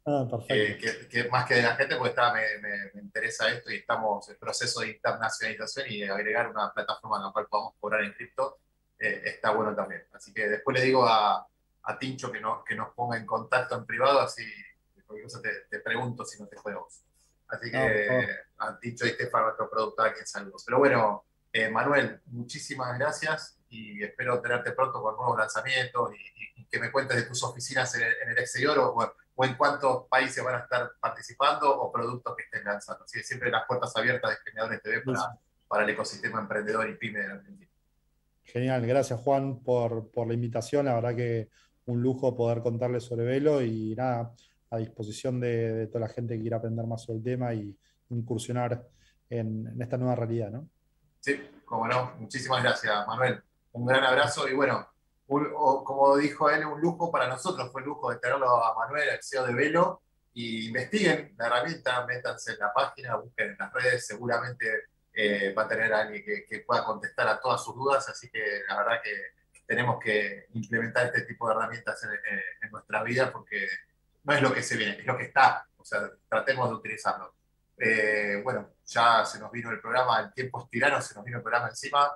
más que de la gente, porque me interesa esto y estamos en proceso de internacionalización y agregar una plataforma en la cual podamos cobrar en cripto, está bueno también. Así que después le digo a Tincho que nos ponga en contacto en privado, así cualquier cosa te pregunto si no te juego. Así que a Tincho y Estefan, nuestro productor, aquí en saludos. Pero bueno, Manuel, muchísimas gracias y espero tenerte pronto con nuevos lanzamientos y que me cuentes de tus oficinas en el exterior o en cuántos países van a estar participando o productos que estén lanzando. Así que siempre las puertas abiertas de Generadores TV para el ecosistema emprendedor y pyme de la Argentina. Genial, gracias Juan por la invitación, la verdad que un lujo poder contarles sobre Velo y nada, a disposición de toda la gente que quiera aprender más sobre el tema y incursionar en esta nueva realidad, ¿no? Sí, como no, muchísimas gracias Manuel, un gran abrazo y bueno, como dijo él, un lujo para nosotros, fue el lujo de tenerlo a Manuel, el CEO de Velo, y investiguen la herramienta, métanse en la página, busquen en las redes, seguramente va a tener a alguien que pueda contestar a todas sus dudas, así que la verdad que tenemos que implementar este tipo de herramientas en nuestra vida porque no es lo que se viene, es lo que está, o sea, tratemos de utilizarlo. Bueno, ya se nos vino el programa, el tiempo es tirano, se nos vino el programa encima.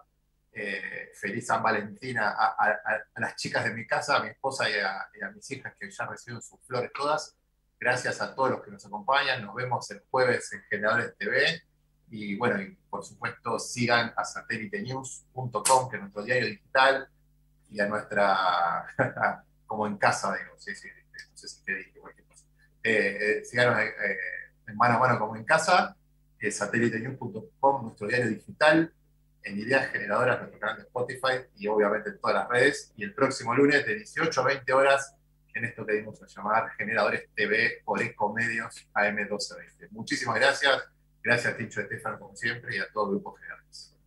Feliz San Valentín a las chicas de mi casa, a mi esposa y a mis hijas que ya reciben sus flores todas. Gracias a todos los que nos acompañan. Nos vemos el jueves en Generadores TV. Y bueno, y por supuesto sigan a satellitenews.com, que es nuestro diario digital, y a nuestra, como en casa, digo, sí, no sé si te dije cualquier cosa. Síganos en mano a mano como en casa, satellitenews.com, nuestro diario digital, en Ideas Generadoras, nuestro canal de Spotify y obviamente en todas las redes. Y el próximo lunes de 18 a 20 horas en esto que dimos a llamar Generadores TV por Ecomedios AM 1220. Muchísimas gracias. Gracias, Tincho, Estefan, como siempre, y a todo el grupo Generadores.